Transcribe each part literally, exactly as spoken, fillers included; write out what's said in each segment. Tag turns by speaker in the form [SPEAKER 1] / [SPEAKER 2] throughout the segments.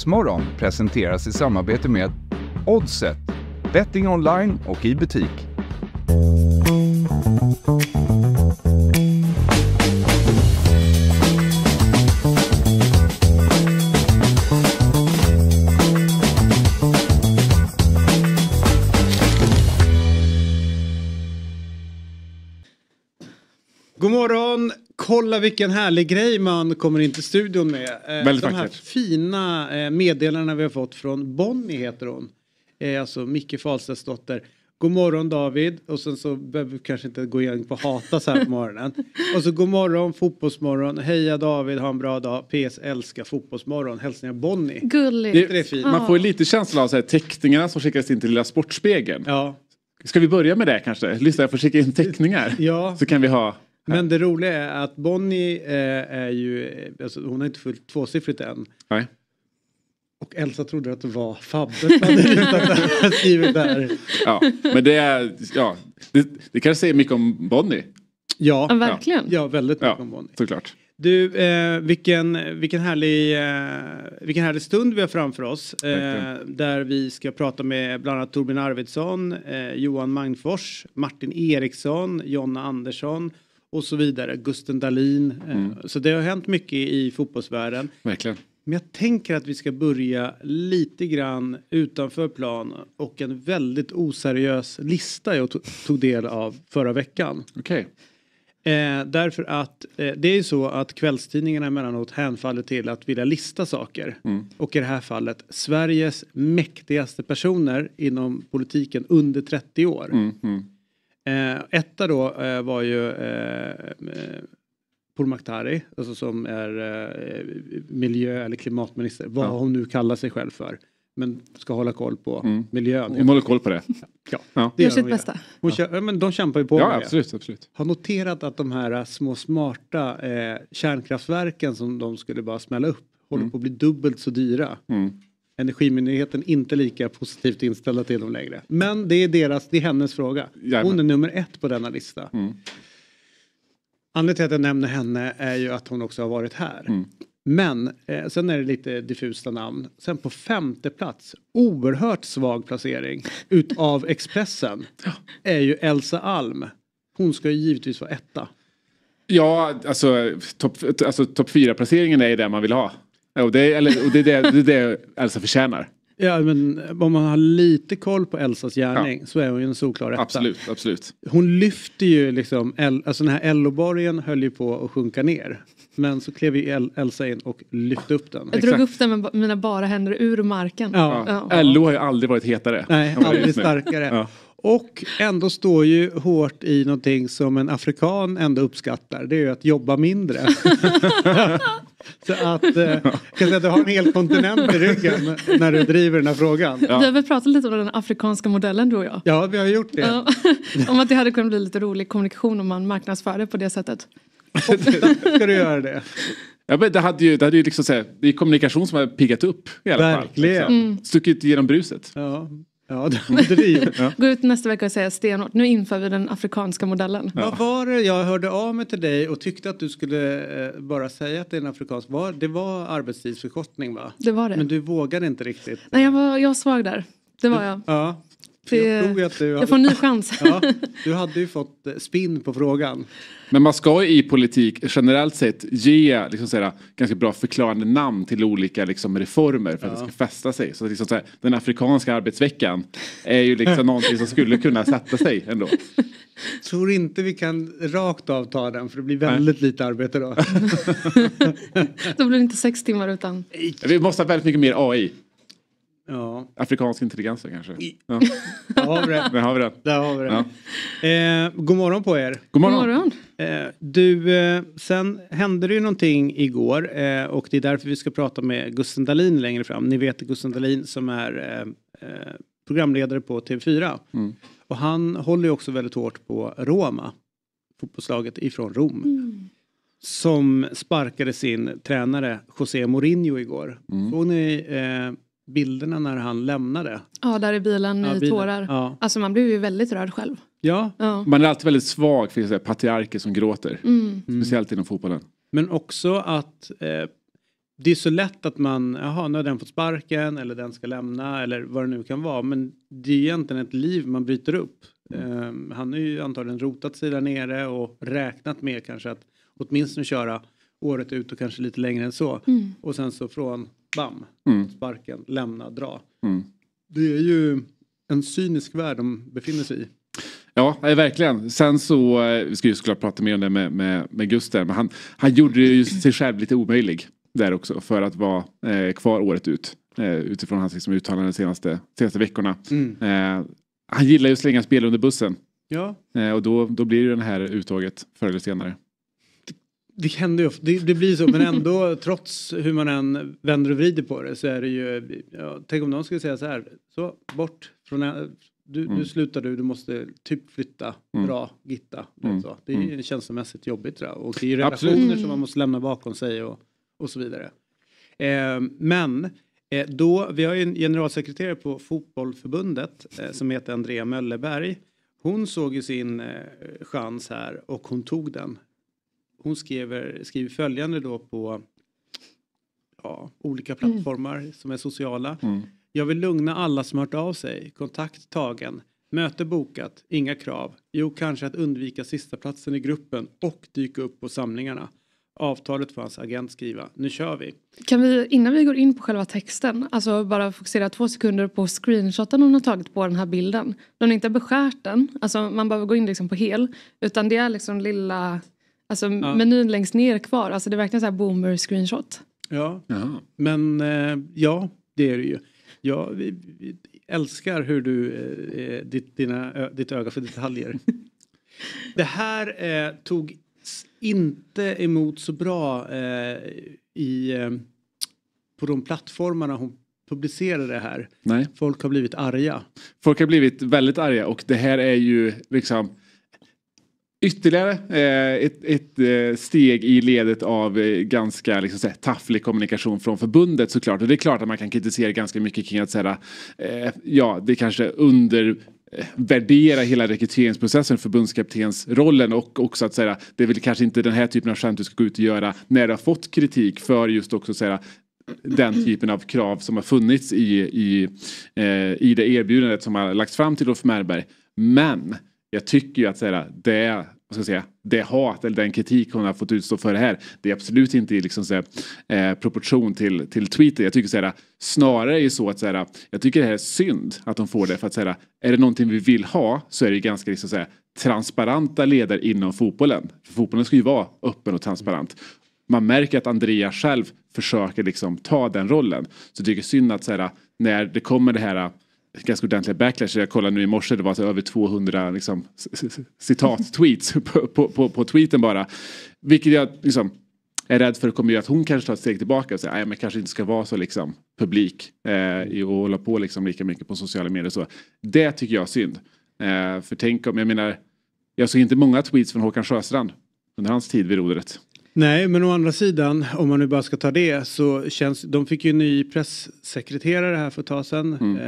[SPEAKER 1] Fotbollsmorgon presenteras i samarbete med Oddset, betting online och i butik.
[SPEAKER 2] God morgon, kolla vilken härlig grej man kommer in till studion med. Eh,
[SPEAKER 3] Väldigt
[SPEAKER 2] de här
[SPEAKER 3] vackert.
[SPEAKER 2] fina eh, meddelarna vi har fått från Bonnie heter hon. Eh, alltså Micke Falstedts dotter. God morgon David. Och sen så behöver vi kanske inte gå igen på hata så här på morgonen. Och så god morgon fotbollsmorgon. Heja David, ha en bra dag. P S älskar fotbollsmorgon. Hälsningar Bonnie.
[SPEAKER 4] Gulligt.
[SPEAKER 2] Det, det är fint.
[SPEAKER 3] Man får ju lite känsla av så här, teckningarna som skickas in till Lilla Sportspegeln.
[SPEAKER 2] Ja.
[SPEAKER 3] Ska vi börja med det kanske? Lyssna, jag får skicka in teckningar.
[SPEAKER 2] Ja.
[SPEAKER 3] Så kan vi ha...
[SPEAKER 2] Men det roliga är att Bonnie eh, är ju, alltså, hon har inte fullt tvåsiffrigt än.
[SPEAKER 3] Nej.
[SPEAKER 2] Och Elsa trodde att det var Fabbe som hade skrivit där.
[SPEAKER 3] Ja, men det är, ja, det, det kan säga mycket om Bonnie.
[SPEAKER 2] Ja,
[SPEAKER 4] Ja, verkligen.
[SPEAKER 2] ja väldigt mycket
[SPEAKER 3] Ja,
[SPEAKER 2] om Bonnie.
[SPEAKER 3] såklart.
[SPEAKER 2] Du, eh, vilken, vilken, härlig, eh, vilken härlig stund vi har framför oss. Eh, där vi ska prata med bland annat Torbjörn Arvidsson, eh, Johan Magnfors, Martin Eriksson, Jonna Andersson och så vidare. Gusten Dahlin. Eh,
[SPEAKER 3] Mm.
[SPEAKER 2] Så det har hänt mycket i fotbollsvärlden.
[SPEAKER 3] Verkligen.
[SPEAKER 2] Men jag tänker att vi ska börja lite grann utanför plan och en väldigt oseriös lista jag tog, tog del av förra veckan.
[SPEAKER 3] Okej.
[SPEAKER 2] Eh, därför att eh, det är ju så att kvällstidningarna emellanåt hänfaller till att vilja lista saker.
[SPEAKER 3] Mm.
[SPEAKER 2] Och i det här fallet Sveriges mäktigaste personer inom politiken under trettio år.
[SPEAKER 3] Mm, mm.
[SPEAKER 2] Eh, etta då eh, var ju eh, eh, Pourmokhtari, alltså som är eh, miljö- eller klimatminister. Vad
[SPEAKER 3] Ja.
[SPEAKER 2] hon nu kallar sig själv för. Men ska hålla koll på
[SPEAKER 3] Mm.
[SPEAKER 2] miljön.
[SPEAKER 3] Hon håller koll på det.
[SPEAKER 2] Ja,
[SPEAKER 3] Ja.
[SPEAKER 2] det
[SPEAKER 4] Gör
[SPEAKER 2] gör
[SPEAKER 4] sitt
[SPEAKER 2] hon ju.
[SPEAKER 4] bästa.
[SPEAKER 2] Hon kör, ja, men de kämpar ju på
[SPEAKER 3] Ja,
[SPEAKER 2] med det.
[SPEAKER 3] absolut, absolut.
[SPEAKER 2] Har noterat att de här små smarta eh, kärnkraftverken som de skulle bara smälla upp håller
[SPEAKER 3] Mm.
[SPEAKER 2] på att bli dubbelt så dyra.
[SPEAKER 3] Mm.
[SPEAKER 2] Energimyndigheten inte lika positivt inställda till dem längre. Men det är deras, det är hennes fråga.
[SPEAKER 3] Jajamän.
[SPEAKER 2] Hon är nummer ett på denna lista.
[SPEAKER 3] Mm.
[SPEAKER 2] Anledningen till att jag nämner henne är ju att hon också har varit här.
[SPEAKER 3] Mm.
[SPEAKER 2] Men eh, sen är det lite diffusa namn. Sen på femte plats, oerhört svag placering utav Expressen, är ju Elsa Alm. Hon ska ju givetvis vara etta.
[SPEAKER 3] Ja, alltså topp alltså, top fyra placeringen är det man vill ha. Och det är, eller, och det, är det, det är det Elsa förtjänar.
[SPEAKER 2] Ja, men om man har lite koll på Elsas gärning så är hon ju en solklar etta.
[SPEAKER 3] Absolut, absolut.
[SPEAKER 2] Hon lyfter ju liksom, El, alltså den här Elloborgen höll ju på att sjunka ner. Men så klev ju El, Elsa in och lyfte upp den.
[SPEAKER 4] Jag drog upp den med ba- mina bara händer ur marken.
[SPEAKER 2] Ja.
[SPEAKER 3] Ja.
[SPEAKER 4] Ja.
[SPEAKER 3] L O har ju aldrig varit hetare.
[SPEAKER 2] Nej,
[SPEAKER 3] än vad det är
[SPEAKER 2] aldrig
[SPEAKER 3] just nu.
[SPEAKER 2] starkare.
[SPEAKER 3] Ja.
[SPEAKER 2] Och ändå står ju hårt i någonting som en afrikan ändå uppskattar. Det är ju att jobba mindre. Så att eh, kan säga att du har en hel kontinent i ryggen när du driver den här frågan.
[SPEAKER 3] Ja.
[SPEAKER 4] Vi har väl pratat lite om den afrikanska modellen, du och jag.
[SPEAKER 2] Ja, vi har gjort det.
[SPEAKER 4] Ja. Om att det hade kunnat bli lite rolig kommunikation om man marknadsför det på det sättet.
[SPEAKER 2] Ska du göra det?
[SPEAKER 3] Ja, men det hade ju, det hade ju liksom så här, det är kommunikation som har piggat upp i alla
[SPEAKER 2] Verkligen.
[SPEAKER 3] fall. Liksom. Stuckit genom bruset.
[SPEAKER 2] Ja, ja det driv.
[SPEAKER 3] Ja.
[SPEAKER 4] Gå ut nästa vecka och säga stenhårt, nu inför vi den afrikanska modellen.
[SPEAKER 3] Ja.
[SPEAKER 2] Vad var det jag hörde av mig till dig och tyckte att du skulle eh, bara säga att det är en afrikansk. Var, det var arbetstidsförkortning va?
[SPEAKER 4] Det var det.
[SPEAKER 2] Men du vågade inte riktigt.
[SPEAKER 4] Nej, jag var, jag var svag där. Det var jag.
[SPEAKER 2] Ja.
[SPEAKER 4] Det-
[SPEAKER 2] Jag tror ju att du
[SPEAKER 4] Jag får en ny chans.
[SPEAKER 2] ja, du hade ju fått eh, spinn på frågan.
[SPEAKER 3] Men man ska ju i politik generellt sett ge liksom, såhär, ganska bra förklarande namn till olika liksom, reformer för att
[SPEAKER 2] Ja.
[SPEAKER 3] det ska fästa sig. Så liksom, såhär, den afrikanska arbetsveckan är ju liksom någonting som skulle kunna sätta sig ändå.
[SPEAKER 2] Tror inte vi kan rakt av ta den för det blir väldigt lite arbete då.
[SPEAKER 4] Då blir det inte sex timmar utan...
[SPEAKER 3] Vi måste ha väldigt mycket mer A I.
[SPEAKER 2] Ja,
[SPEAKER 3] Afrikansk intelligens kanske. Ja,
[SPEAKER 2] där har vi det.
[SPEAKER 3] där har vi det.
[SPEAKER 2] Där har vi det.
[SPEAKER 3] Ja.
[SPEAKER 2] Eh, god morgon på er.
[SPEAKER 3] God
[SPEAKER 4] God
[SPEAKER 3] morgon.
[SPEAKER 4] morgon.
[SPEAKER 2] Eh, du, eh, sen hände det ju någonting igår eh, och det är därför vi ska prata med Gusten Dahlin längre fram. Ni vet Gusten Dahlin som är eh, eh, programledare på T V fyra.
[SPEAKER 3] Mm.
[SPEAKER 2] Och han håller ju också väldigt hårt på Roma, fotbollslaget ifrån Rom.
[SPEAKER 4] Mm.
[SPEAKER 2] Som sparkade sin tränare José Mourinho igår.
[SPEAKER 3] Mm.
[SPEAKER 2] Såg ni eh, bilderna när han lämnade?
[SPEAKER 4] Ja, där i bilen
[SPEAKER 2] Ja,
[SPEAKER 4] i
[SPEAKER 2] bilen.
[SPEAKER 4] tårar.
[SPEAKER 2] Ja.
[SPEAKER 4] Alltså man blir ju väldigt rörd själv.
[SPEAKER 2] Ja,
[SPEAKER 4] Ja.
[SPEAKER 3] Man är alltid väldigt svag för så här, patriarker som gråter.
[SPEAKER 4] Mm.
[SPEAKER 3] Speciellt inom fotbollen.
[SPEAKER 2] men också att eh, det är så lätt att man, jaha, nu har den fått sparken eller den ska lämna eller vad det nu kan vara. Men det är egentligen ett liv man bryter upp. Um, han har ju antagligen rotat sig där nere och räknat med kanske att åtminstone köra året ut och kanske lite längre än så. Mm. Och sen så från bam, mm. sparken, lämna, dra. Mm. Det är ju en cynisk värld de befinner sig i.
[SPEAKER 3] Ja, verkligen. Sen så, vi ska ju såklart prata mer om det med, med, med Guster, men han, han gjorde ju sig själv lite omöjlig där också för att vara eh, kvar året ut. Eh, utifrån hans liksom, uttalanden de senaste, senaste veckorna. Mm. Eh, han gillar ju att slänga spel under bussen.
[SPEAKER 2] Ja.
[SPEAKER 3] Eh, och då, då blir det den här uttaget förr eller senare.
[SPEAKER 2] Det, det händer ju, det, det blir så, men ändå trots hur man än vänder och vrider på det så är det ju, ja, tänk om någon skulle säga så här, så bort från, du, mm. du slutar du, du måste typ flytta, mm. dra, gitta. Mm. Så. Det är mm. känslomässigt jobbigt tror jag. Och det är ju relationer mm. som man måste lämna bakom sig och, och så vidare. Eh, men eh, då, vi har ju en generalsekreterare på fotbollförbundet eh, som heter Andrea Möllerberg. Hon såg ju sin eh, chans här och hon tog den. Hon skriver, skriver följande då på ja, olika plattformar mm. som är sociala. Mm. Jag vill lugna alla som har hört av sig. Kontakt tagen. Möte bokat. Inga krav. Jo, kanske att undvika sista platsen i gruppen och dyka upp på samlingarna. Avtalet får hans agent skriva. Nu kör vi.
[SPEAKER 4] Kan vi, innan vi går in på själva texten, alltså bara fokusera två sekunder på screenshoten hon har tagit på den här bilden. De är inte beskärt den. Alltså man behöver gå in liksom på hel. Utan det är liksom lilla, alltså ja. menyn längst ner kvar. Alltså det är verkligen så här boomer screenshot.
[SPEAKER 2] Ja, Jaha. men eh, ja, det är det ju. Ja, vi, vi älskar hur du, eh, ditt, dina, ö, ditt öga för detaljer. Det här eh, tog inte emot så bra eh, i, eh, på de plattformarna hon publicerade det här.
[SPEAKER 3] Nej.
[SPEAKER 2] Folk har blivit arga.
[SPEAKER 3] Folk har blivit väldigt arga och det här är ju liksom ytterligare eh, ett, ett eh, steg i ledet av eh, ganska liksom, såhär, tafflig kommunikation från förbundet såklart. Och det är klart att man kan kritisera ganska mycket kring att säga, eh, ja, det kanske under värdera hela rekryteringsprocessen, förbundskaptens rollen och också att säga det är väl kanske inte den här typen av skämt du ska gå ut och göra när du har fått kritik för just också säga den typen av krav som har funnits i, i, eh, i det erbjudandet som har lagts fram till Ulf Märberg. Men jag tycker ju att säga det, vad ska jag säga, det hat eller den kritik hon har fått utstå för det här, det är absolut inte i liksom, såhär, eh, proportion till, till tweeten. Jag tycker såhär, snarare är det så att såhär, jag tycker det här är synd att de får det för att säga är det någonting vi vill ha så är det ganska liksom, såhär, transparenta ledare inom fotbollen. För fotbollen ska ju vara öppen och transparent. Man märker att Andrea själv försöker liksom, ta den rollen. Så jag tycker det är synd att såhär, när det kommer det här ganska ordentliga backlash. Jag kollade nu i morse, det var så över tvåhundra liksom, citat-tweets på, på, på, på tweeten bara. Vilket jag liksom, är rädd för kommer göra att hon kanske tar ett steg tillbaka och säger att man kanske inte ska vara så liksom, publik eh, och hålla på liksom, lika mycket på sociala medier. Så. Det tycker jag är synd. Eh, för tänk om, jag menar, jag såg inte många tweets från Håkan Sjöstrand under hans tid vid rodret.
[SPEAKER 2] Nej, men å andra sidan, om man nu bara ska ta det, så känns, de fick ju en ny presssekreterare här för ett tag sedan. Mm.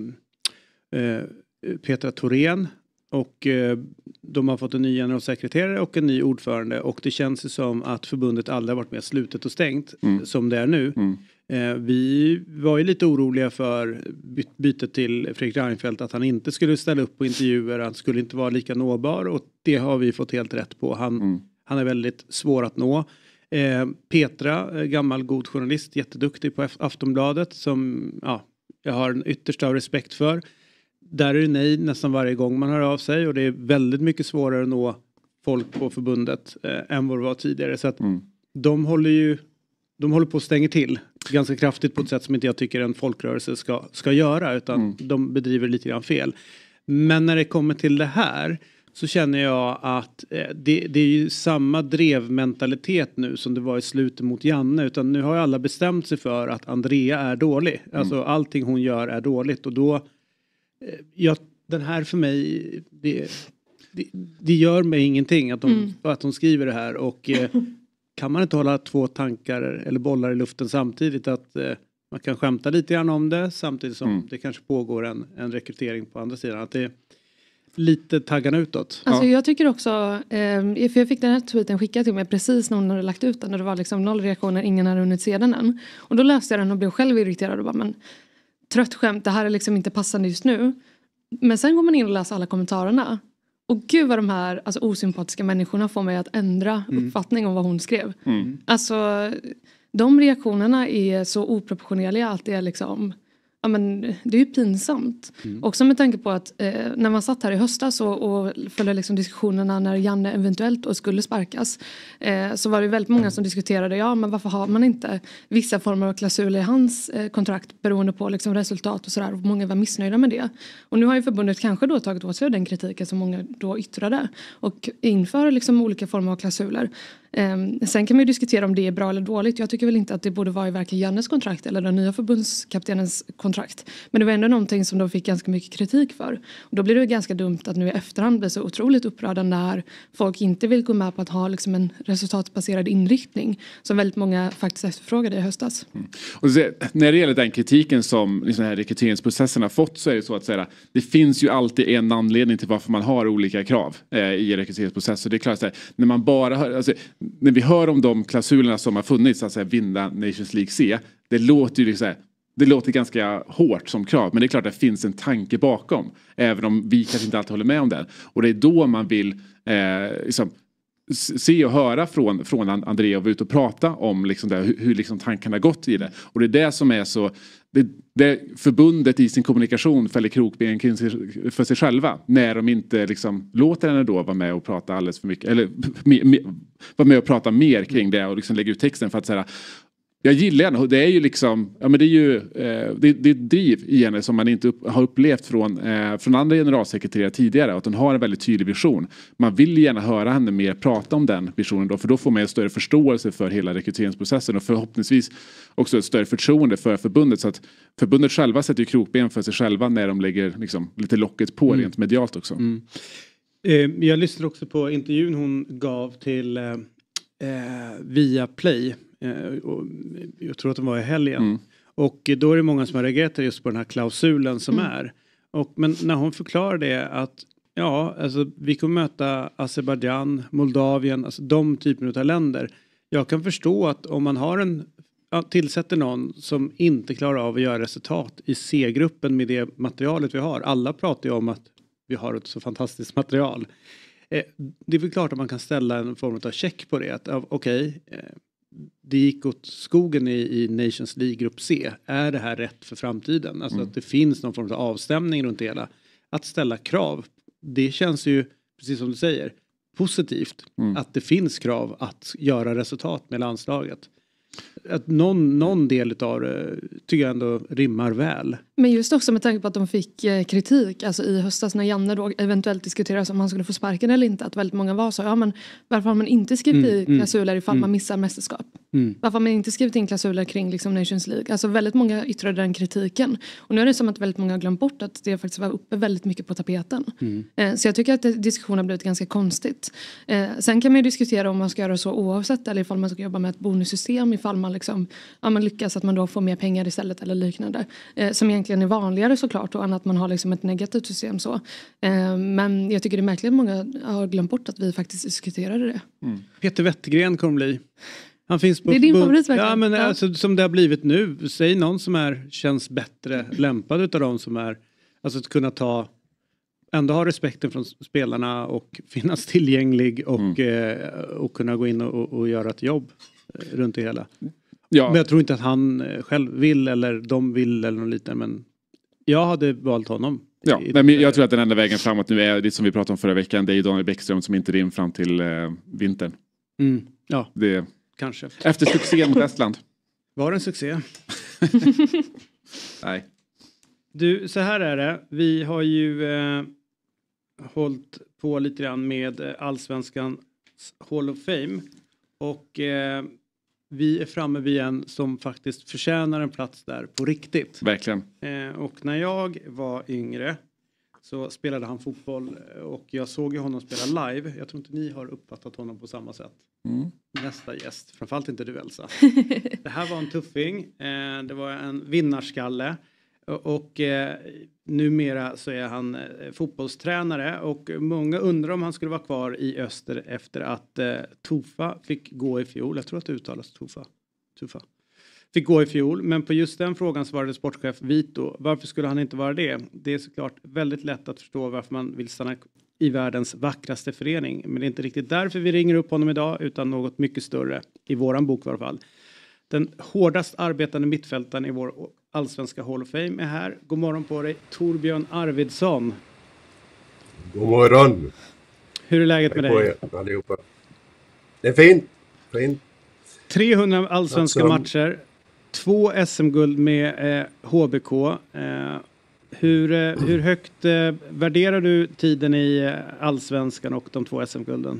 [SPEAKER 2] Eh, eh, Petra Thorén. Och eh, de har fått en ny generalsekreterare och en ny ordförande. Och det känns ju som att förbundet aldrig har varit mer slutet och stängt mm. som det är nu. Mm. Eh, vi var ju lite oroliga för by- bytet till Fredrik Reinfeldt, att han inte skulle ställa upp på intervjuer. Han skulle inte vara lika nåbar och det har vi fått helt rätt på. Han... Mm. Han är väldigt svår att nå. Eh, Petra, gammal god journalist, jätteduktig på Aftonbladet som ja, jag har en yttersta respekt för. Där är det nej nästan varje gång man hör av sig och det är väldigt mycket svårare att nå folk på förbundet eh, än vad det var tidigare. Så att mm. de håller ju de håller på att stänga till ganska kraftigt på ett sätt som inte jag tycker en folkrörelse ska, ska göra, utan mm. de bedriver lite grann fel. Men när det kommer till det här så känner jag att eh, det, det är ju samma drevmentalitet nu som det var i slutet mot Janne. Utan nu har ju alla bestämt sig för att Andrea är dålig. Mm. Alltså allting hon gör är dåligt. Och då, eh, ja, den här för mig, det, det, det gör mig ingenting att, de, mm. att de skriver det här. Och eh, kan man inte hålla två tankar eller bollar i luften samtidigt, att eh, man kan skämta lite grann om det samtidigt som mm. det kanske pågår en, en rekrytering på andra sidan. Att det lite taggarna utåt.
[SPEAKER 4] Alltså
[SPEAKER 2] ja.
[SPEAKER 4] jag tycker också, eh, för jag fick den här tweeten skickad till mig precis när hon hade lagt ut den. När det var liksom noll reaktioner, ingen hade hunnit se den än. Och då läste jag den och blev själv irriterad och bara, men trött skämt, det här är liksom inte passande just nu. Men sen går man in och läser alla kommentarerna. Och gud vad de här alltså, osympatiska människorna får mig att ändra mm. uppfattning om vad hon skrev. Mm. Alltså de reaktionerna är så oproportionerliga att det är liksom, ja men det är ju pinsamt. Mm. Också med tanke på att eh, när man satt här i höstas och, och följde liksom diskussionerna när Janne eventuellt och skulle sparkas. Eh, så var det väldigt många som diskuterade, ja men varför har man inte vissa former av klausuler i hans eh, kontrakt beroende på liksom, resultat och sådär. Och många var missnöjda med det. Och nu har ju förbundet kanske då tagit åt sig den kritiken som många då yttrade. Och inför liksom olika former av klausuler. Um, sen kan man ju diskutera om det är bra eller dåligt. Jag tycker väl inte att det borde vara i varken Jannes kontrakt eller den nya förbundskaptenens kontrakt. Men det var ändå någonting som de fick ganska mycket kritik för. Och då blir det ganska dumt att nu i efterhand bli så otroligt upprörda när folk inte vill gå med på att ha liksom en resultatbaserad inriktning som väldigt många faktiskt efterfrågade i höstas.
[SPEAKER 3] Mm. Och så, när det gäller den kritiken som liksom här rekryteringsprocessen har fått så är det så att säga, det finns ju alltid en anledning till varför man har olika krav eh, i rekryteringsprocessen. Det är klart att när man bara hör, alltså, när vi hör om de klausulerna som har funnits, alltså vinna Nations League C, det låter ju liksom, det låter ganska hårt som krav, men det är klart att det finns en tanke bakom, även om vi kanske inte alltid håller med om den. Och det är då man vill eh, liksom, se och höra från, från Andrea och ut och prata om liksom det, hur, hur liksom tankarna gått i det. Och det är det som är så, det, det förbundet i sin kommunikation fäller krokben kring sig, för sig själva när de inte liksom låter henne då vara med och prata alldeles för mycket, eller me, me, vara med och prata mer kring det och liksom lägga ut texten för att säga. Jag gillar henne och det är ju liksom, ja men det är ju, eh, det, det är ett driv i henne som man inte upp, har upplevt från, eh, från andra generalsekreterare tidigare, att hon har en väldigt tydlig vision. Man vill gärna höra henne mer prata om den visionen då, för då får man en större förståelse för hela rekryteringsprocessen och förhoppningsvis också ett större förtroende för förbundet, så att förbundet själva sätter ju krokben för sig själva när de lägger liksom lite locket på mm. rent medialt också.
[SPEAKER 2] Mm. Eh, jag lyssnade också på intervjun hon gav till eh, via Play. Jag tror att de var i helgen. Mm. Och då är det många som har reagerat just på den här klausulen som mm. är. Och, men när hon förklarar det att ja, alltså, vi kommer möta Azerbaijan, Moldavien, alltså de typerna av länder. Jag kan förstå att om man har en tillsätter någon som inte klarar av att göra resultat i C-gruppen med det materialet vi har. Alla pratar ju om att vi har ett så fantastiskt material. Eh, det är väl klart att man kan ställa en form av check på det. Att okej, okay, eh, det gick åt skogen i, i Nations League grupp C. Är det här rätt för framtiden? Alltså mm. att det finns någon form av avstämning runt det hela. Att ställa krav, det känns ju, precis som du säger, positivt. Mm. Att det finns krav att göra resultat med landslaget. Att någon, någon del av det tycker jag ändå rimmar väl.
[SPEAKER 4] Men just också med tanke på att de fick eh, kritik alltså i höstas när Janne då eventuellt diskuterades om han skulle få sparken eller inte, att väldigt många var så, ja men varför har man inte skrivit mm, i klausuler ifall mm, man missar mästerskap? Mm. Varför har man inte skrivit in klausuler kring liksom Nations League? Alltså väldigt många yttrade den kritiken. Och nu är det som att väldigt många har glömt bort att det faktiskt var uppe väldigt mycket på tapeten. Mm. Eh, så jag tycker att diskussionen har blivit ganska konstigt. Eh, sen kan man ju diskutera om man ska göra så oavsett eller ifall man ska jobba med ett bonussystem, ifall man liksom, ja, man lyckas att man då får mer pengar istället eller liknande. Eh, som egentligen är vanligare såklart och annat man har liksom ett negativt system så. Eh, men jag tycker det är märkligt att många har glömt bort att vi faktiskt diskuterade det.
[SPEAKER 2] Mm. Peter Wettergren kommer bli. Han finns på,
[SPEAKER 4] det är din favorit verkligen.
[SPEAKER 2] Ja, men
[SPEAKER 4] ja.
[SPEAKER 2] Alltså, som det har blivit nu. Säg någon som är, känns bättre lämpad utav de som är. Alltså att kunna ta, ändå ha respekten från spelarna och finnas tillgänglig och, mm. eh, och kunna gå in och, och göra ett jobb eh, runt det hela. Ja. Men jag tror inte att han själv vill eller de vill eller något liknande, men jag hade valt honom.
[SPEAKER 3] Ja, nej, men jag tror att den enda vägen framåt nu är det som vi pratade om förra veckan. Det är ju Daniel Bäckström som inte är in fram till eh, vintern.
[SPEAKER 2] Mm. Ja,
[SPEAKER 3] det,
[SPEAKER 2] kanske.
[SPEAKER 3] Efter succén mot Estland.
[SPEAKER 2] Var det en succé?
[SPEAKER 3] Nej.
[SPEAKER 2] Du, så här är det. Vi har ju eh, hållit på lite grann med Allsvenskans Hall of Fame. Och eh, vi är framme vid en som faktiskt förtjänar en plats där på riktigt.
[SPEAKER 3] Verkligen.
[SPEAKER 2] Eh, och när jag var yngre så spelade han fotboll och jag såg ju honom spela live. Jag tror inte ni har uppfattat honom på samma sätt. Mm. Nästa gäst, framförallt inte du Elsa. Det här var en tuffing. Eh, det var en vinnarskalle. Och, och eh, numera så är han eh, fotbollstränare. Och många undrar om han skulle vara kvar i Öster efter att eh, Tufa fick gå i fjol. Jag tror att det uttalas Tufa. Tufa. Fick gå i fjol, men på just den frågan svarade sportchef Vito. Varför skulle han inte vara det? Det är såklart väldigt lätt att förstå varför man vill stanna i världens vackraste förening. Men det är inte riktigt därför vi ringer upp honom idag, utan något mycket större i våran bok i alla fall. Den hårdast arbetande mittfältaren i vår allsvenska Hall of Fame är här. God morgon på dig, Torbjörn Arvidsson.
[SPEAKER 5] God morgon.
[SPEAKER 2] Hur är läget med dig?
[SPEAKER 5] Allihopa. Det är fint. Fint.
[SPEAKER 2] trehundra allsvenska
[SPEAKER 5] alltså,
[SPEAKER 2] matcher. Två S M-guld med eh, H B K. Eh, hur, eh, hur högt eh, värderar du tiden i eh, allsvenskan och de två S M-gulden?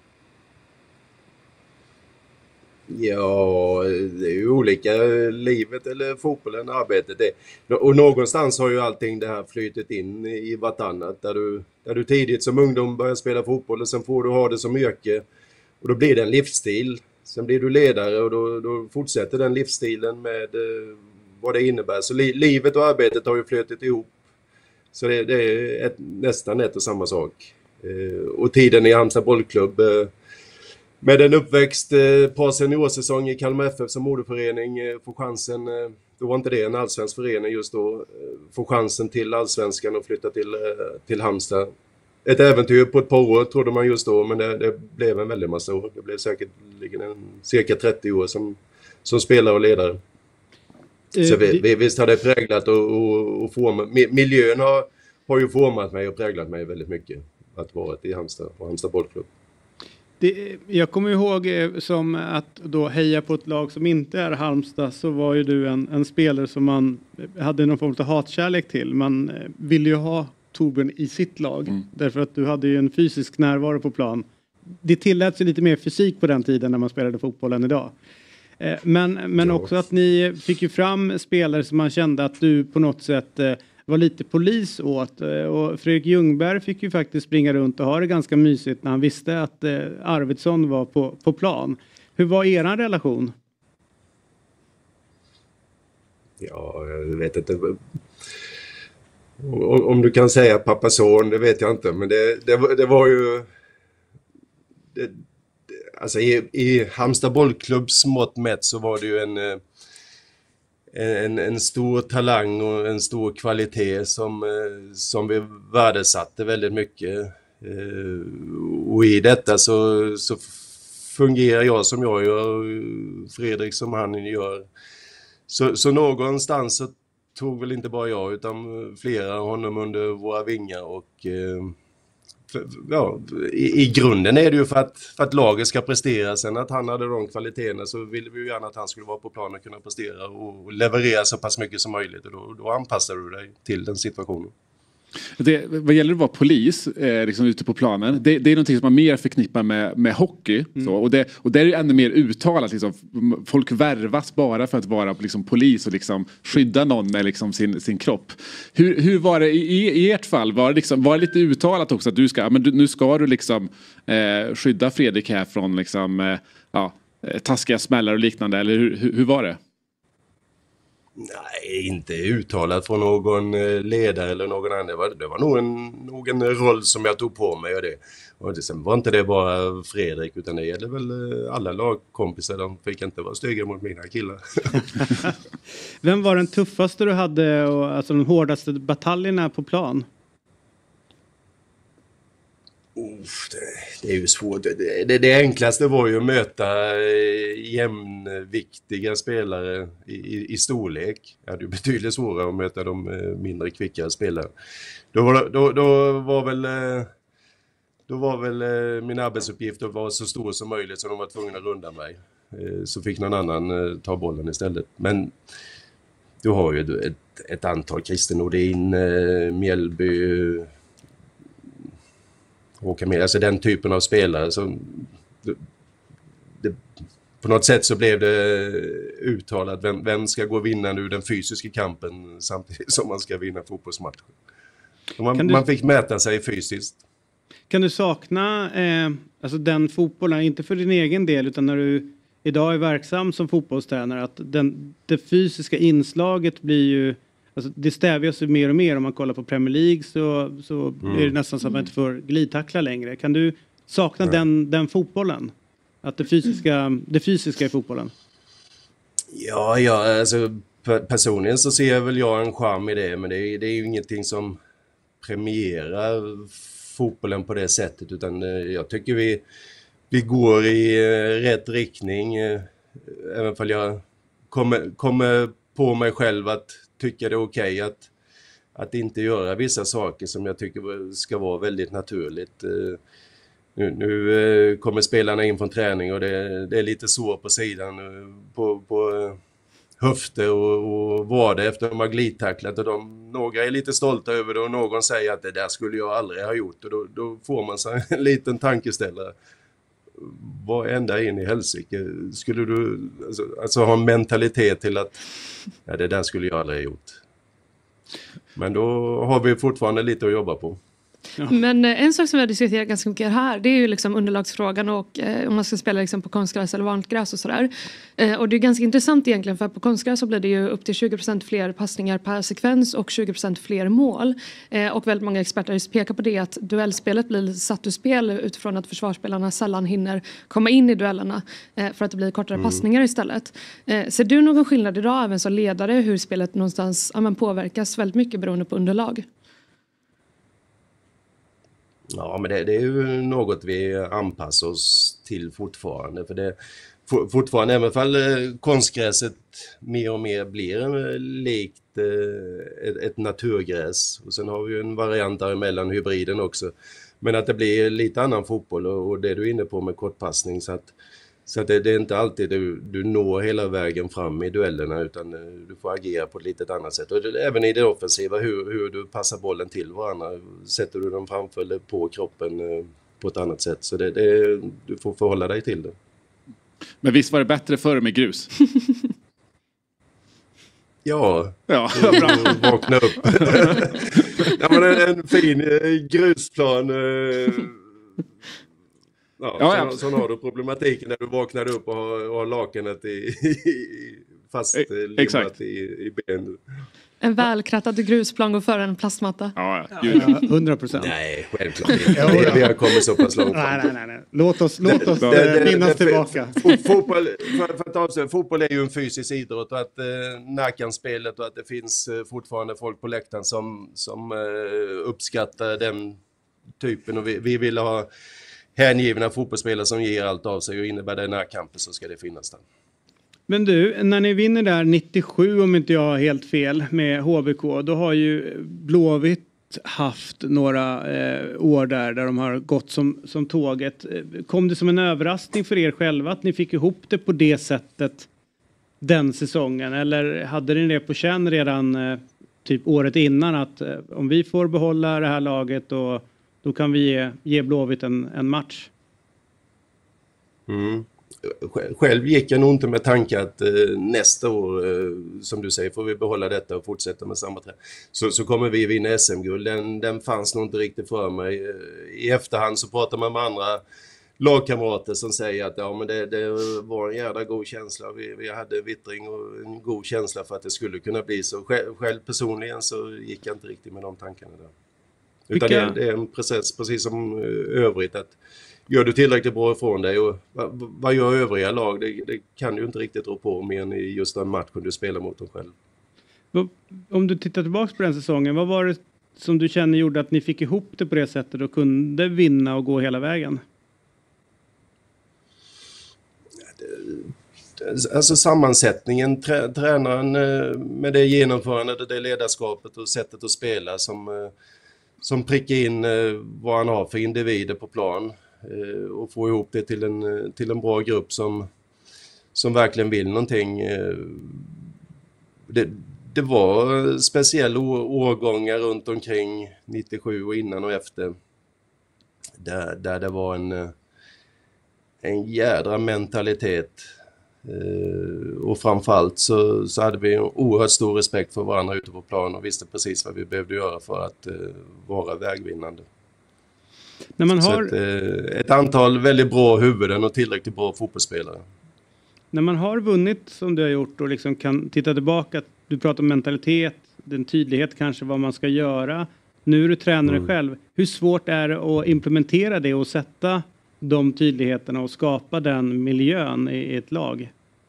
[SPEAKER 5] Ja, det är ju olika. Livet eller fotbollen, arbetet. Det. Och någonstans har ju allting det här flytet in i vartannat. Där du, där du tidigt som ungdom börjar spela fotboll och sen får du ha det som yrke. Och då blir det en livsstil. Sen blir du ledare och då, då fortsätter den livsstilen med eh, vad det innebär. Så li, livet och arbetet har ju flyttat ihop. Så det, det är ett, nästan ett och samma sak. Eh, och tiden i Halmstad bollklubb... Eh, Med en uppväxt, eh, par seniorsäsong i Kalmar F F som moderförening, eh, får chansen, eh, då var inte det en allsvensk förening just då, eh, får chansen till allsvenskan och flytta till, eh, till Halmstad. Ett äventyr på ett par år trodde man just då, men det, det blev en väldigt massa år. Det blev säkert en, cirka trettio år som, som spelare och ledare. Uh, Så vi, vi, visst har det präglat och, och, och format. Miljön har, har ju format mig och präglat mig väldigt mycket att vara i Halmstad och Halmstad bollklubb.
[SPEAKER 2] Det, jag kommer ihåg eh, som att då heja på ett lag som inte är Halmstad, så var ju du en, en spelare som man hade någon form av hatkärlek till. Man eh, ville ju ha Torbjörn i sitt lag mm. därför att du hade ju en fysisk närvaro på plan. Det tilläts ju lite mer fysik på den tiden när man spelade fotboll än idag. Eh, men men ja. Också att ni fick ju fram spelare som man kände att du på något sätt eh, var lite polis åt, och Fredrik Ljungberg fick ju faktiskt springa runt och ha det ganska mysigt när han visste att eh, Arvidsson var på, på plan. Hur var er relation?
[SPEAKER 5] Ja, jag vet inte. Om, om du kan säga pappa son, det vet jag inte. Men det, det, det var ju... Det, alltså i, i Halmstad bollklubbs mått mätt så var det ju en... En, en stor talang och en stor kvalitet som, som vi värdesatte väldigt mycket. Och i detta så, så fungerar jag som jag gör och Fredrik som han gör. Så, så någonstans så tog väl inte bara jag utan flera honom under våra vingar. Och ja, i, i grunden är det ju för att, för att laget ska prestera. Sen att han hade de kvaliteterna så ville vi ju gärna att han skulle vara på plan och kunna prestera och leverera så pass mycket som möjligt. Och då, då anpassar du dig till den situationen.
[SPEAKER 3] Det, vad gäller att vara polis eh, liksom ute på planen, det, det är någonting som man mer förknippar med, med hockey. Mm. Så, och, det, och det är ju ännu mer uttalat. Liksom, folk värvas bara för att vara liksom, polis och liksom, skydda någon med liksom, sin, sin kropp. Hur, hur var det i, i ert fall? Var det, liksom, var det lite uttalat också att du ska, men du, nu ska du liksom, eh, skydda Fredrik här från liksom, eh, ja, taskiga smällar och liknande? Eller hur, hur, hur var det?
[SPEAKER 5] Nej, inte uttalat från någon ledare eller någon annan. Det var, det var nog, en, nog en roll som jag tog på mig. Och det. Och det, sen var inte det bara Fredrik utan det gäller väl alla lagkompisar. De fick inte vara stygga mot mina killar.
[SPEAKER 2] Vem var den tuffaste du hade och alltså de hårdaste bataljerna på plan?
[SPEAKER 5] Uff, det, det är ju svårt. Det, det, det enklaste var ju att möta jämnviktiga spelare i, i, i storlek. Det är ju betydligt svårare att möta de mindre kvicka spelare. Då var, då, då var väl då var väl min arbetsuppgift att vara så stor som möjligt så de var tvungna att runda mig. Så fick någon annan ta bollen istället. Men du har ju ett, ett antal, Christer Nordin, Mjällby, åka med. Alltså den typen av spelare som det, det, på något sätt så blev det uttalat vem, vem ska gå och vinna nu den fysiska kampen samtidigt som man ska vinna fotbollsmatchen. Man, du, man fick mäta sig fysiskt.
[SPEAKER 2] Kan du sakna eh, alltså den fotbollen, inte för din egen del utan när du idag är verksam som fotbollstränare, att den, det fysiska inslaget blir ju Alltså, det stävjas ju mer och mer om man kollar på Premier League så, så mm. är det nästan så att man inte får glidtackla längre. Kan du sakna mm. den, den fotbollen? Att det fysiska, det fysiska i fotbollen?
[SPEAKER 5] Ja, ja alltså, personligen så ser väl jag en charm i det, men det är, det är ju ingenting som premierar fotbollen på det sättet, utan jag tycker vi, vi går i rätt riktning, även om jag kommer, kommer på mig själv att tycka det är okej okay att, att inte göra vissa saker som jag tycker ska vara väldigt naturligt. Nu, nu kommer spelarna in från träning och det, det är lite sår på sidan på, på höfter och, och var det efter att de har glidtacklat, och de, några är lite stolta över det och någon säger att det där skulle jag aldrig ha gjort, och då, då får man sig en liten tankeställare. Vad ända in i helsike skulle du alltså, alltså ha en mentalitet till att ja, det där skulle jag aldrig ha gjort. Men då har vi fortfarande lite att jobba på.
[SPEAKER 4] Ja. Men eh, en sak som vi har diskuterat ganska mycket här, det är ju liksom underlagsfrågan och eh, om man ska spela liksom på konstgräs eller vanligt gräs och sådär. Eh, och det är ganska intressant egentligen, för på konstgräs så blir det ju upp till tjugo procent fler passningar per sekvens och tjugo procent fler mål. Eh, och väldigt många experter pekar på det, att duellspelet blir satt ur spel utifrån att försvarsspelarna sällan hinner komma in i duellerna eh, för att det blir kortare mm. passningar istället. Eh, ser du någon skillnad idag även som ledare hur spelet någonstans ja, man påverkas väldigt mycket beroende på underlag?
[SPEAKER 5] Ja, men det, det är ju något vi anpassar oss till fortfarande. För det for, fortfarande, även fall konstgräset mer och mer blir likt eh, ett, ett naturgräs. Och sen har vi ju en variant däremellan, hybriden också. Men att det blir lite annan fotboll, och, och det du är inne på med kortpassning. Så att, så att det, det är inte alltid du, du når hela vägen fram i duellerna, utan du får agera på ett lite annat sätt. Och det, även i det offensiva, hur, hur du passar bollen till varandra. Sätter du dem framför eller på kroppen eh, på ett annat sätt. Så det, det, du får förhålla dig till det.
[SPEAKER 3] Men visst var det bättre förr med grus?
[SPEAKER 5] Ja,
[SPEAKER 3] ja
[SPEAKER 5] bra. Vakna upp. Ja, men en fin grusplan. Ja, ja, så, så har du problematiken när du vaknar upp och har, och har lakanet i, i, fast e- limmat i, i ben.
[SPEAKER 4] En välkrattad grusplan går före en plastmatta.
[SPEAKER 3] Ja,
[SPEAKER 2] ja, hundra procent.
[SPEAKER 5] Nej, självklart inte. Vi har kommit så pass långt.
[SPEAKER 2] Nej, nej, nej, nej. Låt oss, låt oss det, det, minnas det, tillbaka.
[SPEAKER 5] Fotboll, för, för att avsluta, fotboll är ju en fysisk idrott, och att eh, närkampsspelet och att det finns eh, fortfarande folk på läktaren som, som eh, uppskattar den typen. Och vi, vi vill ha hängivna fotbollsspelare som ger allt av sig, och innebär det närkampen så ska det finnas där.
[SPEAKER 2] Men du, när ni vinner där nittiosju, om inte jag har helt fel, med H B K, då har ju Blåvitt haft några eh, år där, där de har gått som, som tåget. Kom det som en överraskning för er själva att ni fick ihop det på det sättet den säsongen? Eller hade ni det på känn redan eh, typ året innan att eh, om vi får behålla det här laget och då kan vi ge, ge Blåvitt en, en match?
[SPEAKER 5] Mm. Själv gick jag nog inte med tanke att eh, nästa år, eh, som du säger, får vi behålla detta och fortsätta med samma trä. Så, så kommer vi vinna S M-guld. Den, den fanns nog inte riktigt för mig. I efterhand så pratar man med andra lagkamrater som säger att ja, men det, det var en jävla god känsla. Vi, vi hade vittring och en god känsla för att det skulle kunna bli så. Själv, själv personligen så gick jag inte riktigt med de tankarna där. Utan det, det är en process, precis som övrigt, att gör du tillräckligt bra ifrån dig, och vad, vad gör övriga lag? Det, det kan du inte riktigt rå på mer än i just den matchen du spelar mot dem själv.
[SPEAKER 2] Om du tittar tillbaka på den säsongen, vad var det som du känner gjorde att ni fick ihop det på det sättet och kunde vinna och gå hela vägen?
[SPEAKER 5] Alltså sammansättningen, trä, tränaren med det genomförandet, det ledarskapet och sättet att spela som, som prickar in vad han har för individer på plan. Och få ihop det till en, till en bra grupp som, som verkligen vill någonting. Det, det var speciella årgångar runt omkring nittiosju och innan och efter. Där, där det var en, en jädra mentalitet. Och framförallt så, så hade vi en oerhört stor respekt för varandra ute på plan och visste precis vad vi behövde göra för att vara vägvinnande. När man har... Så ett, ett antal väldigt bra huvuden och tillräckligt bra fotbollsspelare.
[SPEAKER 2] När man har vunnit som du har gjort och liksom kan titta tillbaka, du pratar om mentalitet, en tydlighet kanske vad man ska göra. Nu är du tränare mm. själv. Hur svårt är det att implementera det och sätta de tydligheterna och skapa den miljön i, i ett lag?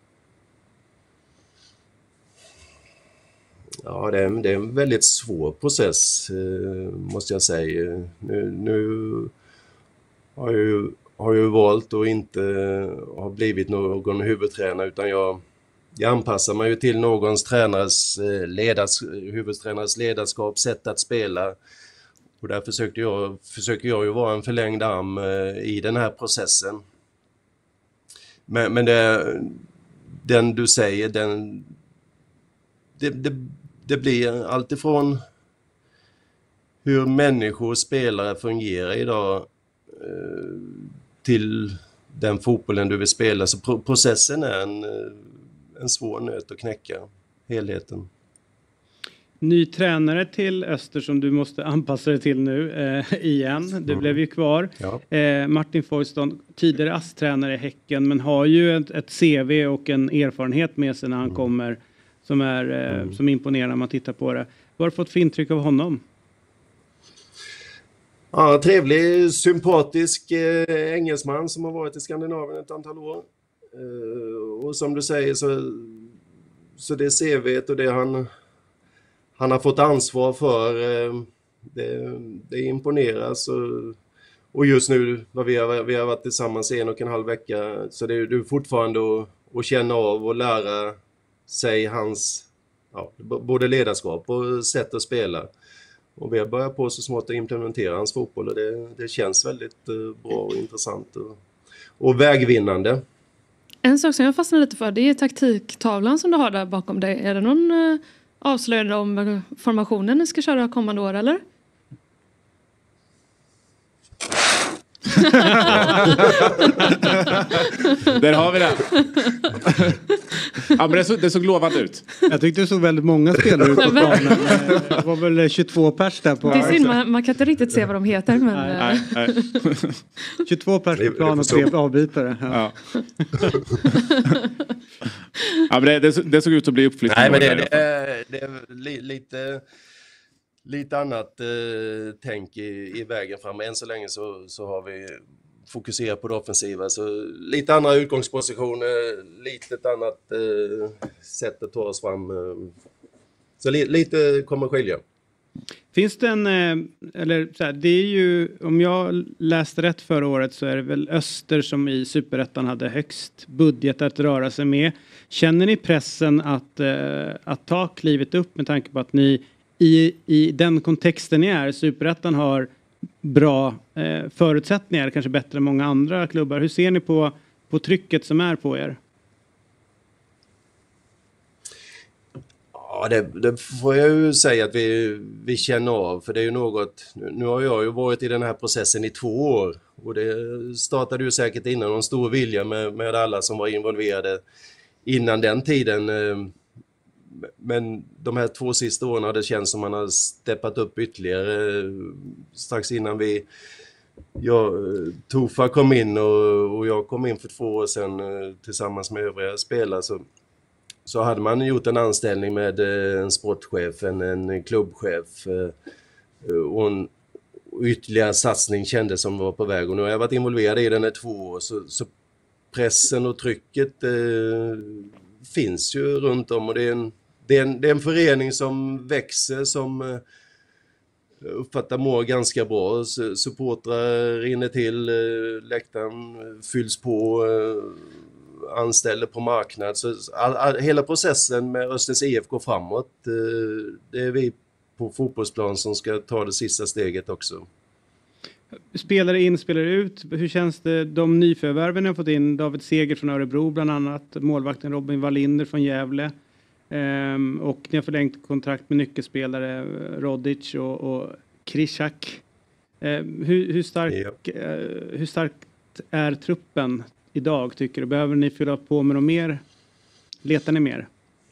[SPEAKER 5] Ja, det är, det är en väldigt svår process, eh, måste jag säga. Nu, nu har jag ju, har jag ju valt att inte ha blivit någon huvudtränare, utan jag, jag anpassar mig ju till någons tränares, ledars, huvudtränares ledarskap, sätt att spela. Och där försökte jag, försöker jag ju vara en förlängd arm eh, i den här processen. Men, men det, den du säger, den, det, det, det blir allt ifrån hur människor och spelare fungerar idag eh, till den fotbollen du vill spela. Så pro- processen är en, en svår nöt att knäcka, helheten.
[SPEAKER 2] Ny tränare till Öster som du måste anpassa dig till nu eh, igen. Du mm. blev ju kvar. Ja. Eh, Martin Foyston, tidigare A S S-tränare i Häcken, men har ju ett, ett C V och en erfarenhet med sig när han mm. kommer som, är, eh, mm. som imponerar när man tittar på det. Vad har du fått för intryck av honom?
[SPEAKER 5] Ja, trevlig, sympatisk eh, engelsman som har varit i Skandinavien ett antal år. Eh, och som du säger så, så det C V:t och det han... Han har fått ansvar för, det, det imponeras och, och just nu vad vi, har, vi har varit tillsammans en och en halv vecka, så det är du fortfarande att, att känna av och lära sig hans ja, både ledarskap och sätt att spela. Och vi har börjat på så smått att implementera hans fotboll och det, det känns väldigt bra och intressant och, och vägvinnande.
[SPEAKER 4] En sak som jag fastnar lite för, det är taktiktavlan som du har där bakom dig. Är det någon... avslöjade om formationen ni ska köra kommande år, eller?
[SPEAKER 3] Där har vi det. Ja, men det såg, det såg lovande ut.
[SPEAKER 2] Jag tyckte det såg väldigt många spelare ut på planen. Det var väl tjugotvå pers där på.
[SPEAKER 4] Det är synd, man, man kan inte riktigt se vad de heter. Men...
[SPEAKER 2] Nej, nej. tjugotvå pers på plan och tre avbytare.
[SPEAKER 3] Ja. Ja, men det, det, det såg ut att bli uppflyttning.
[SPEAKER 5] Nej, men det, det, är, det är li, lite, lite annat eh, tänk i, i vägen fram. Än så länge så, så har vi fokuserat på det offensiva. Så lite andra utgångspositioner, lite annat eh, sätt att ta oss fram. Eh. Så li, lite kommer skilja.
[SPEAKER 2] Finns det en, eller så här, det är ju, om jag läste rätt förra året så är det väl Öster som i Superettan hade högst budget att röra sig med. Känner ni pressen att, att ta klivet upp med tanke på att ni i, i den kontexten ni är, Superettan har bra eh, förutsättningar, kanske bättre än många andra klubbar. Hur ser ni på, på trycket som är på er?
[SPEAKER 5] Ja, det, det får jag ju säga att vi, vi känner av, för det är ju något, nu har jag ju varit i den här processen i två år och det startade ju säkert innan någon stor vilja med, med alla som var involverade innan den tiden, men de här två sista åren har det känts som man har steppat upp ytterligare. Strax innan vi jag, Tofa kom in och, och jag kom in för två år sedan tillsammans med övriga spelare, så Så hade man gjort en anställning med en sportchef, en, en klubbchef och en ytterligare satsning kändes som var på väg. Och nu har jag varit involverad i den här två år, så, så pressen och trycket eh, finns ju runt om. Och det är, en, det, är en, det är en förening som växer, som eh, uppfattar mår ganska bra. Supportrar rinner till, eh, läktaren fylls på, eh, anställda på marknad. Så all, all, hela processen med Östers I F går framåt. Det är vi på fotbollsplan som ska ta det sista steget också.
[SPEAKER 2] Spelare in, spelare ut. Hur känns det? De nyförvärven har fått in David Seger från Örebro bland annat. Målvakten Robin Wallinder från Gävle. Ehm, och ni har förlängt kontrakt med nyckelspelare Rodic och, och Krishak. Ehm, hur, hur, stark, ja. eh, hur starkt är truppen idag, tycker du? Behöver ni fylla på med något mer? Letar ni mer?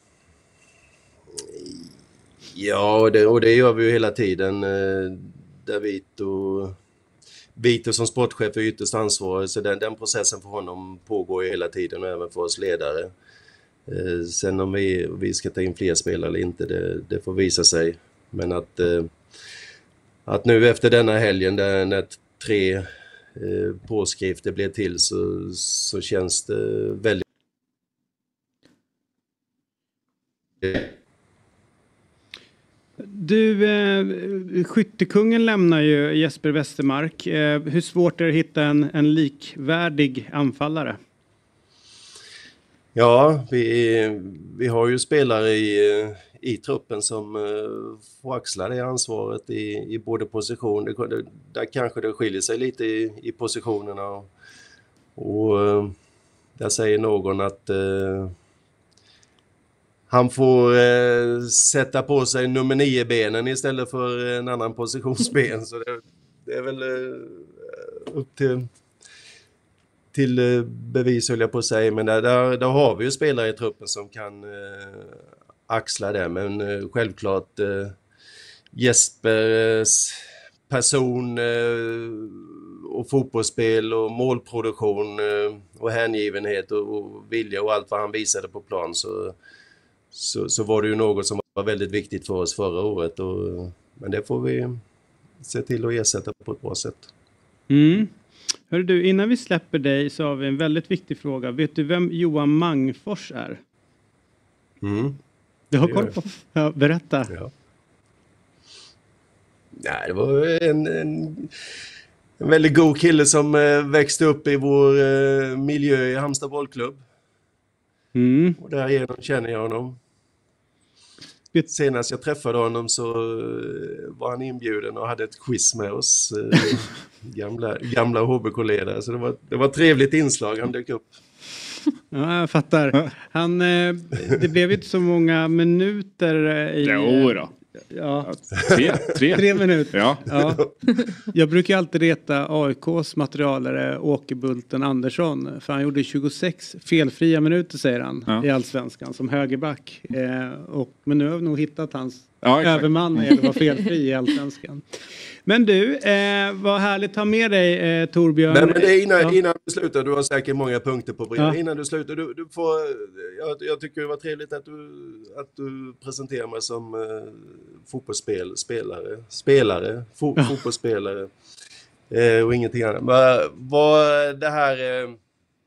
[SPEAKER 5] Ja, och det, och det gör vi ju hela tiden. Där Vito, Vito som sportchef är ytterst ansvarig, så den, den processen för honom pågår ju hela tiden och även för oss ledare. Eh, sen om vi, vi ska ta in fler spelare eller inte, det, det får visa sig. Men att, eh, att nu efter denna helgen där när tre eh, påskrifter blev till så, så känns det väldigt...
[SPEAKER 2] Du, eh, skyttekungen lämnar ju Jesper Westermark. Eh, hur svårt är det att hitta en, en likvärdig anfallare?
[SPEAKER 5] Ja, vi, vi har ju spelare i, i truppen som uh, får axla det ansvaret i, i både position. Det, det, där kanske det skiljer sig lite i, i positionerna. Och, och uh, där säger någon att uh, han får uh, sätta på sig nummer nio benen istället för en annan positionsben. Så det, det är väl uh, upp till... till bevis höll jag på att säga, men där, där, där har vi ju spelare i truppen som kan eh, axla det, men eh, självklart eh, Jespers person eh, och fotbollsspel och målproduktion eh, och hängivenhet och, och vilja och allt vad han visade på plan så, så, så var det ju något som var väldigt viktigt för oss förra året, och, men det får vi se till att ersätta på ett bra sätt.
[SPEAKER 2] Mm. Hör du, innan vi släpper dig så har vi en väldigt viktig fråga. Vet du vem Johan Mangfors är?
[SPEAKER 5] Mm.
[SPEAKER 2] Du har koll på? Ja, berätta.
[SPEAKER 5] Ja. Nej, det var en, en, en väldigt god kille som eh, växte upp i vår eh, miljö i Halmstad bollklubb.
[SPEAKER 2] Mm.
[SPEAKER 5] Och därigenom känner jag honom.
[SPEAKER 2] Vet...
[SPEAKER 5] Senast jag träffade honom så eh, var han inbjuden och hade ett quiz med oss. Eh, gamla, gamla H B K-ledare. Så det var, det var ett trevligt inslag, han dök upp.
[SPEAKER 2] Ja, jag fattar. Han, eh, det blev inte så många minuter i...
[SPEAKER 3] Jo då.
[SPEAKER 2] Ja.
[SPEAKER 3] Tre, tre.
[SPEAKER 2] Tre minuter.
[SPEAKER 3] Ja.
[SPEAKER 2] Ja. Jag brukar alltid reta A I K:s materialare Åke Bulten Andersson. För han gjorde tjugosex felfria minuter, säger han, ja. i Allsvenskan som högerback. Eh, och, men nu har vi nog hittat hans ja, överman när det var felfri i Allsvenskan. Men du, eh, vad härligt att ha med dig, eh, Torbjörn.
[SPEAKER 5] Nej, men det är innan,
[SPEAKER 2] ja.
[SPEAKER 5] innan du slutar, du har säkert många punkter på brev. Ja. Innan du slutar, du, du får, jag, jag tycker det var trevligt att du, att du presenterar mig som eh, fotbollsspel, spelare, spelare, fo, ja. fotbollsspelare eh, och ingenting annat. Men vad det här eh,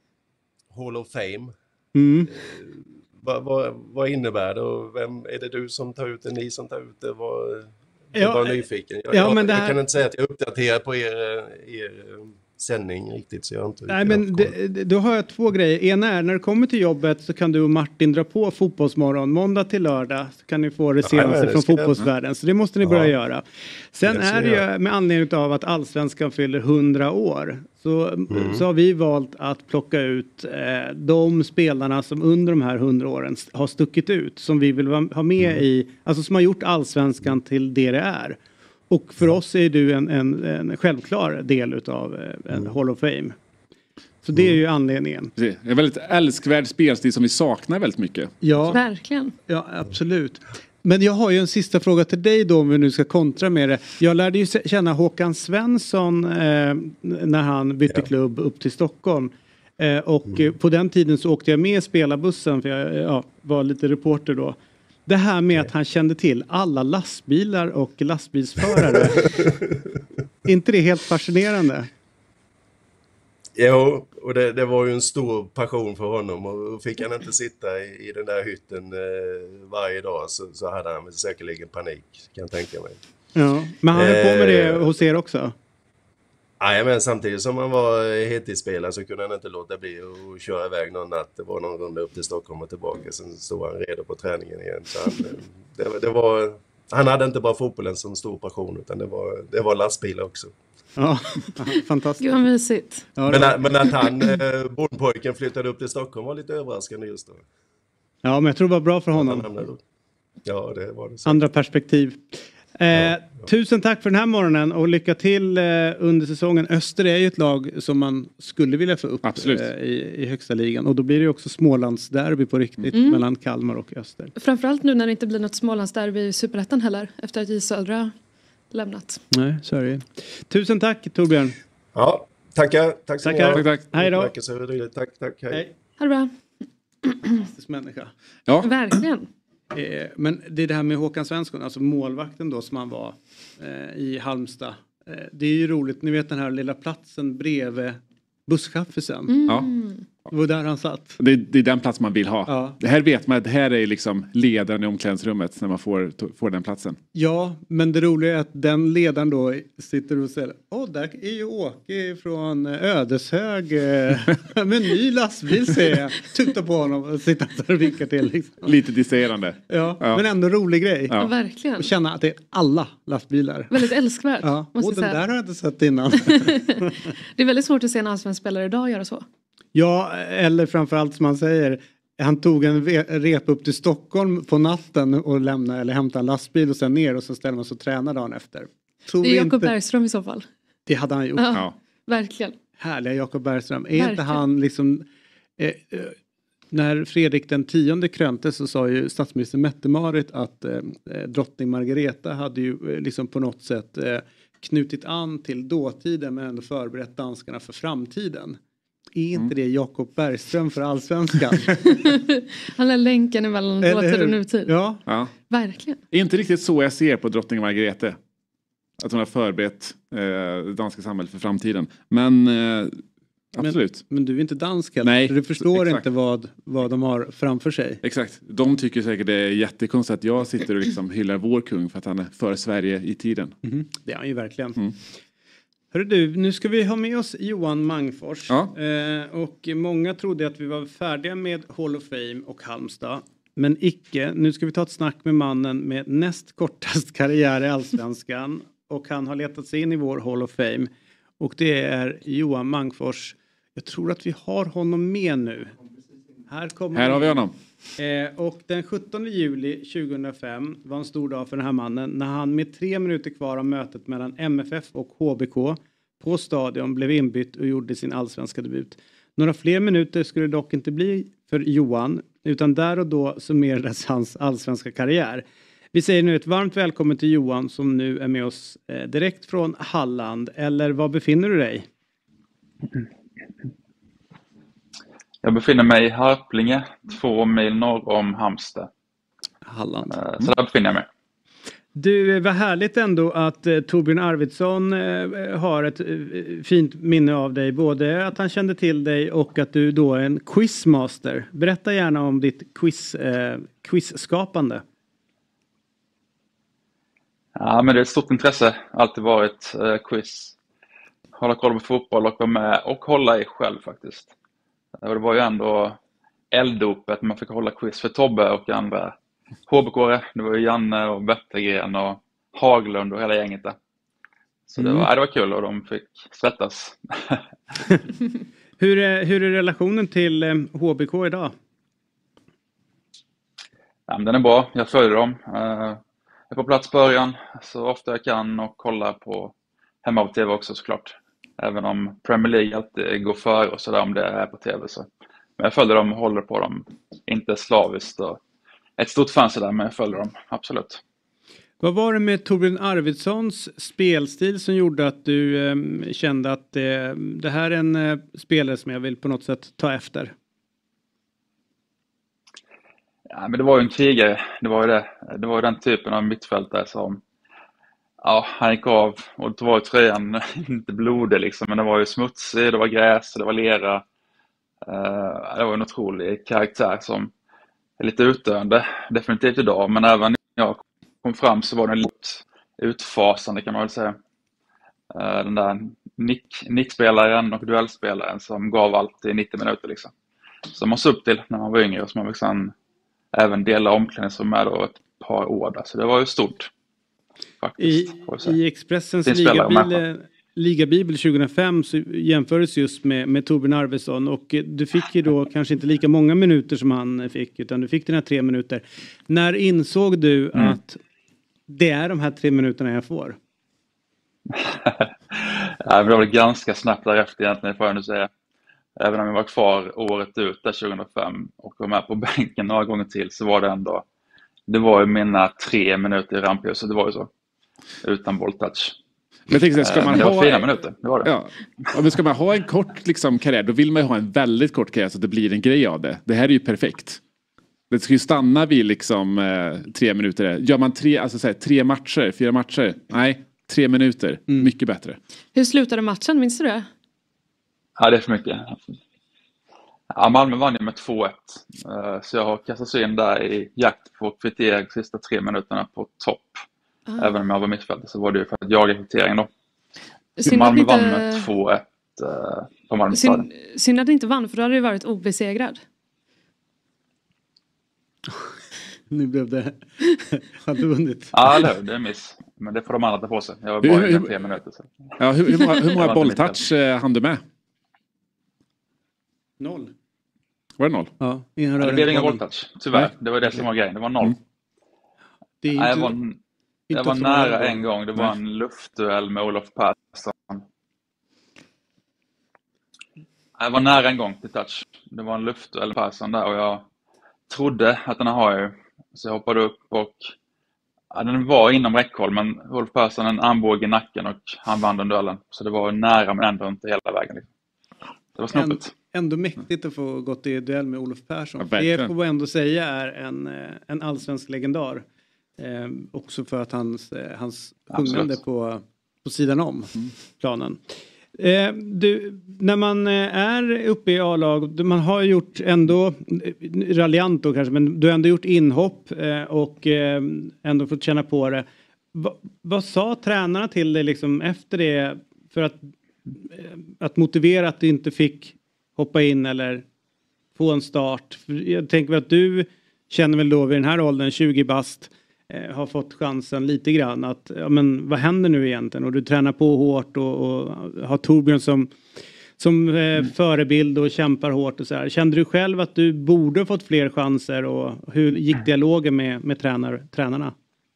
[SPEAKER 5] Hall of Fame,
[SPEAKER 2] mm.
[SPEAKER 5] eh, vad, vad, vad innebär det och vem är det du som tar ut det, ni som tar ut det? Vad, jag var nyfiken. Jag,
[SPEAKER 2] ja, men
[SPEAKER 5] jag,
[SPEAKER 2] det här...
[SPEAKER 5] jag kan inte säga att jag uppdaterar på er, er sändning riktigt. Så jag inte,
[SPEAKER 2] Nej, men det, det, då har jag två grejer. Ena är, när du kommer till jobbet så kan du och Martin dra på Fotbollsmorgon. Måndag till lördag så kan ni få det senaste ja, det från fotbollsvärlden. Så det måste ni ja. börja göra. Sen det är det ju med anledning av att Allsvenskan fyller hundra år. Så, mm. så har vi valt att plocka ut eh, de spelarna som under de här hundra åren har stuckit ut. Som vi vill ha med mm. i, alltså som har gjort Allsvenskan till det det är. Och för oss är du en, en, en självklar del utav en mm. Hall of Fame. Så det är ju anledningen.
[SPEAKER 3] Det är en väldigt älskvärd spelstil som vi saknar väldigt mycket.
[SPEAKER 2] Ja,
[SPEAKER 4] verkligen.
[SPEAKER 2] Ja, absolut. Men jag har ju en sista fråga till dig då, om vi nu ska kontra med det. Jag lärde ju känna Håkan Svensson eh, när han bytte ja. klubb upp till Stockholm. Eh, och mm. på den tiden så åkte jag med i spelarbussen, för jag ja, var lite reporter då. Det här med att han kände till alla lastbilar och lastbilsförare. Är inte det helt fascinerande?
[SPEAKER 5] Jo, och det, det var ju en stor passion för honom. Och fick han inte sitta i, i den där hytten eh, varje dag så, så hade han säkerligen panik, kan jag tänka mig.
[SPEAKER 2] Ja, men han höll på med det hos er också?
[SPEAKER 5] Nej, men samtidigt som han var heltidsspelare så kunde han inte låta bli att köra iväg någon natt. Det var någon runda upp till Stockholm och tillbaka. Sen stod han redo på träningen igen. Så han, det, det var, han hade inte bara fotbollen som stor passion, utan det var, det var lastbilar också.
[SPEAKER 2] Ja, fantastiskt.
[SPEAKER 4] Gud vad mysigt.
[SPEAKER 5] Ja, men, att, men att han, eh, bondpojken, flyttade upp till Stockholm var lite överraskande just då.
[SPEAKER 2] Ja, men jag tror det var bra för honom.
[SPEAKER 5] Ja, det var det.
[SPEAKER 2] Andra perspektiv. Eh, ja, ja. Tusen tack för den här morgonen och lycka till eh, under säsongen. Öster är ju ett lag som man skulle vilja få upp eh, i, i högsta ligan. Och då blir det ju också Smålandsderby på riktigt mm. mellan Kalmar och Öster.
[SPEAKER 4] Framförallt nu när det inte blir något Smålandsderby i Superettan heller, efter att J Södra lämnat.
[SPEAKER 2] Nej, så är det. Tusen tack, Torbjörn.
[SPEAKER 5] Ja, tackar. Tack så
[SPEAKER 2] tackar.
[SPEAKER 3] Tack, tack.
[SPEAKER 2] Hej då.
[SPEAKER 5] Tack, tack, tack. Hej.
[SPEAKER 4] Ha det bra.
[SPEAKER 2] fantastisk människa.
[SPEAKER 3] Ja,
[SPEAKER 4] Verkligen.
[SPEAKER 2] Eh, men det är det här med Håkan Svensson, alltså målvakten då som han var eh, i Halmstad. Eh, det är ju roligt, ni vet den här lilla platsen bredvid busschaffisen.
[SPEAKER 4] Mm.
[SPEAKER 3] ja.
[SPEAKER 2] Det var där han satt.
[SPEAKER 3] Det, det är den plats man vill ha.
[SPEAKER 2] Ja.
[SPEAKER 3] Det här vet man att det här är liksom ledaren i omklädningsrummet när man får, får den platsen.
[SPEAKER 2] Ja, men det roliga är att den ledaren då sitter och säger åh, där är ju Åke från Ödeshög eh, med en ny lastbil, ser jag. Tuttar på honom och sitter där och vinkar till. Liksom.
[SPEAKER 3] Lite distraherande.
[SPEAKER 2] Ja,
[SPEAKER 3] Ja.
[SPEAKER 2] men ändå rolig grej.
[SPEAKER 3] Ja.
[SPEAKER 4] Ja, verkligen.
[SPEAKER 2] Och känna att det är alla lastbilar.
[SPEAKER 4] Väldigt älskvärt.
[SPEAKER 2] Ja,
[SPEAKER 4] Måste
[SPEAKER 2] och den
[SPEAKER 4] jag säga.
[SPEAKER 2] där har jag inte sett innan.
[SPEAKER 4] Det är väldigt svårt att se en allsvensk spelare idag göra så.
[SPEAKER 2] Ja, eller framförallt som man säger, han tog en ve- rep upp till Stockholm på natten och lämnade eller hämtade en lastbil och sen ner och så ställde man sig och tränade dagen efter. Tror
[SPEAKER 4] Det är
[SPEAKER 2] vi
[SPEAKER 4] Jakob
[SPEAKER 2] inte...
[SPEAKER 4] Bergström i så fall.
[SPEAKER 2] Det hade han gjort.
[SPEAKER 4] Ja,
[SPEAKER 3] Ja.
[SPEAKER 4] verkligen.
[SPEAKER 2] Härliga Jakob Bergström. Är
[SPEAKER 4] Verkligen.
[SPEAKER 2] inte han liksom... Eh, eh, när Fredrik den tionde krönte så sa ju statsminister Mette-Marit att eh, drottning Margareta hade ju eh, liksom på något sätt eh, knutit an till dåtiden men ändå förberett danskarna för framtiden. Är inte
[SPEAKER 3] Mm.
[SPEAKER 2] det Jakob Bergström för allsvenskan?
[SPEAKER 4] Han är länken mellan
[SPEAKER 2] Eller
[SPEAKER 4] dåtid och
[SPEAKER 2] hur?
[SPEAKER 4] nutid.
[SPEAKER 2] Ja.
[SPEAKER 3] Ja.
[SPEAKER 4] Verkligen.
[SPEAKER 3] Inte riktigt så jag ser på drottning Margrethe. Att hon har förberett eh, det danska samhället för framtiden. Men eh, absolut.
[SPEAKER 2] Men du är inte dansk heller.
[SPEAKER 3] Nej,
[SPEAKER 2] så du förstår
[SPEAKER 3] exakt.
[SPEAKER 2] inte vad, vad de har framför sig.
[SPEAKER 3] Exakt. De tycker säkert det är jättekonstigt att jag sitter och liksom hyllar vår kung för att han är före Sverige i tiden.
[SPEAKER 2] Mm. Det är han ju verkligen.
[SPEAKER 3] Mm.
[SPEAKER 2] Hörru du, nu ska vi ha med oss Johan Mangfors.
[SPEAKER 3] Ja.
[SPEAKER 2] Eh, och många trodde att vi var färdiga med Hall of Fame och Halmstad. Men icke. Nu ska vi ta ett snack med mannen med näst kortast karriär i allsvenskan. Och han har letat sig in i vår Hall of Fame. Och det är Johan Mangfors. Jag tror att vi har honom med nu. Här kommer
[SPEAKER 3] Här har vi
[SPEAKER 2] han.
[SPEAKER 3] honom.
[SPEAKER 2] Eh, och den sjuttonde juli tjugohundrafem var en stor dag för den här mannen när han med tre minuter kvar av mötet mellan M F F och H B K på stadion blev inbytt och gjorde sin allsvenska debut. Några fler minuter skulle det dock inte bli för Johan, utan där och då summerades hans allsvenska karriär. Vi säger nu ett varmt välkommen till Johan som nu är med oss eh, direkt från Halland. Eller var befinner du dig?
[SPEAKER 6] Jag befinner mig i Harplinge, två mil norr om Halmstad.
[SPEAKER 2] Halland.
[SPEAKER 6] Eh, Så där befinner jag mig.
[SPEAKER 2] Du, vad härligt ändå att eh, Torbjörn Arvidsson eh, har ett eh, fint minne av dig. Både att han kände till dig och att du då är en quizmaster. Berätta gärna om ditt quiz, eh, quizskapande.
[SPEAKER 6] Ja, men det är ett stort intresse. Alltid varit eh, quiz. Hålla koll på fotboll och vara med och hålla i själv faktiskt. Och det var ju ändå elddopet man fick hålla quiz för Tobbe och andra H B K-are. Det var ju Janne och Wettergren och Haglund och hela gänget där. Så det var,
[SPEAKER 2] Mm.
[SPEAKER 6] ja, det var kul och de fick svettas.
[SPEAKER 2] Hur är, hur är relationen till eh, H B K idag?
[SPEAKER 6] Ja, men den är bra, jag följer dem. Eh, Jag är på plats början så ofta jag kan och kollar på hemma på tv också såklart. Även om Premier League alltid går före och sådär om det är på tv. Så. Men jag följer dem och håller på dem. Inte slaviskt och ett stort fan sådär, men jag följer dem, absolut.
[SPEAKER 2] Vad var det med Torbjörn Arvidssons spelstil som gjorde att du eh, kände att eh, det här är en eh, spelare som jag vill på något sätt ta efter?
[SPEAKER 6] Ja, men det var ju en krigare, det var ju det. Det var ju den typen av mittfältare som, ja, han gick av och det var ju tröjan inte blodig liksom, men det var ju smutsig, det var gräs, det var lera. Uh, det var en otrolig karaktär som är lite utdöende, definitivt idag, men även när jag kom fram så var den lite utfasande kan man väl säga. Uh, den där nick, nickspelaren och duellspelaren som gav allt i nittio minuter liksom. Som man såg upp till när man var yngre och som man liksom även dela omklädningsrum med då ett par år där. Så det var ju stort. Faktiskt,
[SPEAKER 2] I, i Expressens
[SPEAKER 6] Sin spelare,
[SPEAKER 2] ligabibel, ligabibel tjugohundrafem så jämfördes just med, med Torbjörn Arvidsson. Och du fick ju då kanske inte lika många minuter som han fick. Utan du fick dina tre minuter. När insåg du
[SPEAKER 6] Mm.
[SPEAKER 2] att det är de här tre minuterna jag får?
[SPEAKER 6] Ja, det var väl ganska snabbt därefter egentligen får jag nu säga. Även om jag var kvar året ut där tjugohundrafem och var med på bänken några gånger till så var det ändå, det var ju mina tre minuter i rampljuset, det var ju så. Utan bolltouch.
[SPEAKER 3] Men jag tänkte, ska man
[SPEAKER 6] det var
[SPEAKER 3] ha...
[SPEAKER 6] fina minuter, det var det.
[SPEAKER 3] Ja. Men ska man ha en kort liksom, karriär, då vill man ju ha en väldigt kort karriär så att det blir en grej av det. Det här är ju perfekt. Det ska ju stanna vid liksom eh, tre minuter. Gör man tre, alltså, så här, tre matcher, fyra matcher? Nej, tre minuter. Mm. Mycket bättre.
[SPEAKER 4] Hur slutade matchen, minns du det?
[SPEAKER 6] Ja, det är för mycket. Ja, Malmö vann ju med två ett. Uh, så jag har kastats in där i jakt på kvittering de sista tre minuterna på topp. Ah. Även om jag var mittfältare så var det ju för att jaga kvittering då.
[SPEAKER 4] Synd
[SPEAKER 6] Malmö
[SPEAKER 4] inte...
[SPEAKER 6] vann med två ett uh, på Malmö.
[SPEAKER 4] Synd, synd att det inte vann, för då hade det varit obesegrad.
[SPEAKER 2] Nu blev det... Har du vunnit?
[SPEAKER 6] Ja, det är, det är en miss. Men det får de andra ta på sig. Jag var bara i tre minuter. Så.
[SPEAKER 3] Ja, hur, hur många, hur många bolltouch eh, hann du med?
[SPEAKER 2] Noll.
[SPEAKER 3] Var det noll?
[SPEAKER 2] Ja,
[SPEAKER 6] ja det blev ingen bolltouch. Tyvärr. Nej. Det var det som var grejen. Det var noll. Mm. Det är inte, Nej, jag var, jag var nära en gång. Det var Nej. en luftduell med Olof Persson. Jag var nära en gång till touch. Det var en luftduell med Persson där och jag trodde att den har ju. Så jag hoppade upp och ja, den var inom räckhåll, men Olof Persson en armbåge i nacken och han vann den duellen. Så det var nära men ändå inte hela vägen. Det var snabbt.
[SPEAKER 2] Ändå mäktigt att få gått i duell med Olof Persson. Ja, det får man ändå säga är en, en allsvensk legendar. Eh, också för att hans, hans sjungande på, på sidan om mm. planen. Eh, du, när man är uppe i A-lag, man har gjort ändå, raljant då kanske, men du har ändå gjort inhopp eh, och eh, ändå fått känna på det. Va, vad sa tränarna till dig liksom efter det för att, eh, att motivera att du inte fick hoppa in eller få en start? Jag tänker väl att du känner väl då vid den här åldern, tjugo bast, eh, har fått chansen lite grann att, ja men vad händer nu egentligen? Och du tränar på hårt och, och har Torbjörn som, som eh, mm. förebild och kämpar hårt och så här. Kände du själv att du borde fått fler chanser och hur gick dialogen med, med tränar, tränarna?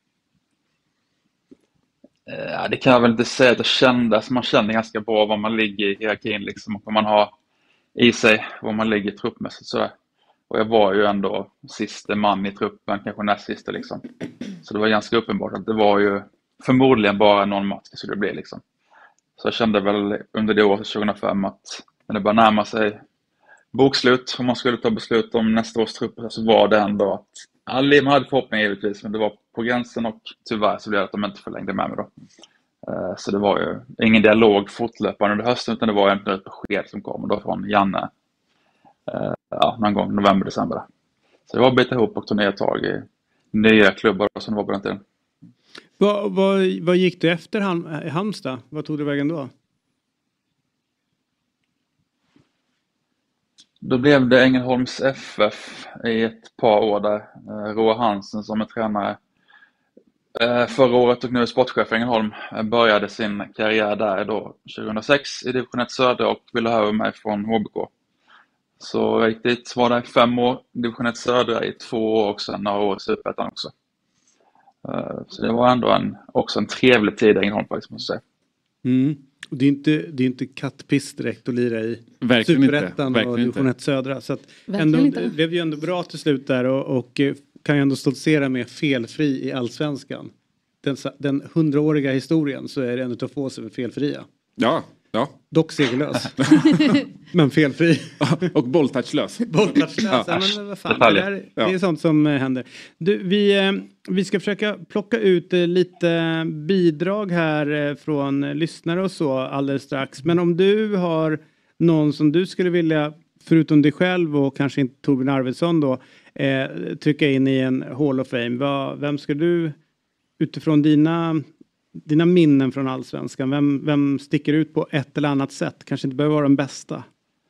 [SPEAKER 6] Ja, det kan jag väl inte säga att jag kände. Alltså man kände ganska bra var man ligger i hierarkin liksom, och vad man har i sig, var man ligger truppmässigt sådär. Och jag var ju ändå sista man i truppen, kanske näst sista liksom. Så det var ganska uppenbart att det var ju förmodligen bara någon match det skulle bli liksom. Så jag kände väl under det året tjugohundrafem att när det började närma sig bokslut, om man skulle ta beslut om nästa års trupper, så var det ändå att alla man hade förhoppningar givetvis, men det var på gränsen och tyvärr så blev det att de inte förlängde med mig då. Så det var ju ingen dialog fortlöpande under hösten, utan det var egentligen ett besked som kom då från Janne ja, någon gång november, december. Så det var att byta ihop och ta ner ett tag i nya klubbar som det var på den tiden.
[SPEAKER 2] Vad, vad, vad gick du efter Ham, Halmstad? Vad tog du vägen då?
[SPEAKER 6] Då blev det Ängelholms F F i ett par år där. Roa Hansen som är tränare förra året och nu är sportchef i Ängelholm började sin karriär där då tjugohundrasex i division ett Söder och ville ha över mig från H B K. Så jag gick dit, var där i fem år, division ett Söder i två år och sen några år i Superettan också. Så det var ändå en, också en trevlig tid i Ängelholm faktiskt, måste jag säga.
[SPEAKER 2] Mm. Och det är inte, det är inte kattpiss direkt att lira i
[SPEAKER 3] Verkligen
[SPEAKER 2] Superettan
[SPEAKER 3] inte.
[SPEAKER 2] och division ett Södra. Så att
[SPEAKER 4] Verkligen
[SPEAKER 2] ändå,
[SPEAKER 4] inte.
[SPEAKER 2] det blev ju ändå bra till slut där och, och kan ju ändå stoltsera med felfri i allsvenskan. Den, den hundraåriga historien så är det ändå att få sig med felfria.
[SPEAKER 3] Ja, ja.
[SPEAKER 2] Dock segerlös. Men felfri.
[SPEAKER 3] Och bolltouchlös.
[SPEAKER 2] Bolltouchlös, ja, men vad fan. Det, där, det är sånt som händer. Du, vi, vi ska försöka plocka ut lite bidrag här från lyssnare och så alldeles strax. Men om du har någon som du skulle vilja, förutom dig själv och kanske inte Torbjörn Arvidsson då, eh, trycka in i en Hall of Fame. Va, vem ska du utifrån dina... Dina minnen från allsvenskan, vem, vem sticker ut på ett eller annat sätt? Kanske inte behöver vara den bästa.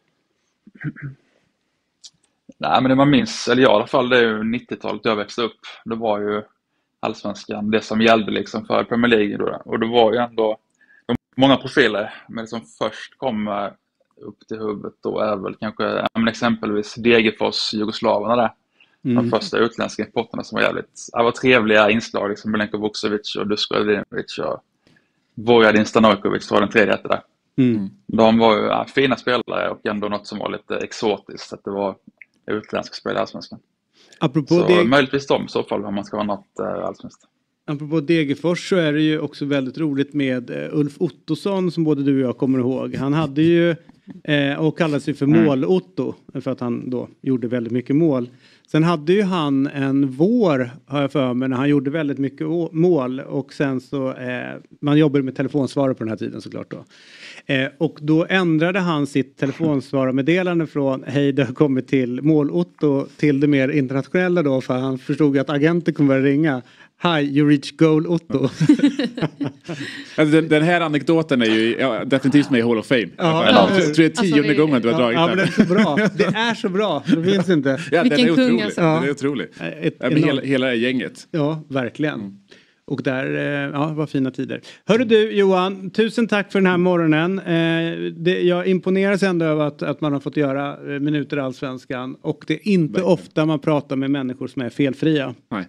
[SPEAKER 6] Nej, men det man minns, eller jag i alla fall, det är ju nittiotalet jag växte upp. Det var ju allsvenskan, det som gällde liksom för Premier League då. Och det var ju ändå många profiler, men det som först kom upp till huvudet då är väl kanske exempelvis Degerfors, Jugoslaverna där. Mm. De första utländska importerna som var jävligt det var trevliga inslag, liksom Milenko Vukcevic och Dusko Ivanovic och Vojadin Stanojkovic var den tredje efter där. Mm. De var ju ja, fina spelare och ändå något som var lite exotiskt, att det var utländska spelare i allsvenskan.
[SPEAKER 2] Apropå
[SPEAKER 6] så
[SPEAKER 2] det...
[SPEAKER 6] möjligtvis de i så fall om man ska ha något äh, allsvenskt.
[SPEAKER 2] apropå Degerfors så är det ju också väldigt roligt med eh, Ulf Ottosson som både du och jag kommer ihåg. Han hade ju eh, och kallade sig för
[SPEAKER 6] Mm.
[SPEAKER 2] Mål-Otto för att han då gjorde väldigt mycket mål. Sen hade ju han en vår, har jag för mig, när han gjorde väldigt mycket å- mål och sen så, eh, man jobbade med telefonsvarare på den här tiden såklart då. Eh, och då ändrade han sitt telefonsvararmeddelande från hej det har kommit till Mål-Otto till det mer internationella då för han förstod att agenter kommer att ringa. Hi, you reach goal Otto.
[SPEAKER 3] Alltså, den, den här anekdoten är ju ja, definitivt med i Hall of Fame.
[SPEAKER 2] Ja,
[SPEAKER 3] jag
[SPEAKER 2] ja.
[SPEAKER 3] tror det är tionde
[SPEAKER 4] Alltså, det-
[SPEAKER 3] gången du har dragit
[SPEAKER 2] Ja, men det
[SPEAKER 3] den.
[SPEAKER 2] är så bra. Det är så bra. Det finns inte.
[SPEAKER 3] Ja, den
[SPEAKER 4] Vilken
[SPEAKER 3] är
[SPEAKER 4] kung,
[SPEAKER 3] otrolig.
[SPEAKER 4] alltså.
[SPEAKER 3] Den är otrolig.
[SPEAKER 2] Ett
[SPEAKER 3] Ja, men hela,
[SPEAKER 2] enormt-
[SPEAKER 3] hela det här gänget.
[SPEAKER 2] Ja, verkligen. Och där, eh, ja, var fina tider. Hörru du Johan, tusen tack för den här morgonen. Eh, det, jag imponeras ändå över att, att man har fått göra eh, minuter i Allsvenskan. Och det är inte
[SPEAKER 3] Verkligen.
[SPEAKER 2] ofta man pratar med människor som är felfria.
[SPEAKER 3] Nej.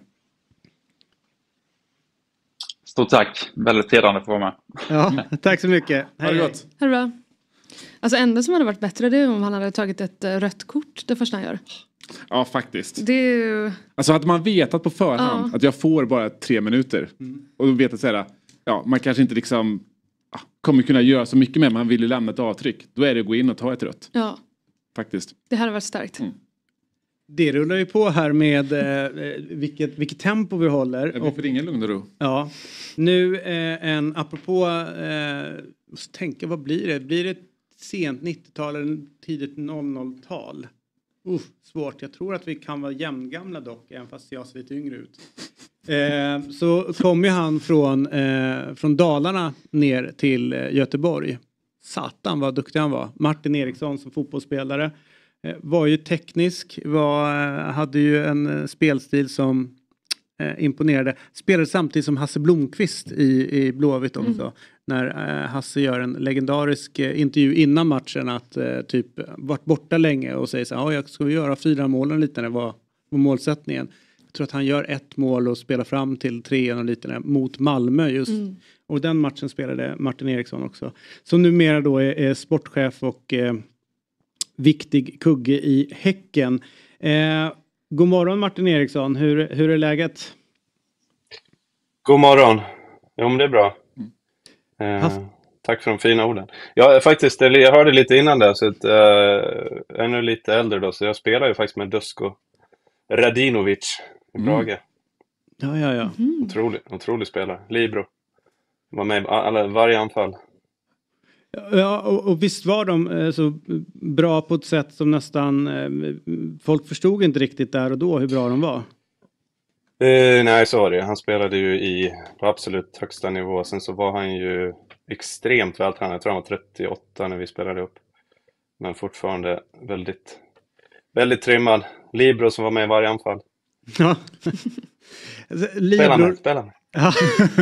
[SPEAKER 6] Stort tack. Väldigt hedrande för att vara med.
[SPEAKER 2] Ja, tack så mycket.
[SPEAKER 3] Ha det gott.
[SPEAKER 4] Här bra. Alltså enda som hade varit bättre det är om han hade tagit ett eh, rött kort det första han gör.
[SPEAKER 3] Ja, faktiskt.
[SPEAKER 4] Det är ju...
[SPEAKER 3] Alltså hade man vetat på förhand
[SPEAKER 4] Ja.
[SPEAKER 3] att jag får bara tre minuter och då vet att säga, ja, man kanske inte liksom ja, kommer kunna göra så mycket med, man vill ju lämna ett avtryck. Då är det att gå in och ta ett rött.
[SPEAKER 4] Ja,
[SPEAKER 3] Faktiskt.
[SPEAKER 4] det hade varit starkt.
[SPEAKER 3] Mm.
[SPEAKER 2] Det rullar ju på här med eh, vilket, vilket tempo vi håller.
[SPEAKER 3] Jag vill för ingen lugn och ro.
[SPEAKER 2] Ja, nu eh, en apropå, eh, måste tänka vad blir det? Blir det sent nittiotal eller tidigt noll noll-tal? Uh, svårt, jag tror att vi kan vara jämngamla dock, även fast jag ser lite yngre ut. Eh, så kom ju han från, eh, från Dalarna ner till eh, Göteborg. Satan vad duktig han var. Martin Eriksson som fotbollsspelare. Eh, var ju teknisk, var, eh, hade ju en eh, spelstil som eh, imponerade. Spelade samtidigt som Hasse Blomqvist i, i Blåvitt också. Mm. När eh, Hasse gör en legendarisk eh, intervju innan matchen att eh, typ varit borta länge och säger så här, ja jag ska göra fyra målen lite när det var, var målsättningen. Jag tror att han gör ett mål och spelar fram till trean och lite mot Malmö just. Mm. Och den matchen spelade Martin Eriksson också. Som numera då är, är sportchef och eh, viktig kugge i Häcken. Eh, god morgon Martin Eriksson, hur, hur är läget?
[SPEAKER 7] God morgon. Jo men det är bra. Eh, tack för de fina orden. Jag faktiskt, jag hörde lite innan där så att, eh, jag är nu lite äldre då så jag spelar ju faktiskt med Dusko Radinovic i Brage.
[SPEAKER 2] Mm. Ja, ja, ja.
[SPEAKER 7] Mm. Otrolig, otrolig spelare. Libro. Var med i alla, varje anfall.
[SPEAKER 2] Ja, och, och visst var de eh, så bra på ett sätt som nästan eh, folk förstod inte riktigt där och då hur bra de var.
[SPEAKER 7] Eh, nej, så var det. Han spelade ju i på absolut högsta nivå. Sen så var han ju extremt vältränad. Jag tror han var trettioåtta när vi spelade upp. Men fortfarande väldigt, väldigt trimmad. Libro som var med i varje anfall.
[SPEAKER 2] Ja. Libro...
[SPEAKER 7] Spela med, spela med.
[SPEAKER 2] Ja.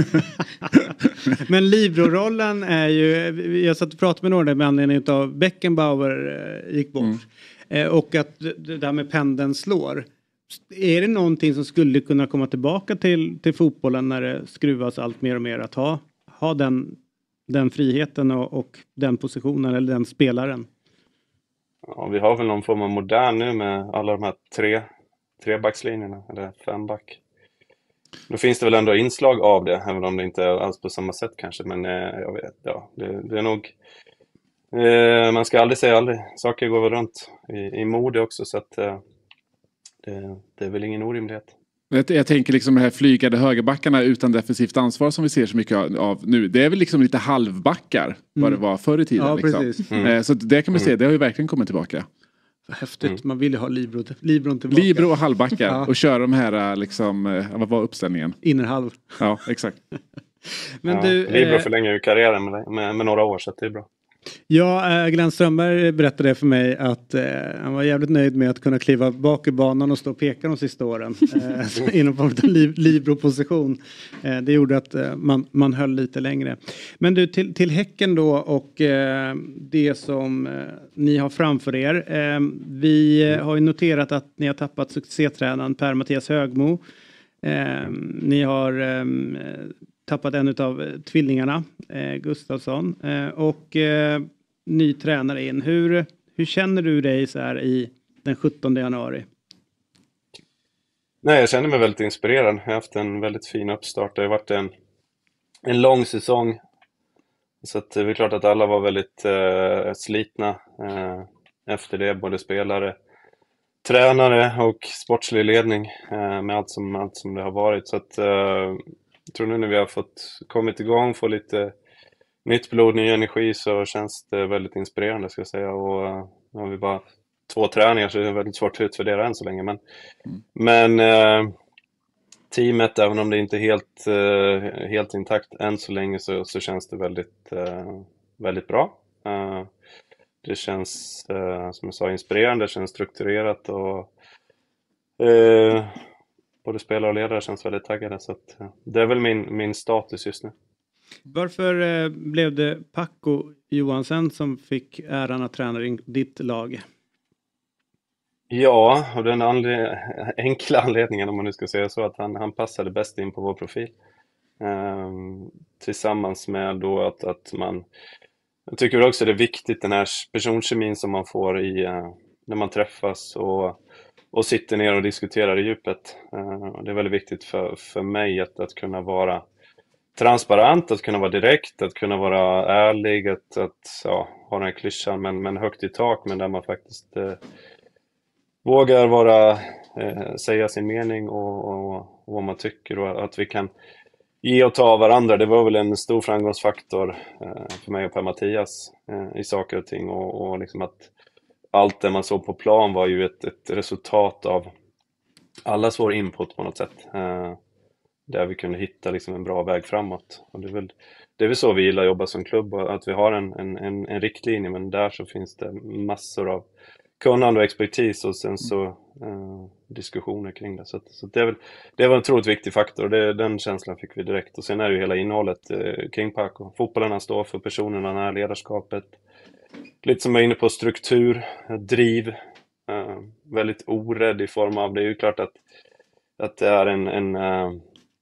[SPEAKER 2] Men Libro-rollen är ju, jag satt och pratade med några med anledning av Beckenbauer eh, gick bort. Mm. Eh, och att det där med pendeln slår. Är det någonting som skulle kunna komma tillbaka till, till fotbollen när det skruvas allt mer och mer? Att ha, ha den, den friheten och, och den positionen eller den spelaren?
[SPEAKER 7] Ja, vi har väl någon form av modern nu med alla de här tre, trebackslinjerna eller femback. Då finns det väl ändå inslag av det, även om det inte är alls på samma sätt kanske. Men eh, jag vet, ja, det, det är nog... Eh, man ska aldrig säga aldrig. Saker går väl runt i, i mode också, så att eh, det, det är väl ingen orimlighet.
[SPEAKER 3] Jag, jag tänker liksom de här flygande högerbackarna utan defensivt ansvar som vi ser så mycket av nu. Det är väl liksom lite halvbackar mm. vad det var förr i tiden.
[SPEAKER 2] Ja,
[SPEAKER 3] liksom.
[SPEAKER 2] precis.
[SPEAKER 3] Mm. Eh, så det kan man säga, det har ju verkligen kommit tillbaka.
[SPEAKER 2] Häftigt, mm. man vill ju ha Libro, Libron tillbaka.
[SPEAKER 3] Libro och halvbackar
[SPEAKER 2] ja.
[SPEAKER 3] Och köra de här liksom, vad var uppställningen?
[SPEAKER 2] Innerhalv.
[SPEAKER 3] Ja, exakt.
[SPEAKER 7] Men ja, du, Libro eh... förlänger ju karriären med, med, med några år, så det är bra.
[SPEAKER 2] Ja, Glenn Strömberg berättade för mig att eh, han var jävligt nöjd med att kunna kliva bak i banan och stå och peka de sista åren. Eh, inom en li- Libro-position. Eh, det gjorde att eh, man, man höll lite längre. Men du, till, till Häcken då och eh, det som eh, ni har framför er. Eh, vi eh, har ju noterat att ni har tappat succétränaren Per-Mattias Högmo. Eh, ni har... Eh, tappat en av tvillingarna, eh, Gustafsson. Eh, och eh, ny tränare in. Hur, hur känner du dig så här i den sjuttonde januari?
[SPEAKER 7] Nej, jag känner mig väldigt inspirerad. Jag har haft en väldigt fin uppstart. Det har varit en, en lång säsong. Så att det är klart att alla var väldigt eh, slitna eh, efter det. Både spelare, tränare och sportslig ledning eh, med allt som, allt som det har varit. Så att, eh, jag tror nu när vi har fått kommit igång, få lite nytt blod, ny energi, så känns det väldigt inspirerande, ska jag säga. Och eh, nu har vi bara två träningar, så det är väldigt svårt att utvärdera än så länge. Men, mm. men eh, teamet, även om det inte är helt, eh, helt intakt än så länge, så, så känns det väldigt, eh, väldigt bra. Eh, det känns, eh, som jag sa, inspirerande, det känns strukturerat, och eh, både spelare och ledare känns väldigt taggade. Så att, eh, det är väl min, min status just nu.
[SPEAKER 2] Varför eh, blev det Paco Johansson som fick äran att träna in ditt lag?
[SPEAKER 7] Ja, och den anled- enkla anledningen, om man nu ska säga så, att han, han passade bäst in på vår profil. Ehm, tillsammans med då att, att man, jag tycker också det är viktigt, den här personkemin som man får i, uh, när man träffas och, och sitter ner och diskuterar i djupet. Uh, det är väldigt viktigt för, för mig att, att kunna vara transparent, att kunna vara direkt, att kunna vara ärlig, att, att ja, ha den här klyschan, men, men högt i tak, men där man faktiskt uh, vågar vara, eh, säga sin mening och, och, och vad man tycker, och att vi kan ge och ta av varandra. Det var väl en stor framgångsfaktor eh, för mig och Per-Mattias eh, i saker och ting, och, och liksom att allt det man såg på plan var ju ett, ett resultat av allas vår input på något sätt, eh, där vi kunde hitta liksom en bra väg framåt. Och det är väl, det är väl så vi gillar att jobba som klubb, att vi har en, en, en, en riktlinje, men där så finns det massor av kunnande och expertis, och sen så eh, diskussioner kring det. Så, att, så det, är väl, det var en otroligt viktig faktor, det, den känslan fick vi direkt. Och sen är det ju hela innehållet eh, kring Paco. Fotbollen han står för, personerna, när ledarskapet. Lite som jag är inne på, struktur, driv. Eh, väldigt orädd i form av, det är ju klart att, att det är en, en, eh,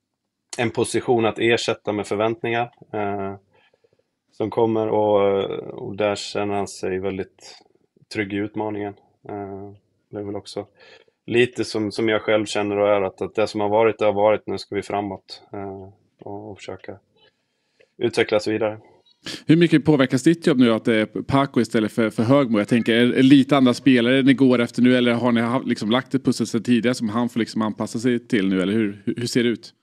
[SPEAKER 7] en position att ersätta med förväntningar eh, som kommer, och, och där känner han sig väldigt trygg i utmaningen. Uh, det är väl också lite som, som jag själv känner och är, att, att det som har varit, det har varit, nu ska vi framåt uh, och, och försöka utvecklas vidare.
[SPEAKER 3] Hur mycket påverkas ditt jobb nu att det är Paco istället för, för Högmo? Jag tänker, är det lite andra spelare ni går efter nu, eller har ni liksom lagt ett pussel sedan tidigare som han får liksom anpassa sig till nu, eller hur, hur ser det ut?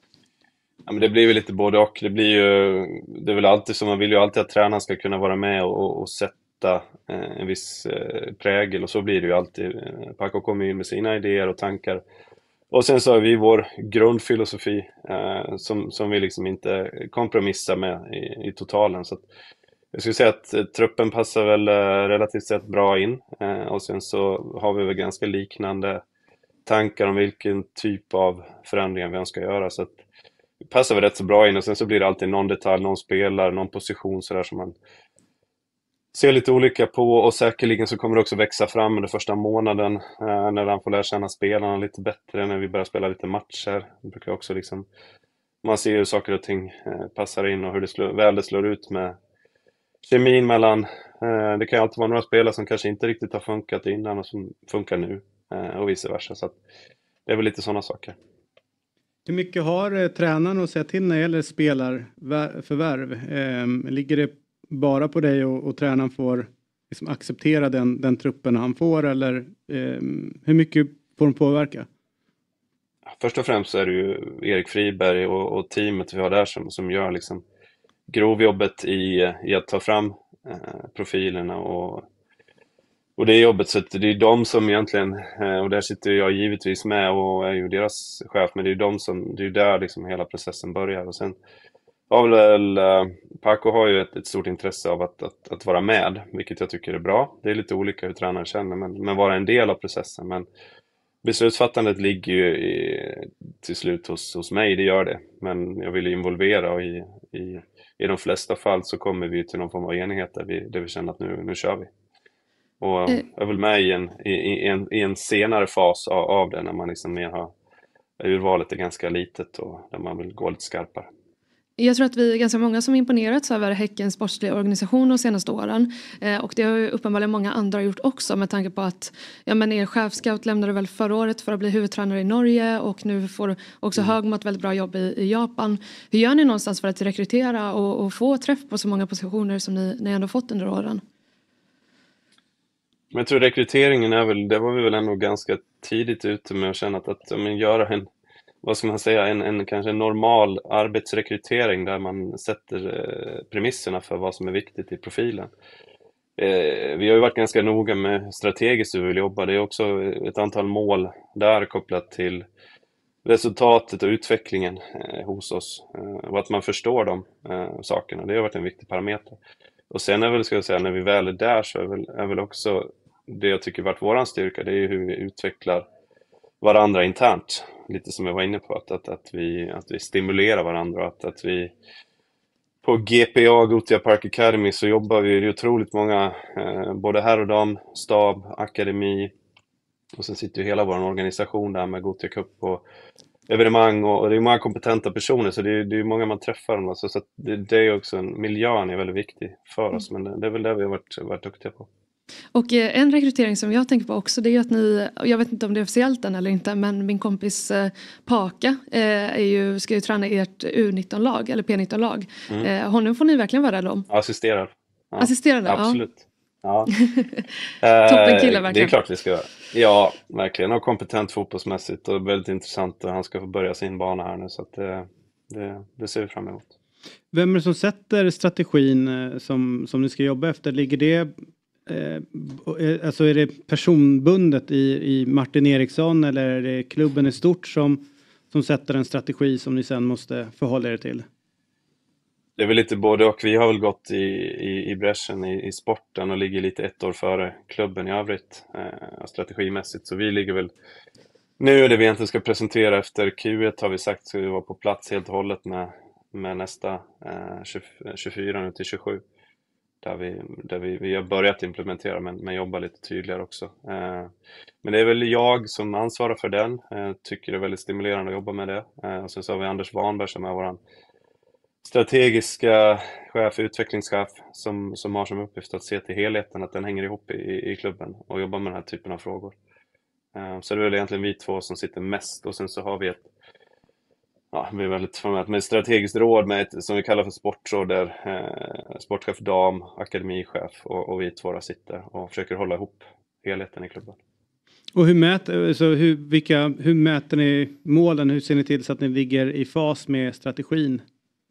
[SPEAKER 7] Ja, men det blir väl lite både och. Det blir ju, det är väl alltid som, man vill ju alltid att tränaren ska kunna vara med och, och, och sätta en viss prägel, och så blir det ju alltid. Paco kommer in med sina idéer och tankar, och sen så har vi vår grundfilosofi eh, som, som vi liksom inte kompromissar med i, i totalen. Så att jag skulle säga att eh, truppen passar väl eh, relativt sett bra in, eh, och sen så har vi väl ganska liknande tankar om vilken typ av förändringar vi önskar göra, så att det passar väl rätt så bra in. Och sen så blir det alltid någon detalj, någon spelare, någon position så där som man ser lite olika på, och säkerligen så kommer det också växa fram under första månaden eh, när han får lära känna spelarna lite bättre, när vi börjar spela lite matcher. Det brukar också liksom, man ser hur saker och ting eh, passar in, och hur det slår, väl det slår ut med kemin mellan, eh, det kan ju alltid vara några spelare som kanske inte riktigt har funkat innan och som funkar nu, eh, och vice versa. Så att det är väl lite sådana saker.
[SPEAKER 2] Hur mycket har eh, tränaren att säga till när det gäller spelarförvärv? Eh, ligger det bara på dig, och, och tränaren får liksom acceptera den, den truppen han får, eller eh, hur mycket får de påverka?
[SPEAKER 7] Först och främst så är det ju Erik Friberg och, och teamet vi har där som, som gör liksom grovjobbet i, i att ta fram eh, profilerna, och, och det jobbet, så att det är de som egentligen, eh, och där sitter jag givetvis med och är ju deras chef, men det är ju de som, det är ju där liksom hela processen börjar. Och sen har väl, eh, Paco har ju ett, ett stort intresse av att, att, att vara med, vilket jag tycker är bra. Det är lite olika hur tränaren känner, men, men vara en del av processen. Men beslutsfattandet ligger ju i, till slut hos, hos mig, det gör det. Men jag vill involvera, och i, i, i de flesta fall så kommer vi till någon form av enighet där vi, där vi känner att nu, nu kör vi. Och jag är väl med i en, i, i en, i en senare fas av, av det, när man liksom mer har, urvalet är ganska litet och där man vill gå lite skarpare.
[SPEAKER 4] Jag tror att vi är ganska många som imponerats över Häckens sportsliga organisation de senaste åren. Eh, och det har ju uppenbarligen många andra gjort också med tanke på att ja, men er chefscout lämnade väl förra året för att bli huvudtränare i Norge och nu får också mm. Högmo ett väldigt bra jobb i, i Japan. Hur gör ni någonstans för att rekrytera och, och få träff på så många positioner som ni, ni ändå fått under åren?
[SPEAKER 7] Men jag tror rekryteringen är väl, det var vi väl ändå ganska tidigt ute med att känna att, att men, göra en, vad ska man säga, en, en kanske normal arbetsrekrytering där man sätter eh, premisserna för vad som är viktigt i profilen. Eh, vi har ju varit ganska noga med strategiskt hur vi vill jobba. Det är också ett antal mål där kopplat till resultatet och utvecklingen eh, hos oss. Eh, och att man förstår de eh, sakerna, det har varit en viktig parameter. Och sen är väl, ska jag säga, när vi väl är där så är väl, är väl också det jag tycker varit våran styrka, det är ju hur vi utvecklar varandra internt. Lite som jag var inne på, att, att, att, vi, att vi stimulerar varandra. Att, att vi på G P A, Gothia Park Academy, så jobbar vi ju otroligt många, eh, både här och dam, stab, akademi. Och sen sitter ju hela vår organisation där med Gothia Cup och evenemang. Och, och det är många kompetenta personer, så det är, det är många man träffar. Så, så att det, det är också en, miljön är väldigt viktig för oss, men det, det är väl det vi har varit, varit duktiga på.
[SPEAKER 4] Och en rekrytering som jag tänker på också, det är ju att ni, jag vet inte om det är officiellt än eller inte, men min kompis eh, Paka eh, är ju, ska ju träna ert U nitton-lag eller P nitton-lag. Mm. Eh, honom får ni verkligen vara rädda om.
[SPEAKER 7] Assisterar. Ja.
[SPEAKER 4] Assisterar,
[SPEAKER 7] absolut. Ja.
[SPEAKER 4] Toppen kille verkligen.
[SPEAKER 7] Det är klart vi ska göra. Ja, verkligen. Och kompetent fotbollsmässigt och väldigt intressant. Och han ska få börja sin bana här nu, så att det, det, det ser vi fram emot.
[SPEAKER 2] Vem är det som sätter strategin som, som ni ska jobba efter? Ligger det Eh, alltså är det personbundet i, i Martin Eriksson, eller är det klubben i stort som, som sätter en strategi som ni sen måste förhålla er till?
[SPEAKER 7] Det är väl lite både och. Vi har väl gått i, i, i bräschen i, i sporten och ligger lite ett år före klubben i övrigt eh, strategimässigt. Så vi ligger väl nu, det vi egentligen ska presentera efter Q ett har vi sagt, ska vi vara på plats helt och hållet med, med nästa eh, tjugofyra nu till tjugosju. Där vi, där vi, vi har börjat implementera, men, men jobbar lite tydligare också. Eh, men det är väl jag som ansvarar för den. Eh, tycker det är väldigt stimulerande att jobba med det. Eh, och sen så har vi Anders Warnberg som är vår strategiska chef, utvecklingschef, som, som har som uppgift att se till helheten, att den hänger ihop i, i klubben och jobba med den här typen av frågor. Eh, så det är väl egentligen vi två som sitter mest, och sen så har vi ett Ja, vi är väldigt formellt med ett strategiskt råd med ett, som vi kallar för sportråd, där eh, sportchef dam, akademichef och, och vi två sitter och försöker hålla ihop helheten i klubben.
[SPEAKER 2] Och hur mäter, så hur, vilka, hur mäter ni målen? Hur ser ni till så att ni ligger i fas med strategin?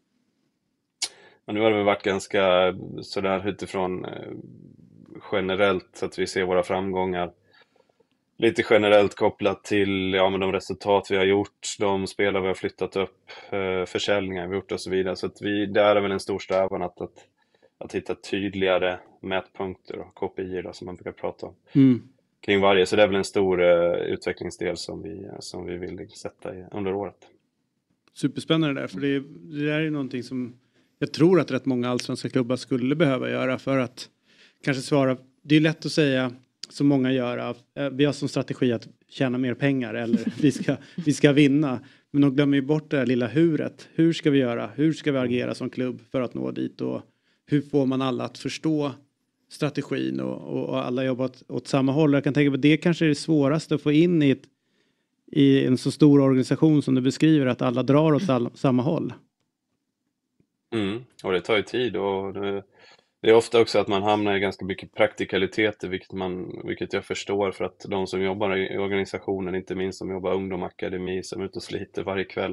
[SPEAKER 7] Men nu har det väl varit ganska sådär utifrån eh, generellt, så att vi ser våra framgångar. Lite generellt kopplat till ja, men de resultat vi har gjort, de spelare vi har flyttat upp, eh, försäljningar vi har gjort och så vidare. Så att vi, där är väl en stor strävan att, att, att hitta tydligare mätpunkter och K P I då, som man brukar prata om mm. kring varje. Så det är väl en stor eh, utvecklingsdel som vi, som vi vill sätta i, under året.
[SPEAKER 2] Superspännande där, för det, det där är någonting som jag tror att rätt många allsvenska klubbar skulle behöva göra för att kanske svara. Det är lätt att säga, som många gör, vi har som strategi att tjäna mer pengar eller vi ska, vi ska vinna. Men de glömmer ju bort det här lilla huret. Hur ska vi göra? Hur ska vi agera som klubb för att nå dit? Och hur får man alla att förstå strategin och, och alla jobba åt, åt samma håll? Jag kan tänka på att det kanske är det svåraste att få in i, ett, i en så stor organisation som du beskriver, att alla drar åt all, samma håll.
[SPEAKER 7] Mm, och det tar ju tid, och det, det är ofta också att man hamnar i ganska mycket praktikaliteter, vilket, man, vilket jag förstår, för att de som jobbar i organisationen, inte minst som jobbar ungdomakademi, som är ute och sliter varje kväll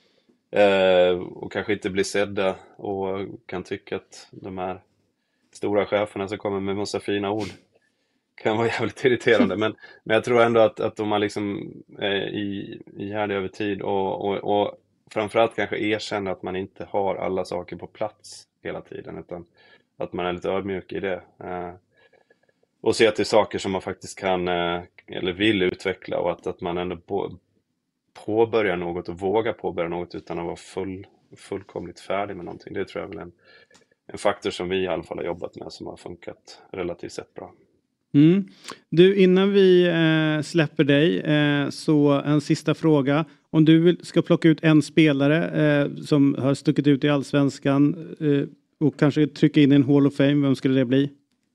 [SPEAKER 7] eh, och kanske inte blir sedda och kan tycka att de här stora cheferna som kommer med massa fina ord kan vara jävligt irriterande. Men, men jag tror ändå att, att om man liksom är i, ihärdig över tid och, och, och framförallt kanske erkänner att man inte har alla saker på plats hela tiden, utan att man är lite ödmjuk i det. Eh, och se till saker som man faktiskt kan eh, eller vill utveckla, och att, att man ändå på, påbörjar något och vågar påbörja något utan att vara full, fullkomligt färdig med någonting. Det tror jag är väl en, en faktor som vi i alla fall har jobbat med, som har funkat relativt sett bra.
[SPEAKER 2] Mm. Du, innan vi eh, släpper dig, eh, så en sista fråga. Om du vill, ska plocka ut en spelare eh, som har stuckit ut i allsvenskan eh, och kanske trycka in i en Hall of Fame, vem skulle det bli?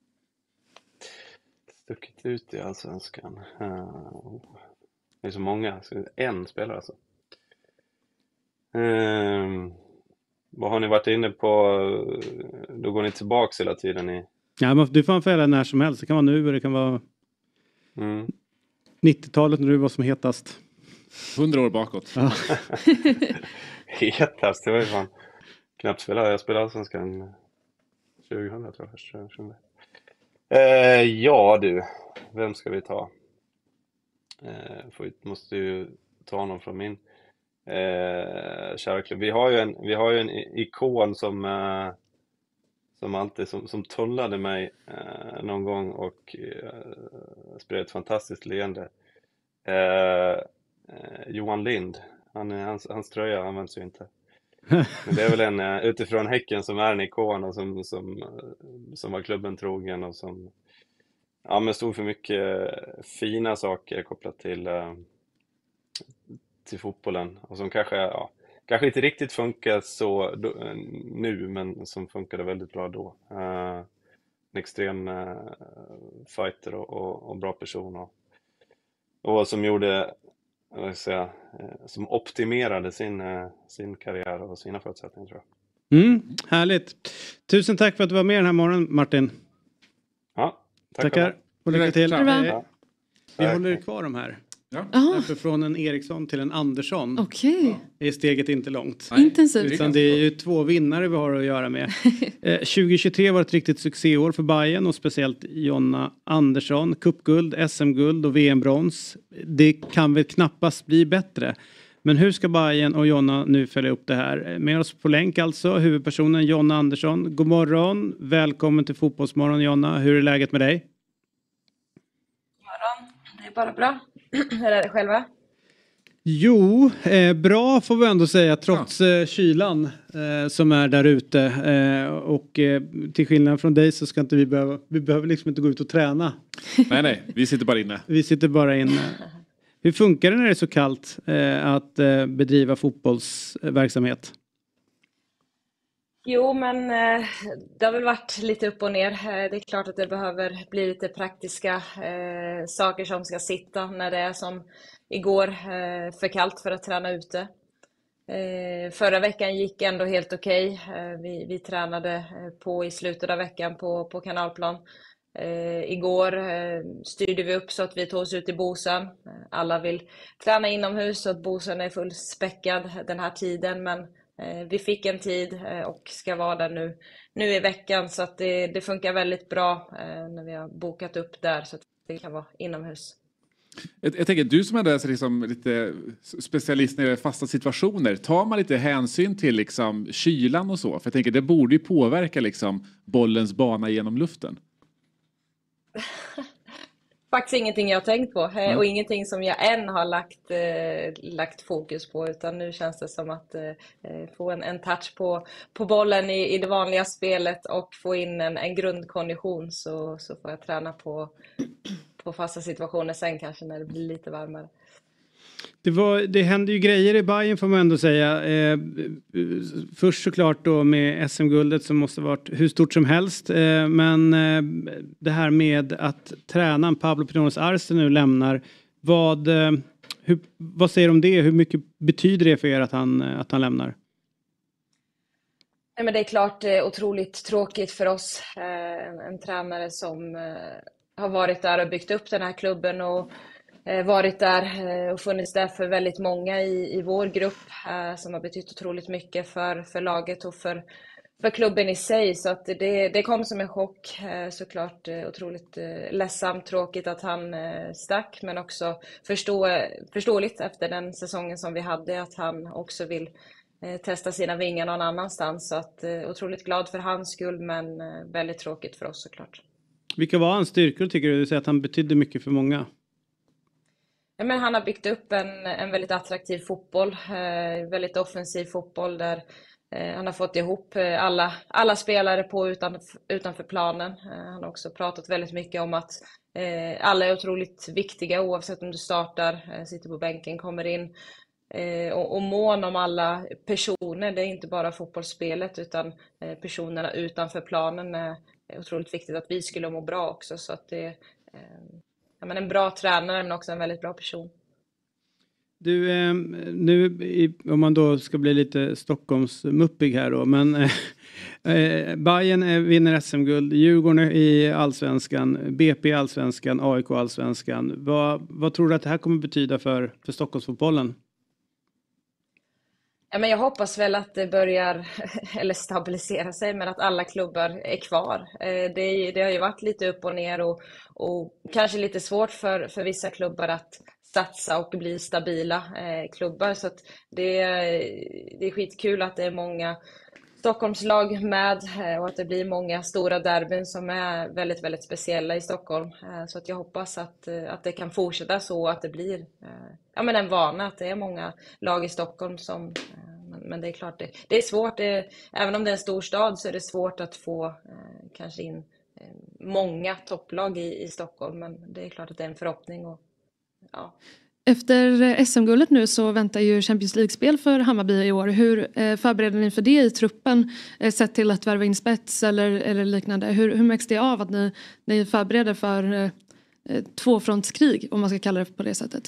[SPEAKER 7] Stuckit ut i allsvenskan. Uh, det är så många. En spelare alltså. Uh, vad har ni varit inne på? Då går ni tillbaka hela tiden i...
[SPEAKER 2] Ja, men du får fälla när som helst. Det kan vara nu och det kan vara
[SPEAKER 7] Mm.
[SPEAKER 2] nittiotalet när du var som hetast.
[SPEAKER 3] Hundra år bakåt.
[SPEAKER 2] Ja.
[SPEAKER 7] Hetast, det var ju fan knappt spelare. Jag spelade allsvenskan tjugohundra tror jag först. Eh, ja du, vem ska vi ta? Eh, för vi måste ju ta någon från min eh, kära klubb. Vi har ju en, vi har ju en ikon som eh, som alltid som, som tullade mig eh, någon gång och eh, spred ett fantastiskt leende. Eh, eh, Johan Lind, han, hans, hans tröja används ju inte. Men det är väl en uh, utifrån Häcken som är en ikon och som, som, uh, som var klubben trogen och som ja, men stod för mycket uh, fina saker kopplat till, uh, till fotbollen och som kanske, ja, kanske inte riktigt funkar så då, uh, nu men som funkade väldigt bra då. Uh, en extrem uh, fighter och, och, och bra person och, och som gjorde Jag säga, som optimerade sin, sin karriär och sina förutsättningar tror jag.
[SPEAKER 2] Mm, härligt. Tusen tack för att du var med den här morgonen, Martin.
[SPEAKER 7] Ja, tack.
[SPEAKER 2] Tackar. Och lycka till.
[SPEAKER 4] Ja.
[SPEAKER 2] Vi håller kvar de här.
[SPEAKER 3] Ja.
[SPEAKER 2] Därför från en Eriksson till en Andersson.
[SPEAKER 4] Okej.
[SPEAKER 2] Är steget inte långt.
[SPEAKER 4] Intensivt.
[SPEAKER 2] Utan det är ju två vinnare vi har att göra med. eh, tjugohundratjugotre var ett riktigt succéår för Bayern och speciellt Jonna Andersson. Cupguld, S M-guld och V M-brons. Det kan väl knappast bli bättre. Men hur ska Bayern och Jonna nu följa upp det här? Med oss på länk alltså, huvudpersonen Jonna Andersson. God morgon, välkommen till Fotbollsmorgon Jonna. Hur är läget med dig?
[SPEAKER 8] God morgon, det är bara bra. Hur är det själva?
[SPEAKER 2] Jo, eh, bra får vi ändå säga trots ja. eh, kylan eh, som är där ute. Eh, och eh, till skillnad från dig så ska inte vi behöva, vi behöver liksom inte gå ut och träna.
[SPEAKER 3] Nej, nej, vi sitter bara inne.
[SPEAKER 2] Vi sitter bara inne. Hur funkar det när det är så kallt eh, att eh, bedriva fotbollsverksamhet?
[SPEAKER 8] Jo, men eh, det har väl varit lite upp och ner. Eh, det är klart att det behöver bli lite praktiska eh, saker som ska sitta när det är som igår eh, för kallt för att träna ute. Eh, förra veckan gick ändå helt okej. Eh, vi, vi tränade på i slutet av veckan på, på kanalplan. Eh, igår eh, styrde vi upp så att vi tog oss ut i Bosön. Alla vill träna inomhus så att Bosön är fullspäckad den här tiden, men eh, vi fick en tid eh, och ska vara där nu, nu i veckan, så att det, det funkar väldigt bra eh, när vi har bokat upp där så att det kan vara inomhus.
[SPEAKER 3] Jag, jag tänker, du som är där, liksom, lite specialist när det är fasta situationer, tar man lite hänsyn till liksom, kylan och så? För jag tänker, det borde ju påverka liksom, bollens bana genom luften.
[SPEAKER 8] Faktiskt ingenting jag har tänkt på
[SPEAKER 3] Mm.
[SPEAKER 8] och ingenting som jag än har lagt, eh, lagt fokus på, utan nu känns det som att eh, få en, en touch på, på bollen i, i det vanliga spelet och få in en, en grundkondition, så, så får jag träna på, på fasta situationer sen kanske när det blir lite varmare.
[SPEAKER 2] Det, var, det hände ju grejer i Bayern får man ändå säga. Eh, först såklart då med S M-guldet som måste varit hur stort som helst. Eh, men eh, det här med att tränaren Pablo Pinones Arce nu lämnar. Vad, eh, hur, vad säger du om det? Hur mycket betyder det för er att han, att han lämnar?
[SPEAKER 8] Nej, men det är klart eh, otroligt tråkigt för oss. Eh, en, en tränare som eh, har varit där och byggt upp den här klubben och varit där och funnits där för väldigt många i, i vår grupp som har betytt otroligt mycket för, för laget och för, för klubben i sig. Så att det, det kom som en chock, såklart otroligt ledsamt, tråkigt att han stack, men också förstå, förståeligt efter den säsongen som vi hade att han också vill testa sina vingar någon annanstans. Så att otroligt glad för hans skull, men väldigt tråkigt för oss såklart.
[SPEAKER 2] Vilka var hans styrkor tycker du? Du säger att han betydde mycket för många.
[SPEAKER 8] Ja, men han har byggt upp en, en väldigt attraktiv fotboll, eh, väldigt offensiv fotboll där eh, han har fått ihop alla, alla spelare på utan, utanför planen. Eh, han har också pratat väldigt mycket om att eh, alla är otroligt viktiga oavsett om du startar, eh, sitter på bänken, kommer in. eh, och, och mån om alla personer. Det är inte bara fotbollsspelet utan eh, personerna utanför planen är otroligt viktigt att vi skulle må bra också. Så att det är eh, ja, men en bra tränare men också en väldigt bra person.
[SPEAKER 2] Du, eh, nu i, om man då ska bli lite Stockholmsmuppig här då, men eh, Bayern eh, vinner S M-guld, Djurgården i Allsvenskan, B P i Allsvenskan, A I K Allsvenskan. Vad, vad tror du att det här kommer betyda för, för Stockholmsfotbollen?
[SPEAKER 8] Ja, men jag hoppas väl att det börjar eller stabilisera sig, men att alla klubbar är kvar. Det, det har ju varit lite upp och ner och, och kanske lite svårt för, för vissa klubbar att satsa och bli stabila eh, klubbar. Så att det, det är skitkul att det är många Stockholmslag med eh, och att det blir många stora derbyn som är väldigt, väldigt speciella i Stockholm. Eh, så att jag hoppas att, eh, att det kan fortsätta så, att det blir eh, ja, men en vana, att det är många lag i Stockholm som... Eh, men, men det är klart, det, det är svårt. Det, även om det är en stor stad så är det svårt att få eh, kanske in eh, många topplag i, i Stockholm. Men det är klart att det är en förhoppning och ja.
[SPEAKER 4] Efter S M-guldet nu så väntar ju Champions League-spel för Hammarby i år. Hur eh, förbereder ni för det i truppen? Eh, sett till att värva in spets eller, eller liknande. Hur, hur märks det av att ni, ni förbereder för eh, tvåfrontskrig, om man ska kalla det på det sättet?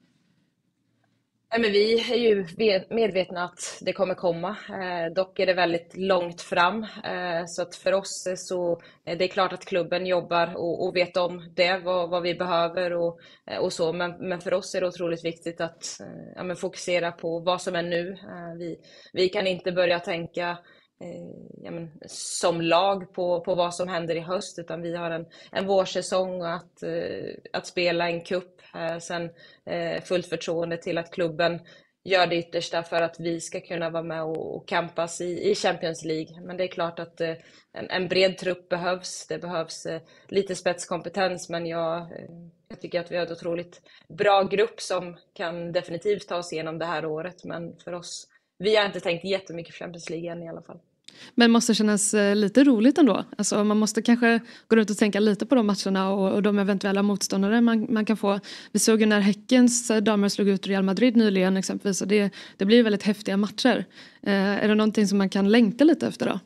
[SPEAKER 8] Nej, men vi är ju medvetna att det kommer komma. Eh, dock är det väldigt långt fram. Eh, så att för oss är så, eh, det är klart att klubben jobbar och, och vet om det, vad, vad vi behöver och, och så. Men, men för oss är det otroligt viktigt att eh, ja, men fokusera på vad som är nu. Eh, vi, vi kan inte börja tänka eh, ja, men, som lag på, på vad som händer i höst, utan vi har en, en vårsäsong och att, eh, att spela en cup. Eh, sen eh, fullt förtroende till att klubben gör det yttersta för att vi ska kunna vara med och, och kampas i, i Champions League. Men det är klart att eh, en, en bred trupp behövs. Det behövs eh, lite spetskompetens, men jag, eh, jag tycker att vi har ett otroligt bra grupp som kan definitivt ta oss igenom det här året. Men för oss, vi har inte tänkt jättemycket Champions League än i alla fall.
[SPEAKER 4] Men måste kännas lite roligt ändå. Alltså man måste kanske gå runt och tänka lite på de matcherna och, och de eventuella motståndare man, man kan få. Vi såg ju när Häckens damer slog ut Real Madrid nyligen exempelvis. Och det, det blir väldigt häftiga matcher. Eh, är det någonting som man kan längta lite efter då?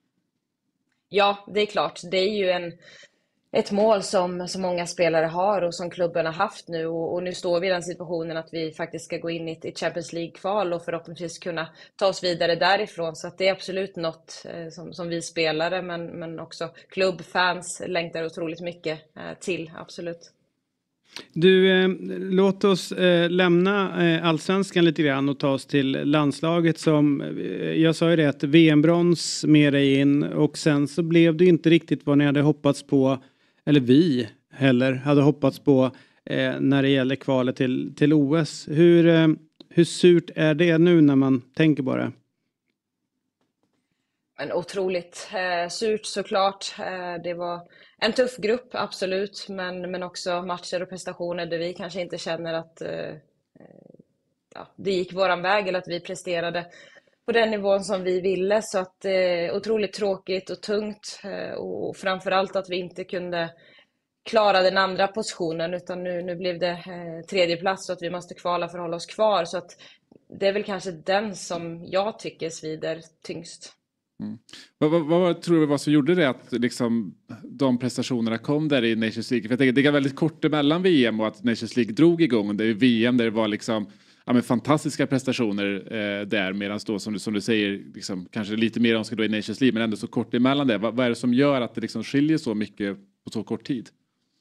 [SPEAKER 8] Ja, det är klart. Det är ju en... ett mål som så många spelare har och som klubben har haft nu, och, och nu står vi i den situationen att vi faktiskt ska gå in i ett Champions League-kval och förhoppningsvis kunna ta oss vidare därifrån. Så att det är absolut något eh, som, som vi spelare men, men också klubbfans längtar otroligt mycket eh, till, absolut.
[SPEAKER 2] Du, eh, låt oss eh, lämna eh, Allsvenskan lite grann och ta oss till landslaget som, eh, jag sa ju det att V M-brons med dig in och sen så blev det inte riktigt vad ni hade hoppats på, eller vi heller hade hoppats på eh, när det gäller kvalet till, till O S. Hur, eh, hur surt är det nu när man tänker på det?
[SPEAKER 8] Men otroligt eh, surt såklart. Eh, det var en tuff grupp, absolut. Men, men också matcher och prestationer där vi kanske inte känner att eh, ja, det gick våran väg eller att vi presterade på den nivån som vi ville. Så att eh, otroligt tråkigt och tungt. Eh, och framförallt att vi inte kunde klara den andra positionen. Utan nu, nu blev det eh, tredje plats och att vi måste kvala för att hålla oss kvar. Så att det är väl kanske den som jag tycker svider tyngst.
[SPEAKER 3] Mm. Vad, vad, vad tror du var som gjorde det att liksom, de prestationerna kom där i Nations League? För jag tänker, det är väldigt kort emellan V M och att Nations League drog igång. Det är V M där det var liksom, ja, men fantastiska prestationer eh, där, medan då som du, som du säger liksom, kanske lite mer om ska då i Nations League, men ändå så kort emellan det. Vad, vad är det som gör att det liksom skiljer så mycket på så kort tid?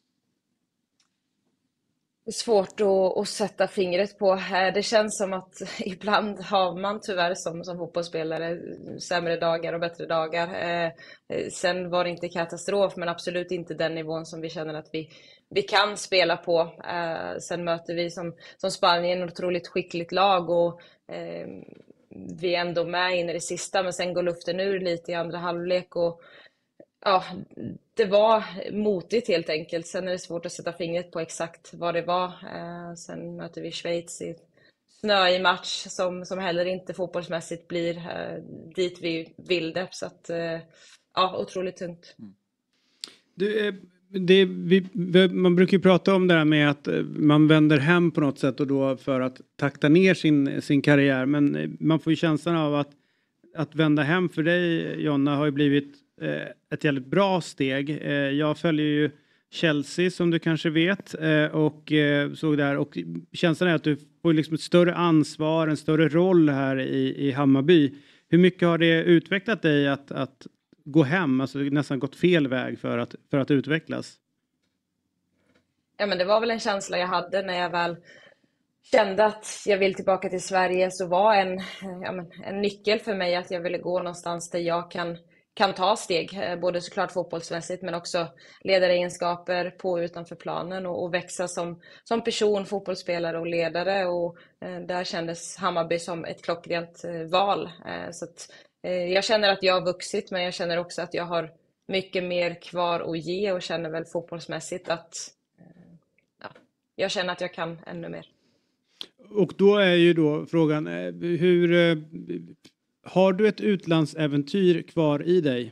[SPEAKER 8] Det är svårt att, att sätta fingret på. Det känns som att ibland har man tyvärr som, som fotbollsspelare sämre dagar och bättre dagar. Eh, sen var det inte katastrof, men absolut inte den nivån som vi känner att vi, vi kan spela på. Eh, sen möter vi som, som Spanien ett otroligt skickligt lag och eh, vi är ändå med in i det sista, men sen går luften ur lite i andra halvlek och ja, det var motigt helt enkelt. Sen är det svårt att sätta fingret på exakt vad det var. Eh, sen möter vi Schweiz i snöig match som, som heller inte fotbollsmässigt blir eh, dit vi vill det. Så att, eh, ja, otroligt tungt.
[SPEAKER 2] Du, eh, det, vi, man brukar ju prata om det här med att man vänder hem på något sätt och då för att takta ner sin, sin karriär. Men man får ju känslan av att, att vända hem för dig, Jonna, har ju blivit eh, ett jävligt bra steg. Eh, jag följer ju Chelsea som du kanske vet eh, och eh, såg där, och känslan är att du får liksom ett större ansvar, en större roll här i, i Hammarby. Hur mycket har det utvecklat dig att, att gå hem, alltså nästan gått fel väg för att, för att utvecklas?
[SPEAKER 8] Ja, men det var väl en känsla jag hade när jag väl kände att jag vill tillbaka till Sverige, så var en, ja, men en nyckel för mig att jag ville gå någonstans där jag kan, kan ta steg, både såklart fotbollsmässigt men också ledaregenskaper på och utanför planen, och, och växa som, som person, fotbollsspelare och ledare, och eh, där kändes Hammarby som ett klockrent eh, val. Eh, så att, eh, jag känner att jag har vuxit, men jag känner också att jag har mycket mer kvar att ge, och känner väl fotbollsmässigt att eh, ja, jag känner att jag kan ännu mer.
[SPEAKER 2] Och då är ju då frågan, hur har du ett utlandsäventyr kvar i dig?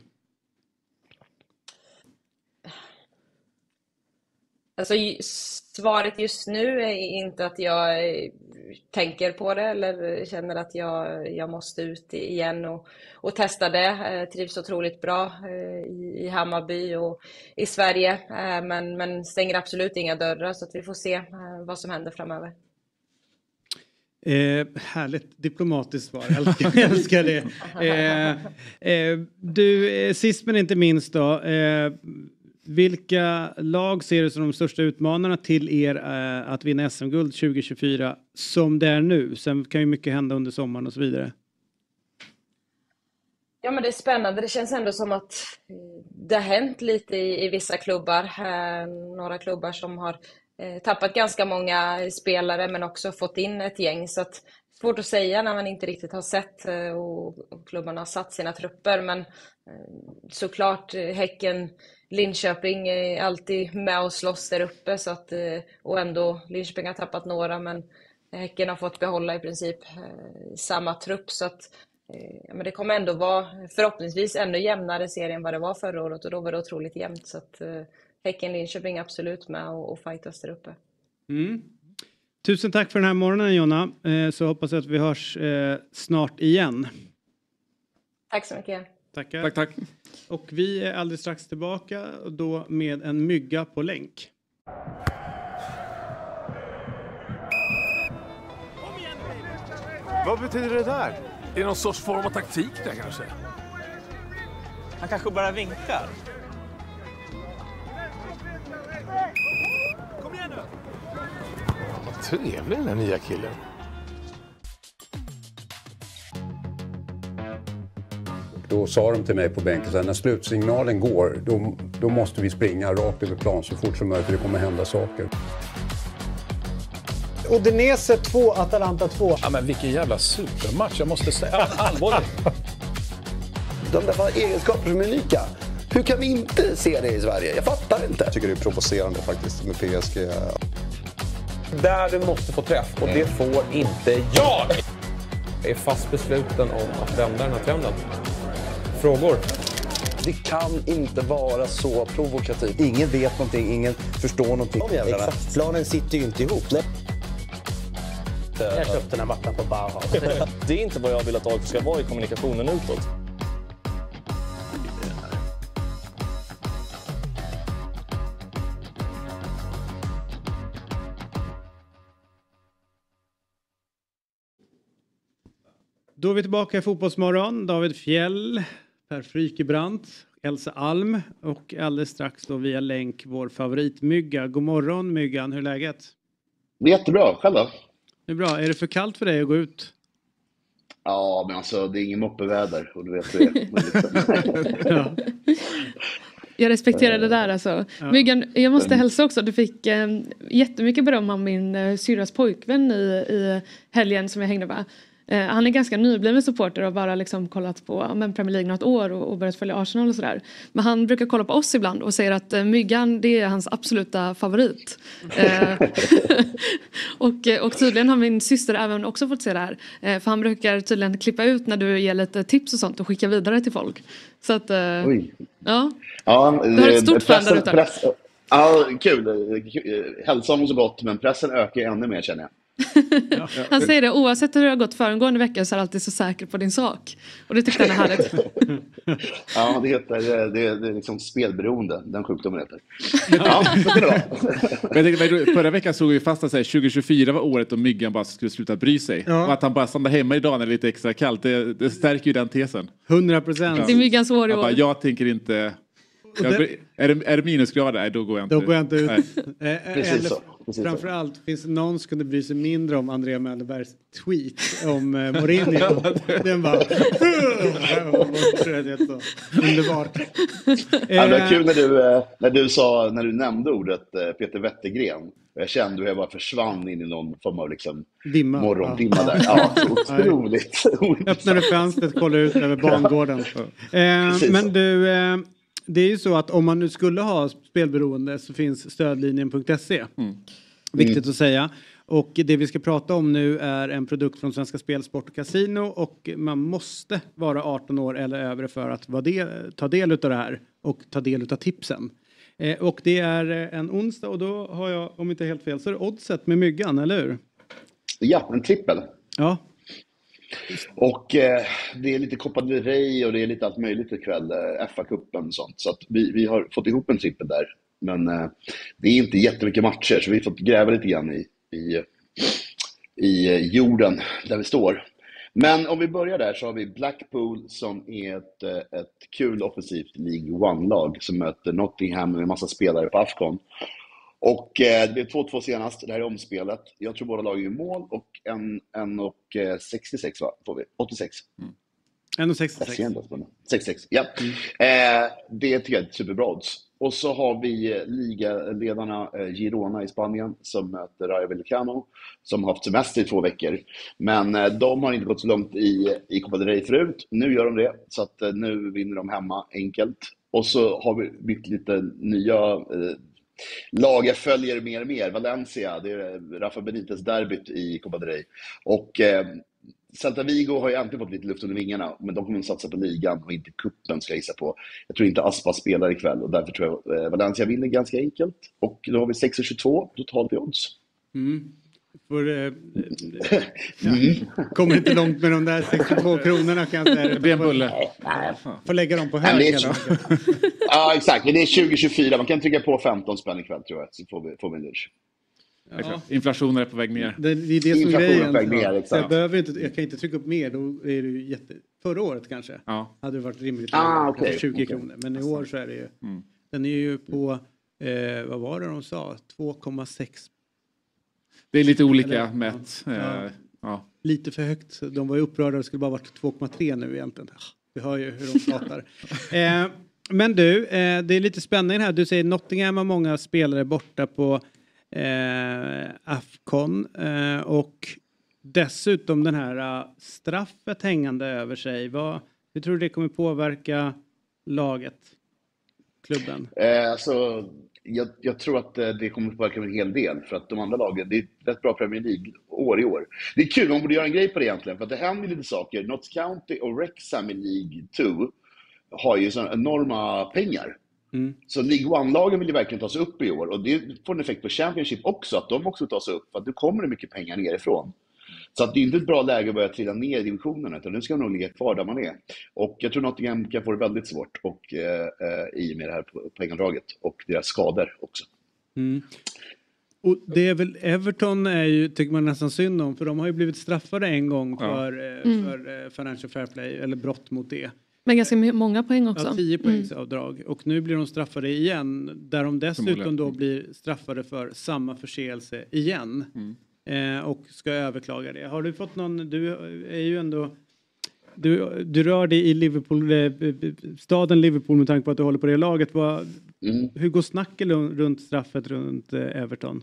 [SPEAKER 8] Alltså, svaret just nu är inte att jag tänker på det eller känner att jag, jag måste ut igen och, och testa det. Jag trivs otroligt bra i, i Hammarby och i Sverige, men, men stänger absolut inga dörrar, så att vi får se vad som händer framöver.
[SPEAKER 2] Eh, härligt diplomatiskt svar, jag älskar det. Eh, eh, du, eh, sist men inte minst då, eh, vilka lag ser du som de största utmanarna till er eh, att vinna S M-guld tjugo tjugofyra som det är nu? Sen kan ju mycket hända under sommaren och så vidare.
[SPEAKER 8] Ja, men det är spännande. Det känns ändå som att det har hänt lite i, i vissa klubbar. Eh, några klubbar som har eh, tappat ganska många spelare men också fått in ett gäng. Så att, svårt att säga när man inte riktigt har sett eh, och, och klubbarna har satt sina trupper. Men eh, såklart eh, Häcken, Linköping är alltid med och slåss där uppe. Så att, eh, och ändå Linköping har tappat några, men Häcken har fått behålla i princip eh, samma trupp. Så att Ja, men det kommer ändå vara förhoppningsvis ännu jämnare serie än vad det var förra året, och då var det otroligt jämnt, så att eh, Häcken, Linköping absolut med och, och fightas där uppe.
[SPEAKER 2] Mm. Tusen tack för den här morgonen, Jonna, eh, så hoppas jag att vi hörs eh, snart igen.
[SPEAKER 8] Tack så mycket.
[SPEAKER 2] Tackar.
[SPEAKER 3] Tack, tack.
[SPEAKER 2] Och vi är alldeles strax tillbaka, och då med en mygga på länk.
[SPEAKER 9] Vad betyder det där? Är det någon sorts form av taktik där kanske? Han kanske bara vinkar. Kom igen nu! Vad trevlig den här nya killen.
[SPEAKER 10] Då sa de till mig på bänken att när slutsignalen går, då, då måste vi springa rakt över plan så fort som möjligt, för det kommer hända saker.
[SPEAKER 11] Udinese två, Atalanta två.
[SPEAKER 9] Ja, men vilken jävla supermatch, jag måste säga. Allvarligt.
[SPEAKER 12] De där var egenskaper som är unika. Hur kan vi inte se det i Sverige? Jag fattar inte.
[SPEAKER 13] Jag tycker det är provocerande faktiskt med P S G.
[SPEAKER 14] Där du måste få träff, och det får inte jag. Jag är fast besluten om att vända den här trenden. Frågor?
[SPEAKER 12] Det kan inte vara så provokativt. Ingen vet någonting, ingen förstår någonting.
[SPEAKER 11] Exakt. Planen sitter ju inte ihop. Nej. Jag köpte den här mattan på Bauhaus.
[SPEAKER 15] Det är inte vad jag vill att A I K ska vara i kommunikationen utåt.
[SPEAKER 2] Då är vi tillbaka i Fotbollsmorgon. David Fjell, Per Frykebrant, Elsa Alm och alldeles strax då via länk vår favoritmygga. God morgon Myggan, hur är läget?
[SPEAKER 16] Jättebra, själv då?
[SPEAKER 2] Det är bra. Är det för kallt för dig att gå ut?
[SPEAKER 16] Ja, men alltså det är ingen moppeväder och du vet det.
[SPEAKER 2] Ja.
[SPEAKER 4] Jag respekterar det där alltså. Ja. Myggan, jag måste hälsa också. Du fick eh, jättemycket beröm av min eh, syrras pojkvän i, i helgen som jag hängde med. Eh, han är ganska nybliven supporter och bara liksom kollat på men Premier League något år och, och börjat följa Arsenal och sådär. Men han brukar kolla på oss ibland och säger att eh, Myggan, det är hans absoluta favorit. Eh, och, och tydligen har min syster även också fått se det här. Eh, för han brukar tydligen klippa ut när du ger lite tips och sånt och skicka vidare till folk. Så att, eh,
[SPEAKER 16] Oj.
[SPEAKER 4] ja.
[SPEAKER 16] Ja,
[SPEAKER 4] du har ett stort fan
[SPEAKER 16] pressen,
[SPEAKER 4] där ute.
[SPEAKER 16] Press, Ja, kul. Hälsan var så gott, men pressen ökar ännu mer känner jag.
[SPEAKER 4] Han säger det, oavsett hur det har gått föregående vecka så är du alltid så säker på din sak. Och det tyckte han är härligt.
[SPEAKER 16] Ja, det heter det, det är liksom spelberoende, den sjukdomen heter. Ja, så kan det vara.
[SPEAKER 3] Men jag tänkte, förra veckan såg vi fast att tjugo tjugofyra var året då Myggan bara skulle sluta bry sig. Ja. Och att han bara stannar hemma idag när det är lite extra kallt, det, det stärker ju den tesen.
[SPEAKER 2] hundra procent.
[SPEAKER 4] Det är Myggans år i år.
[SPEAKER 3] Jag, bara, jag tänker inte... Jag, är, det, är det minusgrader? Nej, då går jag inte
[SPEAKER 2] ut. Då går jag inte ut.
[SPEAKER 16] Precis
[SPEAKER 2] Eller,
[SPEAKER 16] så. Precis
[SPEAKER 2] framförallt, finns det någon som kunde bry sig mindre om Andrea Möllerbergs tweet om eh, Mourinho? Den var... Underbart.
[SPEAKER 16] Ja, det var kul när du, när du sa, när du nämnde ordet Peter Wettergren. Jag kände hur jag bara försvann in i någon form av liksom
[SPEAKER 2] dimma,
[SPEAKER 16] morgondimma
[SPEAKER 2] ja.
[SPEAKER 16] där. Ja, så otroligt.
[SPEAKER 2] Öppnade fönstret, kollade ut över bangården. Eh, men du... Eh, det är ju så att om man nu skulle ha spelberoende så finns stödlinjen punkt se. Mm. Viktigt mm. att säga. Och det vi ska prata om nu är en produkt från Svenska Spel, Sport och Casino. Och man måste vara arton år eller över för att vara del, ta del av det här. Och ta del av tipsen. Eh, och det är en onsdag och då har jag, om inte helt fel, så är det Oddset med Myggan, eller hur?
[SPEAKER 16] Ja, en trippel.
[SPEAKER 2] Ja.
[SPEAKER 16] Och eh, det är lite Copa del Rey och det är lite allt möjligt ikväll, eh, F A-cupen och sånt. Så att vi, vi har fått ihop en trippel där. Men eh, det är inte jättemycket matcher så vi har fått gräva lite grann i, i, i jorden där vi står. Men om vi börjar där så har vi Blackpool som är ett, ett kul offensivt League One-lag som möter Nottingham med en massa spelare på Afcon. Och eh, det blev två två senast, det här är omspelet. Jag tror båda lagen gör mål och en, en och eh, sextiosex va? Får vi? åttiosex.
[SPEAKER 2] Mm. en och sextiosex.
[SPEAKER 16] sextiosex, ja. Mm. Eh, det är ett superbra odds. Och så har vi ligaledarna eh, Girona i Spanien som möter Rayo Vallecano som har haft semester i två veckor. Men eh, de har inte gått så långt i, i Copa del Rey förut. Nu gör de det, så att eh, nu vinner de hemma enkelt. Och så har vi bytt lite nya... Eh, lag jag följer mer och mer. Valencia, det är Rafa Benitez derbyt i Copa del Rey. Och eh, Celta Vigo har ju äntligen fått lite luft under vingarna, men de kommer att satsa på ligan och inte kuppen ska jag gissa på. Jag tror inte Aspa spelar ikväll och därför tror jag eh, Valencia vinner ganska enkelt. Och då har vi sex tjugotvå totalt i odds.
[SPEAKER 2] Mm. För, eh, ja, kommer inte långt med de där sextiotvå kronorna kan jag säga.
[SPEAKER 3] Det blir en bulle.
[SPEAKER 2] Får lägga dem på hög.
[SPEAKER 16] Ja, exakt. Men det är tjugo tjugofyra. Man kan trycka på femton spänn ikväll tror jag. Så får vi, får vi en lunch.
[SPEAKER 3] Ja. Inflationen är på väg ner.
[SPEAKER 2] Det, det är det som är grejen. På väg ner, exakt. Så jag, behöver inte, jag kan inte trycka upp mer. Då är det ju jätte... Förra året kanske. Ja. Hade det varit rimligt.
[SPEAKER 16] Ah, okay.
[SPEAKER 2] tjugo
[SPEAKER 16] okay.
[SPEAKER 2] kronor. Men i år så är det ju... Mm. Den är ju på... Eh, vad var det de sa? två komma sex.
[SPEAKER 3] Det är lite olika Eller, mätt.
[SPEAKER 2] Ja.
[SPEAKER 3] Ja. Ja.
[SPEAKER 2] Lite för högt. De var ju upprörda. Det skulle bara varit två komma tre nu egentligen. Vi hör ju hur de pratar. eh, men du, eh, det är lite spännande här. Du säger Nottingham har många spelare borta på eh, Afcon. Eh, och dessutom den här uh, straffet hängande över sig. Vad, hur tror du det kommer påverka laget? Klubben?
[SPEAKER 16] Eh, alltså... Jag, jag tror att det kommer att påverka en hel del för att de andra lagen, det är ett rätt bra Premier League år i år. Det är kul, man borde göra en grej på det egentligen för att det händer lite saker. Notts County och Wrexham i League två har ju sådana enorma pengar. Mm. Så League One-lagen vill ju verkligen ta sig upp i år och det får en effekt på Championship också att de också tar sig upp för att nu kommer det mycket pengar nerifrån. Så att det är inte ett bra läge att börja trilla ner i divisionerna utan nu ska de nog ligga kvar där man är. Och jag tror Nottingham kan få det väldigt svårt och, eh, i och med det här pengadraget och deras skador också.
[SPEAKER 2] Mm. Och det är väl Everton är ju, tycker man nästan synd om för de har ju blivit straffade en gång för, ja. mm. för Financial Fair Play eller brott mot det.
[SPEAKER 4] Men ganska många poäng också.
[SPEAKER 2] Ja, tio poängsavdrag. Mm. Och nu blir de straffade igen där de dessutom då blir straffade för samma förseelse igen. Mm. Eh, och ska överklaga det. Har du fått någon, du är ju ändå du, du rör dig i Liverpool, eh, staden Liverpool med tanke på att du håller på det laget. Vad, mm. Hur går snacket runt straffet runt eh, Everton?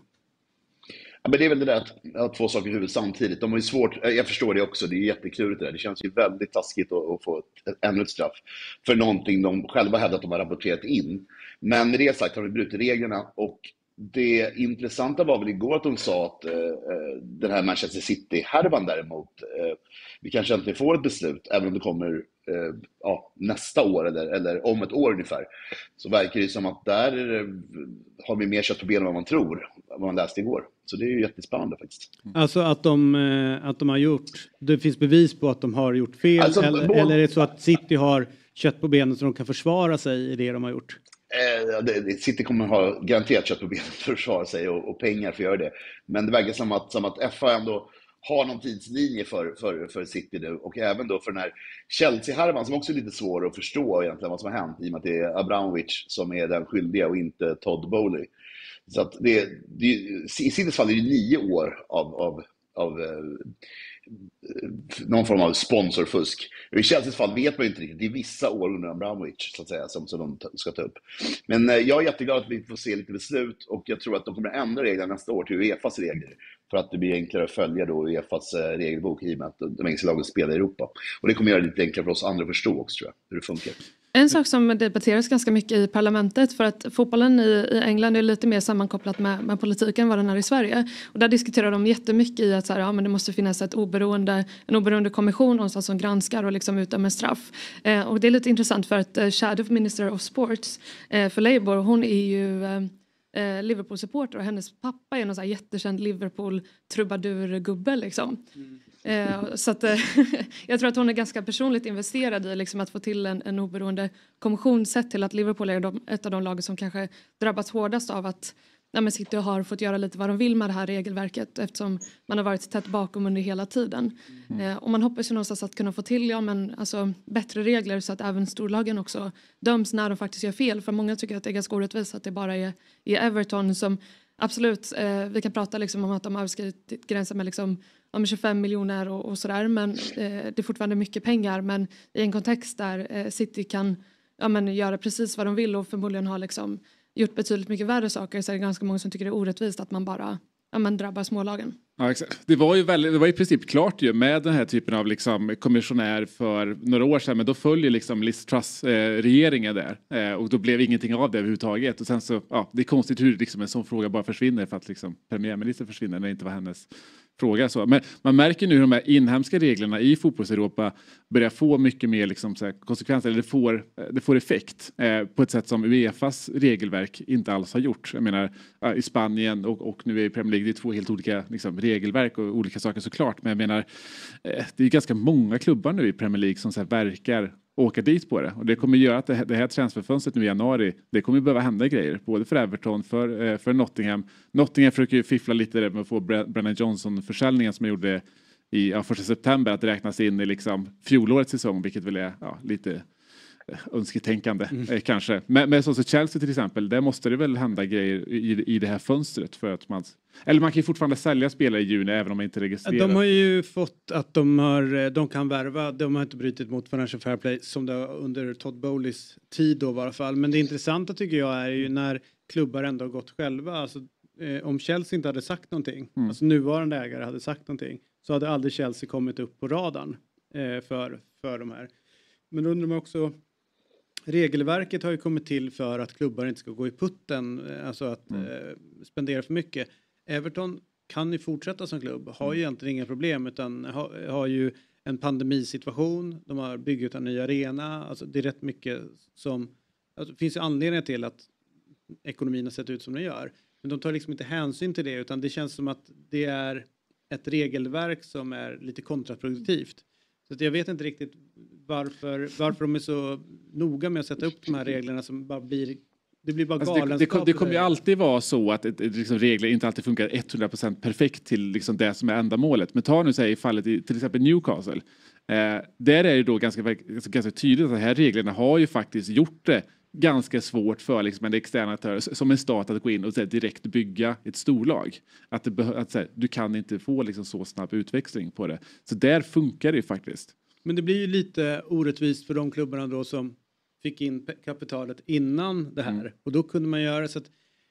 [SPEAKER 16] Ja, men det är väl det där att jag har två saker i huvudet samtidigt. De har ju svårt, jag förstår det också, det är jätteklurigt det där. Det känns ju väldigt taskigt att, att få ett, ett ännu ett straff för någonting de själva hävdat att de har rapporterat in. Men med det sagt har de brutit reglerna och det intressanta var väl igår att de sa att eh, den här Manchester City-härvan däremot, eh, vi kanske inte får ett beslut, även om det kommer eh, ja, nästa år eller, eller om ett år ungefär, så verkar det som att där är det, har vi mer kött på benen än vad man tror, vad man läste igår. Så det är ju jättespännande faktiskt.
[SPEAKER 2] Alltså att de, eh, att de har gjort, det finns bevis på att de har gjort fel,
[SPEAKER 16] Alltså,
[SPEAKER 2] eller,
[SPEAKER 16] både-
[SPEAKER 2] eller är det så att City har kött på benen så de kan försvara sig i det de har gjort?
[SPEAKER 16] Eh, det, det, City kommer ha garanterat kött på benen för att försvara sig och, och pengar för att göra det. Men det verkar som att, som att F A ändå har någon tidslinje för, för, för City nu. Och även då för den här Chelsea-härvan som också är lite svår att förstå egentligen vad som har hänt. I och med att det är Abramovich som är den skyldiga och inte Todd Bowley. Så att det, det, i Citys fall är det nio år av, av, av eh, någon form av sponsorfusk. I Chelseas fall vet man ju inte riktigt. Det är vissa år under Abramovich så att säga som, som de t- ska ta upp. Men eh, jag är jätteglad att vi får se lite beslut och jag tror att de kommer att ändra reglerna nästa år till UEFAs regler för att det blir enklare att följa då UEFAs eh, regelbok i och med att de engelska lagen spelar i Europa. Och det kommer göra det lite enklare för oss andra att förstå också, tror jag, hur det funkar.
[SPEAKER 4] En sak som debatteras ganska mycket i parlamentet, för att fotbollen i, i England är lite mer sammankopplat med, med politiken än vad den är i Sverige. Och där diskuterar de jättemycket i att så här, ja, men det måste finnas ett oberoende, en oberoende kommission någonstans som granskar och liksom utdömer straff. Eh, och det är lite intressant för att eh, Shadow Minister of Sports eh, för Labour, hon är ju eh, Liverpool-supporter och hennes pappa är någon så här jättekänd Liverpool-trubadur-gubbe liksom. Mm. Eh, så att, eh, jag tror att hon är ganska personligt investerad i liksom, att få till en, en oberoende kommission, sett till att Liverpool är de, ett av de lag som kanske drabbats hårdast av att ja, men City har fått göra lite vad de vill med det här regelverket eftersom man har varit tätt bakom under hela tiden. Mm. Eh, och man hoppas ju någonstans att kunna få till ja, men, alltså, bättre regler så att även storlagen också döms när de faktiskt gör fel. För många tycker att det är ganska orättvist att det bara är, är Everton som absolut, eh, vi kan prata liksom om att de har överskridit gränsen med liksom om tjugofem miljoner och, och sådär. Men eh, det är fortfarande mycket pengar. Men i en kontext där eh, City kan ja, men, göra precis vad de vill och förmodligen har liksom, gjort betydligt mycket värre saker, så är det ganska många som tycker det är orättvist att man bara ja, men, drabbar smålagen.
[SPEAKER 3] Ja, exakt. Det var ju väldigt, det var i princip klart ju med den här typen av liksom kommissionär för några år sedan, men då följer liksom Liz Truss eh, regeringen där eh, och då blev ingenting av det överhuvudtaget och sen så, ja, det är konstigt hur liksom en sån fråga bara försvinner för att liksom premiärminister försvinner när det inte var hennes fråga. Så. Men man märker nu hur de här inhemska reglerna i fotbolls-Europa börjar få mycket mer liksom så här konsekvenser, eller det får, det får effekt eh, på ett sätt som UEFAs regelverk inte alls har gjort. Jag menar, i Spanien och, och nu i Premier League, det är två helt olika liksom, regelverk och olika saker såklart. Men jag menar, eh, det är ganska många klubbar nu i Premier League som så här, verkar åka dit på det. Och det kommer göra att det här, det här transferfönstret nu i januari, det kommer behöva hända grejer. Både för Everton, för, för Nottingham. Nottingham försöker ju fiffla lite med att få Brennan Johnson-försäljningen som jag gjorde i ja, första september att räknas in i liksom fjolårets säsong, vilket väl är ja, lite önsketänkande mm. eh, kanske. Men, men så, så Chelsea till exempel, där måste det väl hända grejer i, i det här fönstret för att man... Eller man kan ju fortfarande sälja spelare i juni även om man inte registrerar.
[SPEAKER 2] De har ju fått att de, har, de kan värva, de har inte brutit mot Financial Fair Play som det under Todd Bowleys tid då i alla fall. Men det intressanta tycker jag är ju när klubbar ändå har gått själva. Alltså, eh, om Chelsea inte hade sagt någonting, mm. alltså nuvarande ägare hade sagt någonting, så hade aldrig Chelsea kommit upp på radarn eh, för, för de här. Men då undrar man också, regelverket har ju kommit till för att klubbar inte ska gå i putten, alltså att mm. eh, spendera för mycket. Everton kan ju fortsätta som klubb, har ju egentligen inga problem utan har, har ju en pandemisituation, de har byggt en ny arena, alltså det är rätt mycket som, alltså det finns ju anledningar till att ekonomin har sett ut som den gör. Men de tar liksom inte hänsyn till det utan det känns som att det är ett regelverk som är lite kontraproduktivt. Så att jag vet inte riktigt varför, varför de är så noga med att sätta upp de här reglerna som bara blir, det blir bara
[SPEAKER 3] alltså
[SPEAKER 2] galenskap.
[SPEAKER 3] Det, det, det kommer ju alltid vara så att ett, ett, liksom, regler inte alltid funkar hundra procent perfekt till liksom, det som är ändamålet. Men ta nu säg i fallet i till exempel Newcastle. Eh, där är det då ganska, ganska tydligt att de här reglerna har ju faktiskt gjort det ganska svårt för liksom, en extern aktör som en stat att gå in och så här, direkt bygga ett storlag. Att, det, att så här, du kan inte få liksom, så snabb utväxling på det. Så där funkar det ju faktiskt.
[SPEAKER 2] Men det blir ju lite orättvist för de klubbarna då som fick in kapitalet innan det här. Mm. Och då kunde man göra så att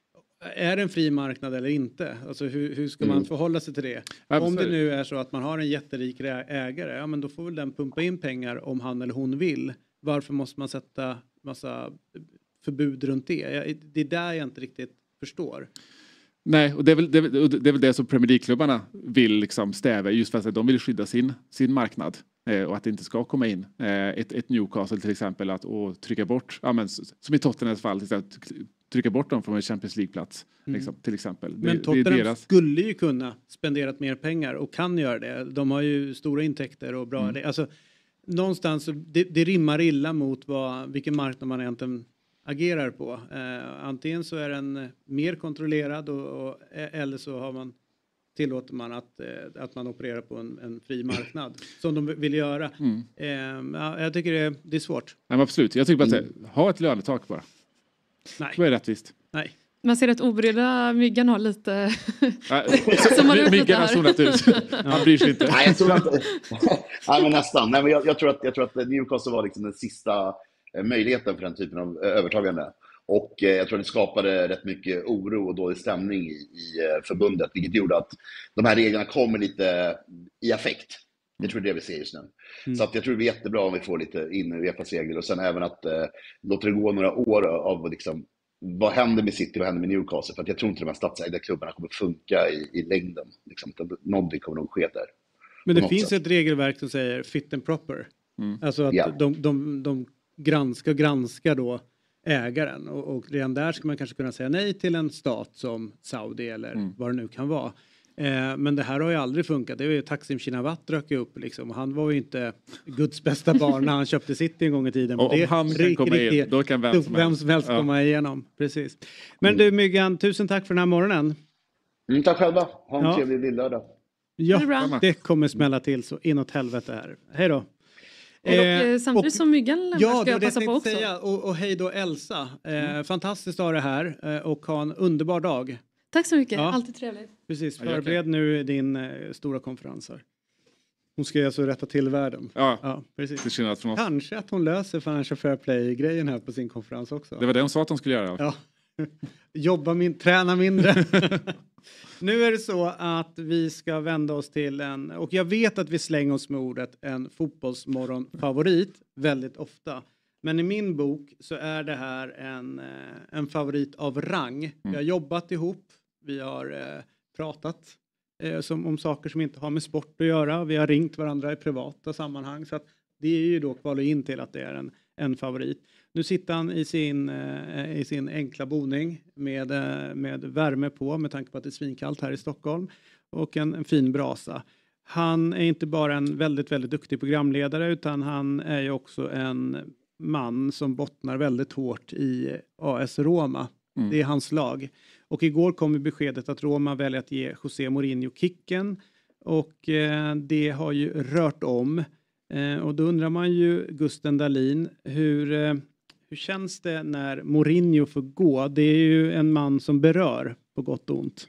[SPEAKER 2] är det en fri marknad eller inte? Alltså hur, hur ska man mm. förhålla sig till det? Absolut. Om det nu är så att man har en jätterik ägare, ja men då får väl den pumpa in pengar om han eller hon vill. Varför måste man sätta massa förbud runt det? Det är där jag inte riktigt förstår.
[SPEAKER 3] Nej, och det är väl det, är, det, är väl det som Premier League-klubbarna vill liksom stäva just för att de vill skydda sin, sin marknad. Eh, och att det inte ska komma in eh, ett, ett Newcastle till exempel att och trycka bort, ja, men, som i Tottenhams fall, till exempel, trycka bort dem från en Champions League-plats mm. liksom, till exempel.
[SPEAKER 2] Men
[SPEAKER 3] det,
[SPEAKER 2] Tottenham
[SPEAKER 3] det är deras...
[SPEAKER 2] skulle ju kunna spenderat mer pengar och kan göra det. De har ju stora intäkter och bra. Mm. Alltså, någonstans, det, det rimmar illa mot vad, vilken marknad man egentligen agerar på. Eh, antingen så är den mer kontrollerad och, och, eller så har man tillåter man att, eh, att man opererar på en, en fri marknad som de vill göra. Mm. Eh, ja, jag tycker det, det är svårt.
[SPEAKER 3] Nej, absolut. Jag tycker bara att mm. ha ett lönetak bara.
[SPEAKER 2] Nej.
[SPEAKER 3] Det är rättvist.
[SPEAKER 2] Nej.
[SPEAKER 4] Man ser att obrydda Myggan har lite...
[SPEAKER 3] som har Myggan har zonat ut. Han bryr sig inte.
[SPEAKER 16] Nej, jag tror inte. Nej, men nästan. Nej, men jag, jag, tror att, jag tror att Newcastle var liksom den sista möjligheten för den typen av övertagande. Och eh, jag tror det skapade rätt mycket oro och dålig stämning i, i eh, förbundet. Vilket gjorde att de här reglerna kommer lite i affekt. Jag tror det är det vi ser just nu. Mm. Så att jag tror det är jättebra om vi får lite in i UEFAs regler. Och sen även att eh, låta det gå några år av liksom, vad händer med City, vad händer med Newcastle? För att jag tror inte de här statsägda klubbarna kommer funka i, i längden. Liksom. Någonting kommer nog ske där.
[SPEAKER 2] Men det finns sätt. ett regelverk som säger fit and proper. Mm. Alltså att yeah. de, de, de granskar, granskar då ägaren. Och, och redan där ska man kanske kunna säga nej till en stat som Saudi eller mm. vad det nu kan vara. Eh, men det här har ju aldrig funkat. Det är ju Taksim Shinawat rök upp liksom. Och han var ju inte Guds bästa barn när han köpte City en gång i tiden.
[SPEAKER 3] Och om
[SPEAKER 2] det,
[SPEAKER 3] han kan riktigt, komma in, då kan vem som
[SPEAKER 2] vem
[SPEAKER 3] helst,
[SPEAKER 2] som helst
[SPEAKER 3] ja.
[SPEAKER 2] komma igenom. Precis. Men du Myggan, tusen tack för den här morgonen.
[SPEAKER 16] Mm, tack själva. Ha en
[SPEAKER 2] ja.
[SPEAKER 16] trevlig lillördag.
[SPEAKER 2] Ja, det, det kommer smälla till så inåt helvete här. Hej då.
[SPEAKER 4] Och, eh, samtidigt och, som Myggan lämnar
[SPEAKER 2] ja,
[SPEAKER 4] ska jag passa på också.
[SPEAKER 2] Säga, och, och hej då Elsa. Eh, mm. Fantastiskt att ha det här eh, och ha en underbar dag.
[SPEAKER 4] Tack så mycket,
[SPEAKER 2] ja.
[SPEAKER 4] alltid trevligt.
[SPEAKER 2] Precis, förbered nu din eh, stora konferens här. Hon ska alltså rätta till världen.
[SPEAKER 3] Ja,
[SPEAKER 2] ja precis.
[SPEAKER 3] Från oss.
[SPEAKER 2] Kanske att hon löser Financial Fair Play-grejen här på sin konferens också.
[SPEAKER 3] Det var det hon sa att hon skulle göra.
[SPEAKER 2] Ja. Jobba min, träna mindre. Nu är det så att vi ska vända oss till en, och jag vet att vi slänger oss med ordet en fotbollsmorgon-favorit väldigt ofta. Men i min bok så är det här en, en favorit av rang. Mm. Vi har jobbat ihop, vi har eh, pratat eh, som, om saker som inte har med sport att göra. Vi har ringt varandra i privata sammanhang. Så att det är ju då kvalar in till att det är en, en favorit. Nu sitter han i sin, eh, i sin enkla boning med, eh, med värme på med tanke på att det är svinkallt här i Stockholm. Och en, en fin brasa. Han är inte bara en väldigt, väldigt duktig programledare utan han är ju också en man som bottnar väldigt hårt i A S Roma. Mm. Det är hans lag. Och igår kom beskedet att Roma väljer att ge José Mourinho kicken. Och eh, det har ju rört om. Eh, och då undrar man ju, Gusten Dahlin, hur, eh, hur känns det när Mourinho får gå? Det är ju en man som berör på gott och ont.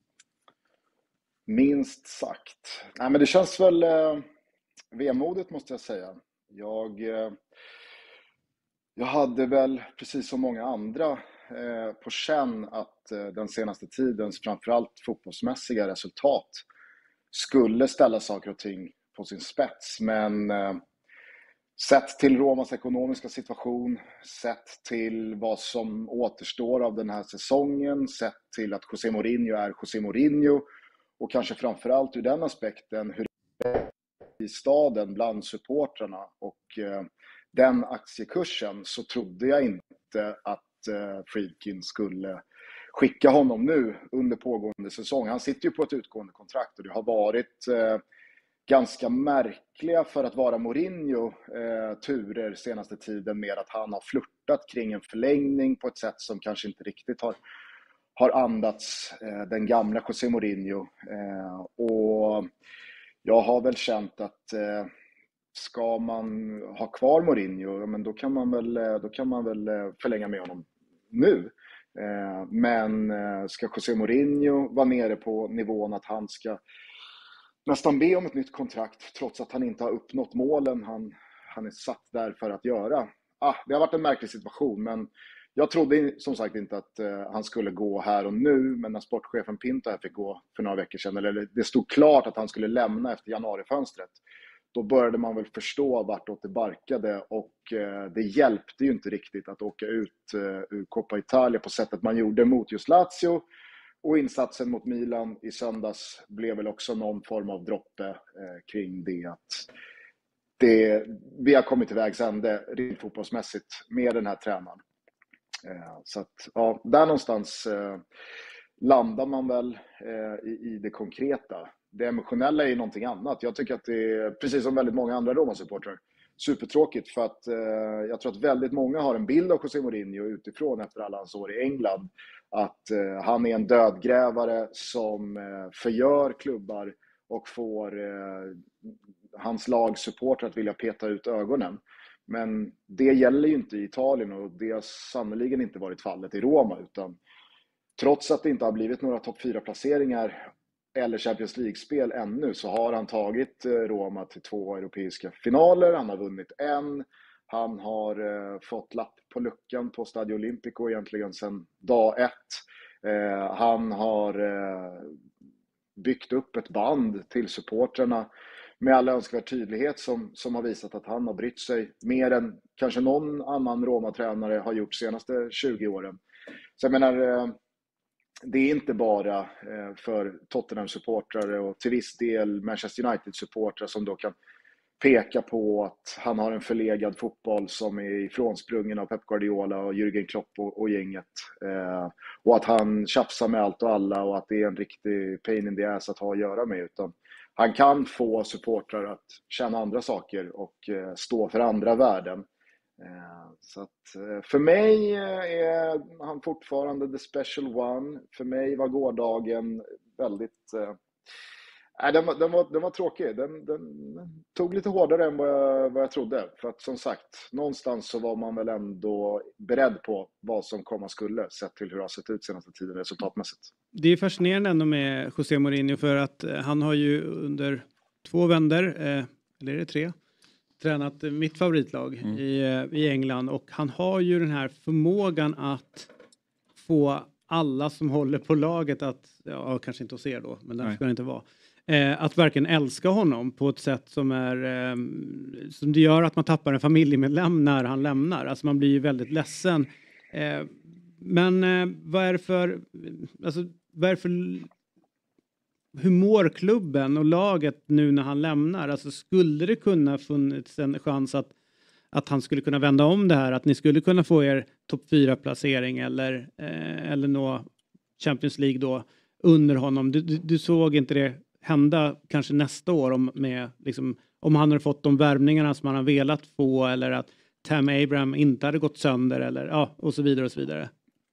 [SPEAKER 17] Minst sagt. Nej, men det känns väl eh, vemodigt måste jag säga. Jag... Eh, Jag hade väl, precis som många andra, eh, på känn att eh, den senaste tidens framförallt fotbollsmässiga resultat skulle ställa saker och ting på sin spets. Men eh, sett till Romas ekonomiska situation, sett till vad som återstår av den här säsongen, sett till att José Mourinho är José Mourinho och kanske framförallt ur den aspekten hur det är i staden bland supportrarna och eh, den aktiekursen, så trodde jag inte att eh, Friedkin skulle skicka honom nu under pågående säsong. Han sitter ju på ett utgående kontrakt och det har varit eh, ganska märkliga för att vara Mourinho eh, turer senaste tiden med att han har flirtat kring en förlängning på ett sätt som kanske inte riktigt har, har andats eh, den gamla José Mourinho. Eh, och jag har väl känt att eh, ska man ha kvar Mourinho, men då kan man väl, då kan man väl förlänga med honom nu. Men ska José Mourinho vara nere på nivån att han ska nästan be om ett nytt kontrakt trots att han inte har uppnått målen han, han är satt där för att göra. Ah, det har varit en märklig situation, men jag trodde som sagt inte att han skulle gå här och nu, men när sportchefen Pinto här fick gå för några veckor sedan, eller det stod klart att han skulle lämna efter januarifönstret, då började man väl förstå vartåt det barkade och eh, det hjälpte ju inte riktigt att åka ut eh, ur Coppa Italia på sättet man gjorde mot just Lazio. Och insatsen mot Milan i söndags blev väl också någon form av droppe eh, kring det att det, vi har kommit till vägs ände rent fotbollsmässigt med den här tränaren. Eh, så att, ja, där någonstans eh, landar man väl eh, i, i det konkreta. Det emotionella är ju någonting annat. Jag tycker att det är, precis som väldigt många andra Roma-supportrar, supertråkigt för att eh, jag tror att väldigt många har en bild av José Mourinho utifrån efter alla hans år i England. Att eh, han är en dödgrävare som eh, förgör klubbar och får eh, hans lagsupportrar att vilja peta ut ögonen. Men det gäller ju inte i Italien och det har sannoliken inte varit fallet i Roma, utan trots att det inte har blivit några topp fyra placeringar eller Champions League-spel ännu, så har han tagit Roma till två europeiska finaler. Han har vunnit en. Han har eh, fått lapp på luckan på Stadio Olimpico egentligen sedan dag ett. Eh, han har eh, byggt upp ett band till supporterna med all önskvärd tydlighet som, som har visat att han har brytt sig mer än kanske någon annan Roma-tränare har gjort de senaste tjugo åren. Så jag menar, eh, det är inte bara eh, för Tottenham-supportrare och till viss del Manchester United-supportrare som då kan peka på att han har en förlegad fotboll som är ifrånsprungen av Pep Guardiola och Jürgen Klopp och, och gänget. Eh, och att han tjafsar med allt och alla och att det är en riktig pain in the ass att ha att göra med. Utan han kan få supportrar att känna andra saker och eh, stå för andra värden. Eh, så att, eh, för mig är han fortfarande the special one. För mig var gårdagen väldigt... Eh, Nej, den var, den var, den var tråkig. Den, den, den tog lite hårdare än vad jag, vad jag trodde. För att som sagt, någonstans så var man väl ändå beredd på vad som komma skulle, sett till hur det har sett ut senaste tiden resultatmässigt.
[SPEAKER 2] Det är fascinerande ändå med José Mourinho, för att han har ju under två vändor, eh, eller är det tre, tränat mitt favoritlag mm. i, i England. Och han har ju den här förmågan att få alla som håller på laget att, ja, kanske inte hos er då, men där ska det inte vara. Eh, att verkligen älska honom på ett sätt som är eh, som det gör att man tappar en familjemedlem när han lämnar. Alltså man blir ju väldigt ledsen. Eh, men eh, vad är det för, alltså, vad är det för, hur mår klubben och laget nu när han lämnar? Alltså skulle det kunna funnits en chans att, att han skulle kunna vända om det här? Att ni skulle kunna få er topp fyra placering eller, eh, eller nå Champions League då under honom? Du, du, du såg inte det hända kanske nästa år om, med, liksom, om han hade fått de värvningarna som han har velat få, eller att Tam Abraham inte hade gått sönder, eller ja, och så vidare och så vidare.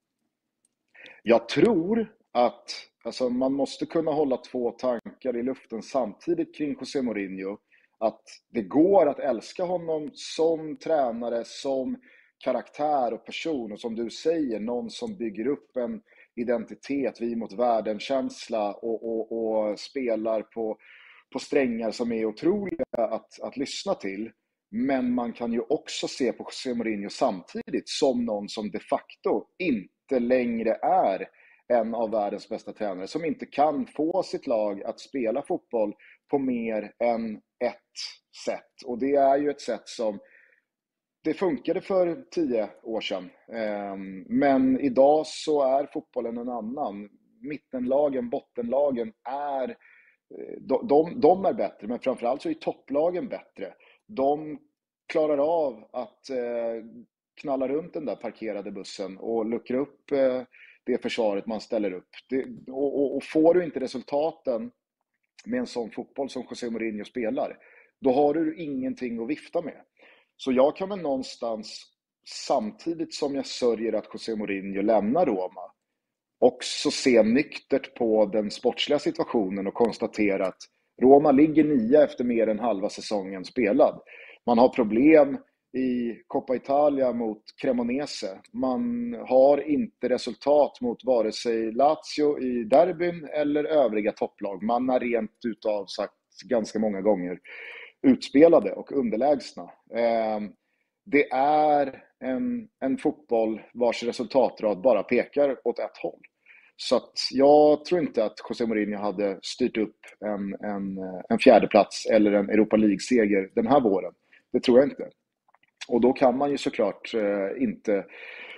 [SPEAKER 17] Jag tror att alltså, man måste kunna hålla två tankar i luften samtidigt kring José Mourinho. Att det går att älska honom som tränare, som karaktär och person, och som du säger, någon som bygger upp en identitet, vi mot världen-känsla och, och, och spelar på, på strängar som är otroliga att, att lyssna till. Men man kan ju också se på José Mourinho samtidigt som någon som de facto inte längre är en av världens bästa tränare, som inte kan få sitt lag att spela fotboll på mer än ett sätt. Och det är ju ett sätt som det funkade för tio år sedan. Men idag så är fotbollen en annan. Mittenlagen, bottenlagen är, de, de, de är bättre, men framförallt så är topplagen bättre. De klarar av att knalla runt den där parkerade bussen och luckra upp det försvaret man ställer upp. Det, och, och får du inte resultaten med en sån fotboll som José Mourinho spelar, då har du ingenting att vifta med. Så jag kan väl någonstans, samtidigt som jag sörjer att José Mourinho lämnar Roma, också se nyktert på den sportsliga situationen och konstatera att Roma ligger nia efter mer än halva säsongen spelad. Man har problem i Coppa Italia mot Cremonese. Man har inte resultat mot vare sig Lazio i derbyn eller övriga topplag. Man har rent utav sagt ganska många gånger utspelade och underlägsna. Eh, det är en, en fotboll vars resultatrad bara pekar åt ett håll. Så att jag tror inte att José Mourinho hade styrt upp en, en, en fjärde plats eller en Europa League-seger den här våren. Det tror jag inte. Och då kan man ju såklart eh, inte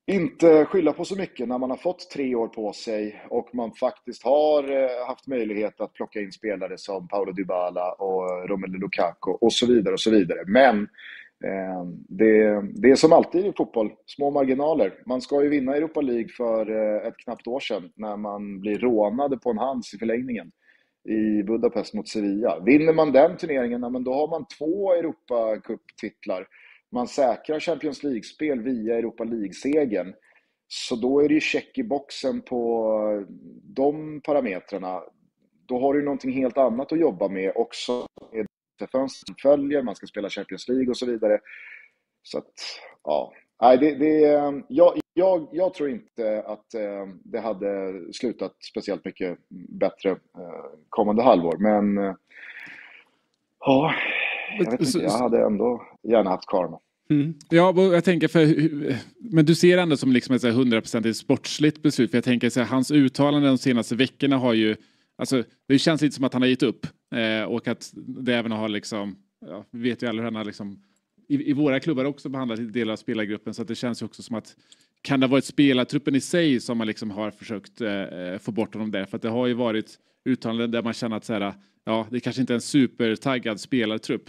[SPEAKER 17] inte skylla på så mycket när man har fått tre år på sig och man faktiskt har eh, haft möjlighet att plocka in spelare som Paulo Dybala och Romelu Lukaku och så vidare och så vidare. Men eh, det, det är som alltid i fotboll, små marginaler. Man ska ju vinna Europa League för eh, ett knappt år sedan när man blir rånade på en hands i förlängningen i Budapest mot Sevilla. Vinner man den turneringen, men då har man två Europacup-titlar. Man säkrar Champions League-spel via Europa League-segern. Så då är det ju check i boxen på de parametrarna. Då har du någonting helt annat att jobba med också. Fönstren följer, man ska spela Champions League och så vidare. Så att, ja. Nej, det, det, jag, jag, jag tror inte att eh, det hade slutat speciellt mycket bättre eh, kommande halvår. Men eh, ja, jag vet inte, jag hade ändå gärna haft Karma.
[SPEAKER 3] Mm. Ja, jag tänker för, men du ser ändå som liksom ett hundra procent sportsligt beslut. För jag tänker så här, hans uttalanden de senaste veckorna har ju, alltså det känns lite som att han har gett upp. Eh, och att det även har liksom, ja, vi vet ju alla hur han har liksom I, i våra klubbar också behandlat delar av spelargruppen, så att det känns ju också som att kan det ha varit spelartruppen i sig som man liksom har försökt eh, få bort honom där, för att det har ju varit uttalanden där man känner att så här, ja, det kanske inte är en supertaggad spelartrupp.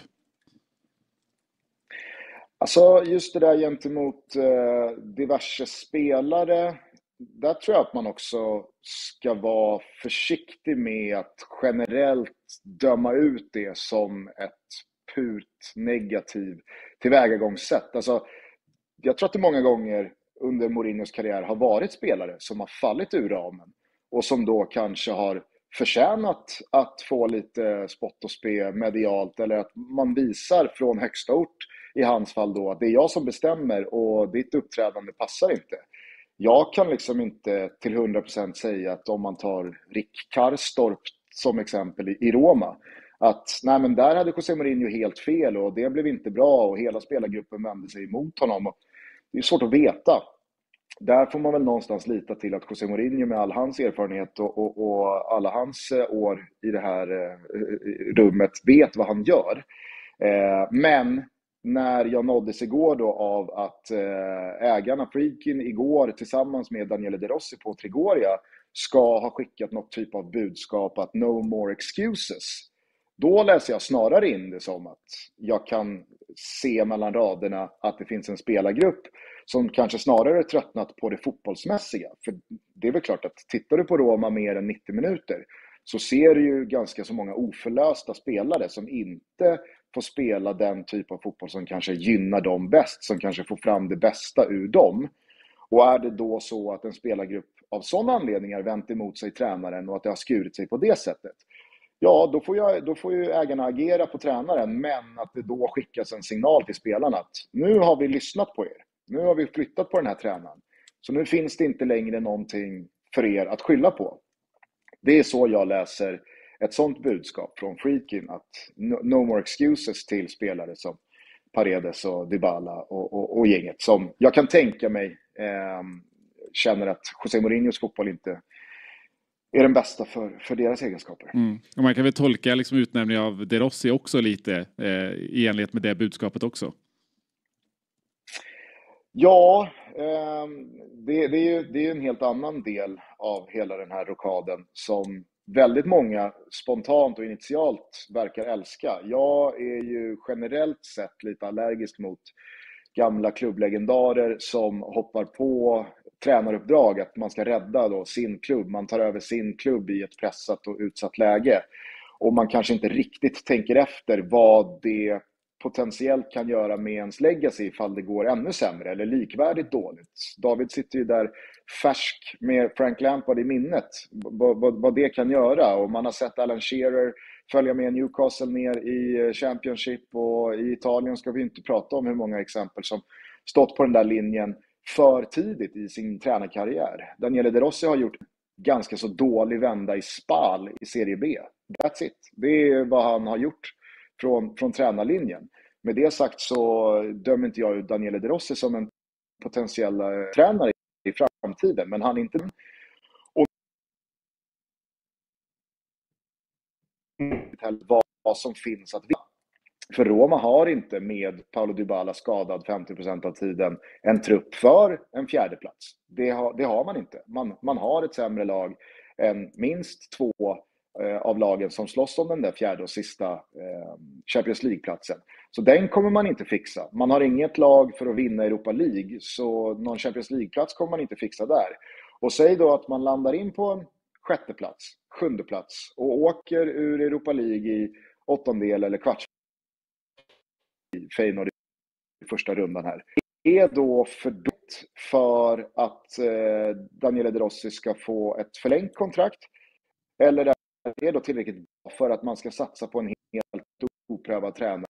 [SPEAKER 17] Alltså just det där gentemot eh, diverse spelare, där tror jag att man också ska vara försiktig med att generellt döma ut det som ett purt negativ tillvägagångssätt. Alltså, jag tror att det många gånger under Mourinhos karriär har varit spelare som har fallit ur ramen och som då kanske har förtjänat att få lite spott och spe medialt, eller att man visar från högsta ort i hans fall då att det är jag som bestämmer och ditt uppträdande passar inte. Jag kan liksom inte till hundra procent säga att om man tar Rick Karstorp som exempel i Roma, att nej, men där hade José Mourinho helt fel och det blev inte bra och hela spelargruppen vände sig emot honom. Och det är svårt att veta. Där får man väl någonstans lita till att José Mourinho med all hans erfarenhet och, och, och alla hans år i det här eh, rummet vet vad han gör. Eh, men när jag nåddes igår då av att eh, ägarna Friedkin igår tillsammans med Daniele De Rossi på Trigoria ska ha skickat något typ av budskap att no more excuses. Då läser jag snarare in det som att jag kan se mellan raderna att det finns en spelargrupp som kanske snarare tröttnat på det fotbollsmässiga. För det är väl klart att tittar du på Roma mer än nittio minuter så ser du ju ganska så många oförlösta spelare som inte får spela den typ av fotboll som kanske gynnar dem bäst, som kanske får fram det bästa ur dem. Och är det då så att en spelargrupp av sådana anledningar vänt emot sig tränaren och att det har skurit sig på det sättet, ja, då får, jag, då får ju ägarna agera på tränaren, men att det då skickas en signal till spelarna att nu har vi lyssnat på er. Nu har vi flyttat på den här tränaren. Så nu finns det inte längre någonting för er att skylla på. Det är så jag läser ett sånt budskap från Friedkin, att no, no more excuses till spelare som Paredes och Dybala och, och, och gänget. Som jag kan tänka mig eh, känner att José Mourinhos fotboll inte är den bästa för, för deras egenskaper.
[SPEAKER 3] Mm. Och man kan väl tolka liksom utnämningen av De Rossi också lite eh, i enlighet med det budskapet också.
[SPEAKER 17] Ja, eh, det, det, är ju, det är ju en helt annan del av hela den här rokaden som väldigt många spontant och initialt verkar älska. Jag är ju generellt sett lite allergisk mot gamla klubblegendarer som hoppar på tränaruppdrag, att man ska rädda då sin klubb. Man tar över sin klubb i ett pressat och utsatt läge. Och man kanske inte riktigt tänker efter vad det potentiellt kan göra med ens legacy ifall det går ännu sämre eller likvärdigt dåligt. David sitter ju där färsk med Frank Lampard i minnet, vad, vad, vad det kan göra. Och man har sett Alan Shearer följa med Newcastle ner i Championship, och i Italien ska vi inte prata om hur många exempel som stått på den där linjen för tidigt i sin tränarkarriär. Daniele De Rossi har gjort ganska så dålig vända i Spal i Serie B. That's it. Det är vad han har gjort från, från tränarlinjen. Med det sagt så dömer inte jag Daniele De Rossi som en potentiell tränare i framtiden, men han är inte... Och vad, vad som finns att vinna. För Roma har inte med Paulo Dybala skadad femtio procent av tiden en trupp för en fjärde plats. Det har, det har man inte. Man, man har ett sämre lag än minst två eh, av lagen som slåss om den där fjärde och sista eh, Champions League-platsen. Så den kommer man inte fixa. Man har inget lag för att vinna Europa League, så någon Champions League-plats kommer man inte fixa där. Och säg då att man landar in på en sjätte plats, sjunde plats och åker ur Europa League i åttondel eller kvarts Feyenoord i första rundan här. Är då fördött för att eh, Daniele De Rossi ska få ett förlängt kontrakt? Eller är det då tillräckligt för att man ska satsa på en helt oprövad tränare?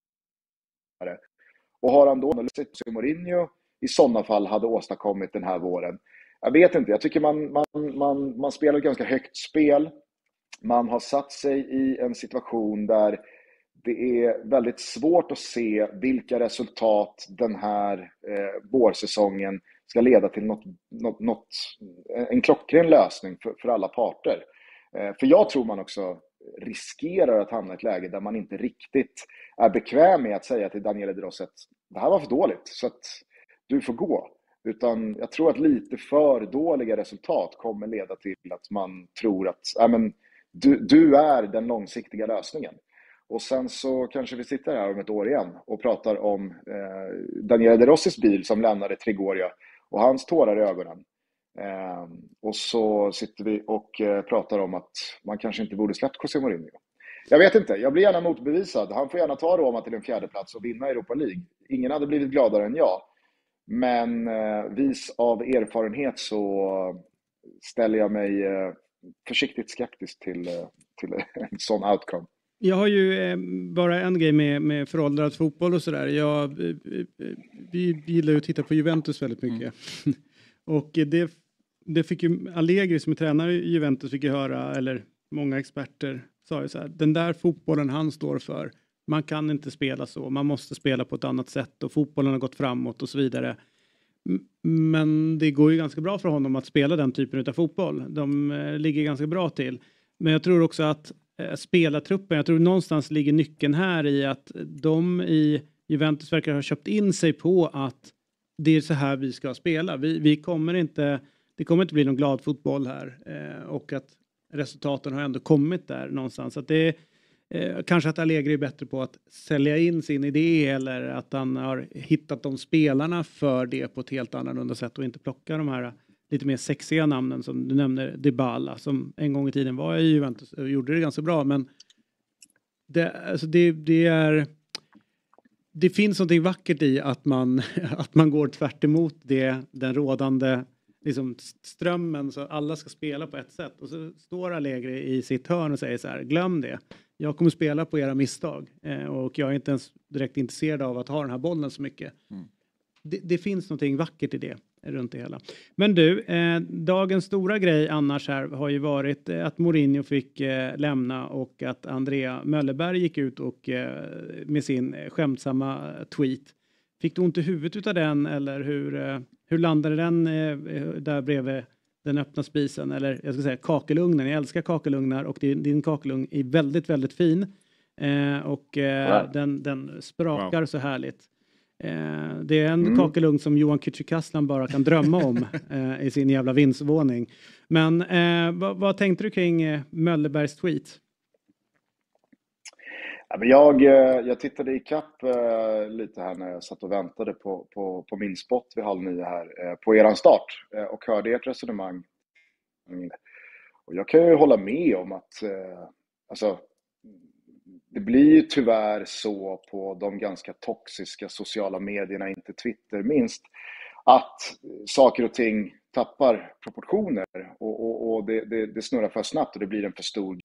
[SPEAKER 17] Och har han då sett sig Mourinho i sådana fall hade åstadkommit den här våren? Jag vet inte, jag tycker man, man, man, man spelar ett ganska högt spel. Man har satt sig i en situation där det är väldigt svårt att se vilka resultat den här eh, vårsäsongen ska leda till något, något, något, en klockren lösning för, för alla parter. Eh, för jag tror man också riskerar att hamna i ett läge där man inte riktigt är bekväm med att säga till Daniele De Rossi att det här var för dåligt så att du får gå. Utan jag tror att lite för dåliga resultat kommer leda till att man tror att äh, men, du, du är den långsiktiga lösningen. Och sen så kanske vi sitter här om ett år igen och pratar om eh, Daniele De Rossis bil som lämnade Trigoria och hans tårar i ögonen. Eh, och så sitter vi och eh, pratar om att man kanske inte borde släppt José Mourinho. Jag vet inte, jag blir gärna motbevisad. Han får gärna ta Roma till en fjärde plats och vinna Europa League. Ingen hade blivit gladare än jag. Men eh, vis av erfarenhet så ställer jag mig eh, försiktigt skeptisk till, eh, till en sån outcome.
[SPEAKER 2] Jag har ju eh, bara en grej med, med föråldrad fotboll och sådär. Jag, eh, vi gillar ju att titta på Juventus väldigt mycket. Mm. och det, det fick ju Allegri som är tränare i Juventus fick ju höra, eller många experter sa ju så här, den där fotbollen han står för, man kan inte spela så, man måste spela på ett annat sätt och fotbollen har gått framåt och så vidare. Men det går ju ganska bra för honom att spela den typen av fotboll. De eh, ligger ganska bra till. Men jag tror också att eh, spelartruppen, jag tror någonstans ligger nyckeln här i att de i Juventus verkar ha köpt in sig på att det är så här vi ska spela. Vi, vi kommer inte, det kommer inte bli någon glad fotboll här eh, och att resultaten har ändå kommit där någonstans. Att det eh, kanske att Allegri är bättre på att sälja in sin idé eller att han har hittat de spelarna för det på ett helt annorlunda sätt och inte plocka de här lite mer sexiga namnen som du nämner, Dybala, som en gång i tiden var i Juventus och gjorde det ganska bra, men det, alltså det, det är det finns någonting vackert i att man att man går tvärt emot det, den rådande liksom strömmen, så alla ska spela på ett sätt och så står Allegri i sitt hörn och säger så här, glöm det, jag kommer spela på era misstag eh, och jag är inte ens direkt intresserad av att ha den här bollen så mycket. Mm. Det, det finns någonting vackert i det runt det hela. Men du, eh, dagens stora grej annars här har ju varit eh, att Mourinho fick eh, lämna och att Andrea Möllerberg gick ut och eh, med sin eh, skämtsamma tweet. Fick du ont i huvudet utav den eller hur, eh, hur landade den eh, där bredvid den öppna spisen eller jag ska säga kakelugnen. Jag älskar kakelugnar och din, din kakelugn är väldigt, väldigt fin. Eh, och eh, wow. den, den sprakar wow. så härligt. Eh, det är en mm. kakelugn som Johan Kücükaslan bara kan drömma om eh, i sin jävla vindsvåning. Men eh, vad, vad tänkte du kring eh, Möllerbergs tweet?
[SPEAKER 17] Ja, men jag, jag tittade i kapp eh, lite här när jag satt och väntade på, på, på min spot vid halv nio här eh, på eran start eh, och hörde ert resonemang. Mm. Och jag kan ju hålla med om att eh, alltså, det blir ju tyvärr så på de ganska toxiska sociala medierna, inte Twitter minst, att saker och ting tappar proportioner och, och, och det, det, det snurrar för snabbt och det blir en för stor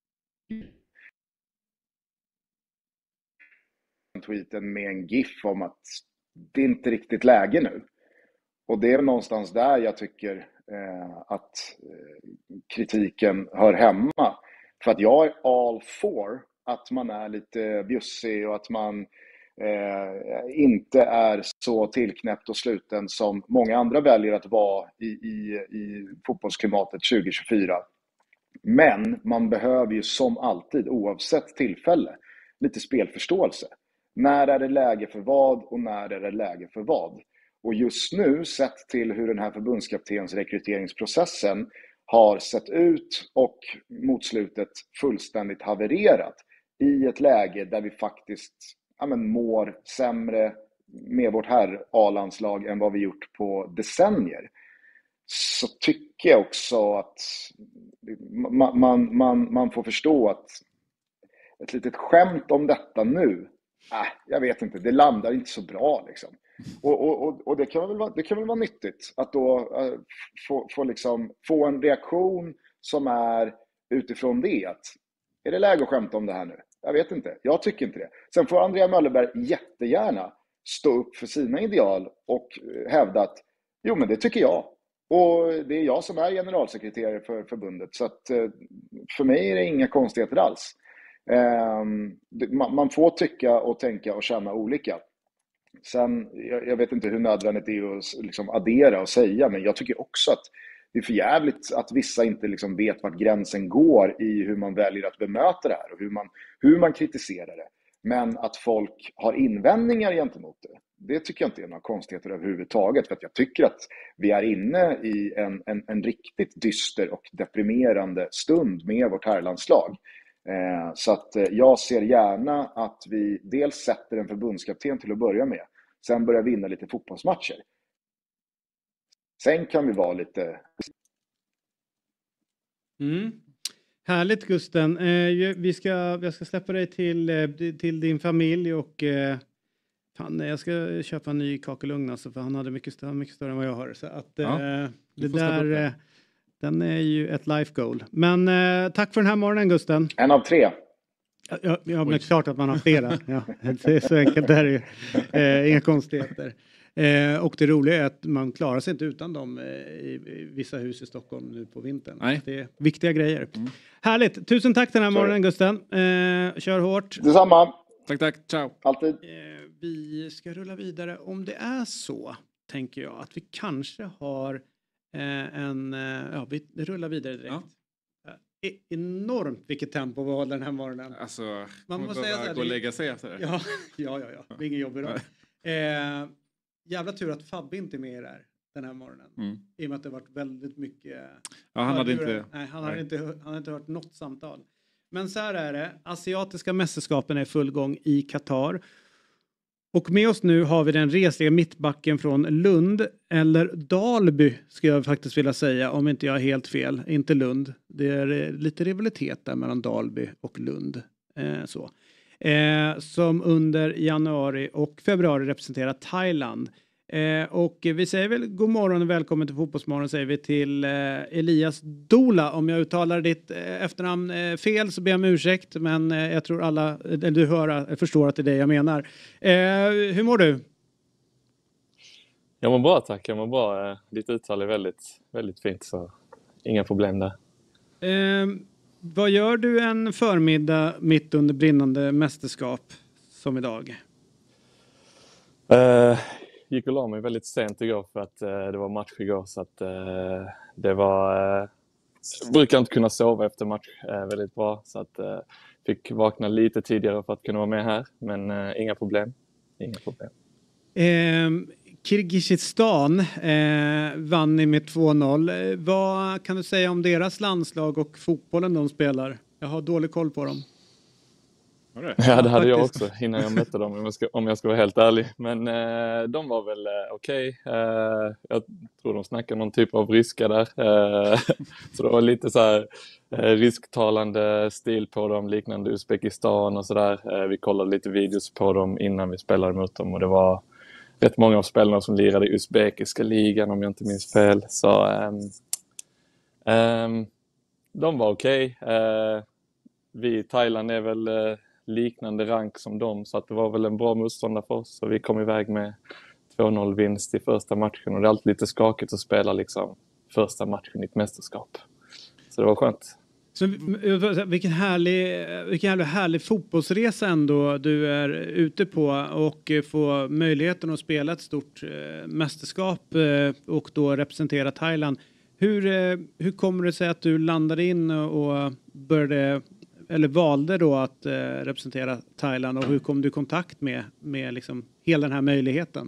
[SPEAKER 17] tweeten med en gif om att det är inte riktigt läge nu. Och det är någonstans där jag tycker eh, att eh, kritiken hör hemma. För att jag är all for att man är lite bjussig och att man eh, inte är så tillknäppt och sluten som många andra väljer att vara i, i, i fotbollsklimatet tjugo tjugofyra. Men man behöver ju som alltid, oavsett tillfälle, lite spelförståelse. När är det läge för vad och när är det läge för vad? Och just nu, sett till hur den här förbundskaptens rekryteringsprocessen har sett ut och mot slutet fullständigt havererat i ett läge där vi faktiskt ja, men, mår sämre med vårt här A-landslag än vad vi gjort på decennier, så tycker jag också att man, man, man, man får förstå att ett litet skämt om detta nu, äh, jag vet inte, det landar inte så bra liksom. Och, och, och, och det, kan väl vara, det kan väl vara nyttigt att då uh, få, få, liksom, få en reaktion som är utifrån det. Att, är det läge att skämta om det här nu? Jag vet inte, jag tycker inte det. Sen får Andrea Möllerberg jättegärna stå upp för sina ideal och hävda att jo men det tycker jag. Och det är jag som är generalsekreterare för förbundet. Så att uh, för mig är det inga konstigheter alls. Um, man, man får tycka och tänka och känna olika. Sen, jag, jag vet inte hur nödvändigt det är att liksom addera och säga, men jag tycker också att det är för jävligt att vissa inte liksom vet vart gränsen går i hur man väljer att bemöta det här och hur man, hur man kritiserar det. Men att folk har invändningar gentemot det, det tycker jag inte är några konstigheter överhuvudtaget, för att jag tycker att vi är inne i en, en, en riktigt dyster och deprimerande stund med vårt herrlandslag. Eh, så att eh, jag ser gärna att vi dels sätter en förbundskapten till att börja med, sen börjar vinna lite fotbollsmatcher. Sen kan vi vara lite...
[SPEAKER 2] Mm. Härligt Gusten. Eh, vi ska, jag ska släppa dig till, eh, till din familj och eh, fan, jag ska köpa en ny kakelugn alltså, för han hade mycket större, mycket större än vad jag har. Så att eh, ja, det där... Den är ju ett life goal. Men eh, tack för den här morgonen, Gusten.
[SPEAKER 17] En av tre.
[SPEAKER 2] Ja, ja men klart att man har flera. Ja, det är så enkelt. Det är eh, inga konstigheter. Eh, och det roliga är att man klarar sig inte utan dem eh, i, i vissa hus i Stockholm nu på vintern.
[SPEAKER 3] Nej.
[SPEAKER 2] Det är viktiga grejer. Mm. Härligt. Tusen tack den här Sorry. morgonen, Gusten. Eh, kör hårt.
[SPEAKER 17] Detsamma.
[SPEAKER 3] Tack, tack. Ciao.
[SPEAKER 17] Alltid.
[SPEAKER 2] Eh, vi ska rulla vidare. Om det är så, tänker jag, att vi kanske har en, ja, vi rullar vidare direkt. Ja. Enormt vilket tempo vi håller den här morgonen.
[SPEAKER 3] Alltså,
[SPEAKER 2] man måste säga så här,
[SPEAKER 3] gå och lägga sig efter det.
[SPEAKER 2] Ja, ja, ja, ja. Det är ingen jobb idag. eh, jävla tur att Fabbe inte är med där den här morgonen. Mm. I och med att det har varit väldigt mycket...
[SPEAKER 3] Ja, han hade inte...
[SPEAKER 2] Nej, han hade inte, han hade inte hört något samtal. Men så här är det. Asiatiska mästerskapen är i full gång i Qatar. Och med oss nu har vi den resliga mittbacken från Lund, eller Dalby ska jag faktiskt vilja säga, om inte jag är helt fel. Inte Lund. Det är lite rivalitet där mellan Dalby och Lund. Eh, så. Eh, som under januari och februari representerar Thailand. Eh, och vi säger väl god morgon och välkommen till Fotbollsmorgon, säger vi till eh, Elias Dola. Om jag uttalar ditt eh, efternamn eh, fel så ber jag om ursäkt, men eh, jag tror alla eller du hör, förstår att det är det jag menar. Eh, hur mår du?
[SPEAKER 15] Jag mår bra, tack. Jag mår bra. Eh, ditt uttal är väldigt, väldigt fint, så inga problem där.
[SPEAKER 2] Eh, vad gör du en förmiddag mitt under brinnande mästerskap som idag?
[SPEAKER 15] Eh... gick och la mig väldigt sent igår för att eh, det var match igår, så att eh, det var eh, brukar inte kunna sova efter match eh, väldigt bra, så att eh, fick vakna lite tidigare för att kunna vara med här, men eh, inga problem inga problem.
[SPEAKER 2] Eh, Kirgizistan eh, vann ni med två noll. Eh, vad kan du säga om deras landslag och fotbollen de spelar? Jag har dålig koll på dem.
[SPEAKER 15] Ja, det hade jag också innan jag mötte dem, om jag ska, om jag ska vara helt ärlig. Men eh, de var väl eh, okej. Okay. Eh, jag tror de snackade någon typ av ryska där. Eh, så det var lite så här eh, risktalande stil på dem, liknande Uzbekistan och sådär. Eh, vi kollade lite videos på dem innan vi spelade mot dem, och det var rätt många av spelarna som lirade i uzbekiska ligan, om jag inte minns fel. Så eh, eh, de var okej. Okay. Eh, vi i Thailand är väl... Eh, liknande rank som dem, så att det var väl en bra motståndare för oss, så vi kom iväg med två noll vinst i första matchen, och det är alltid lite skakigt att spela liksom första matchen i ett mästerskap, så det var skönt.
[SPEAKER 2] Så vilken härlig, vilken härlig, härlig fotbollsresa ändå du är ute på, och få möjligheten att spela ett stort eh, mästerskap eh, och då representera Thailand. Hur, eh, hur kommer det sig att du landade in och började eller valde då att eh, representera Thailand, och hur kom du i kontakt med, med liksom hela den här möjligheten?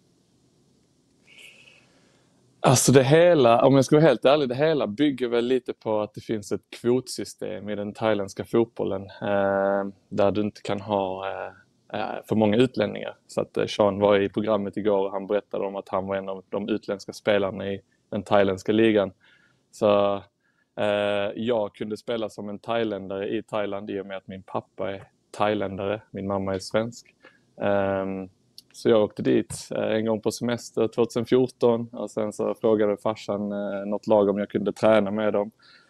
[SPEAKER 15] Alltså det hela, om jag ska vara helt ärlig, det hela bygger väl lite på att det finns ett kvotsystem i den thailändska fotbollen eh, där du inte kan ha eh, för många utlänningar. Så att eh, Sean var i programmet igår och han berättade om att han var en av de utländska spelarna i den thailändska ligan. Så eh, jag kunde spela som en thailändare i Thailand i och med att min pappa är thailändare, min mamma är svensk. Eh, Så jag åkte dit en gång på semester tjugohundrafjorton och sen så frågade farsan eh, något lag om jag kunde träna med dem.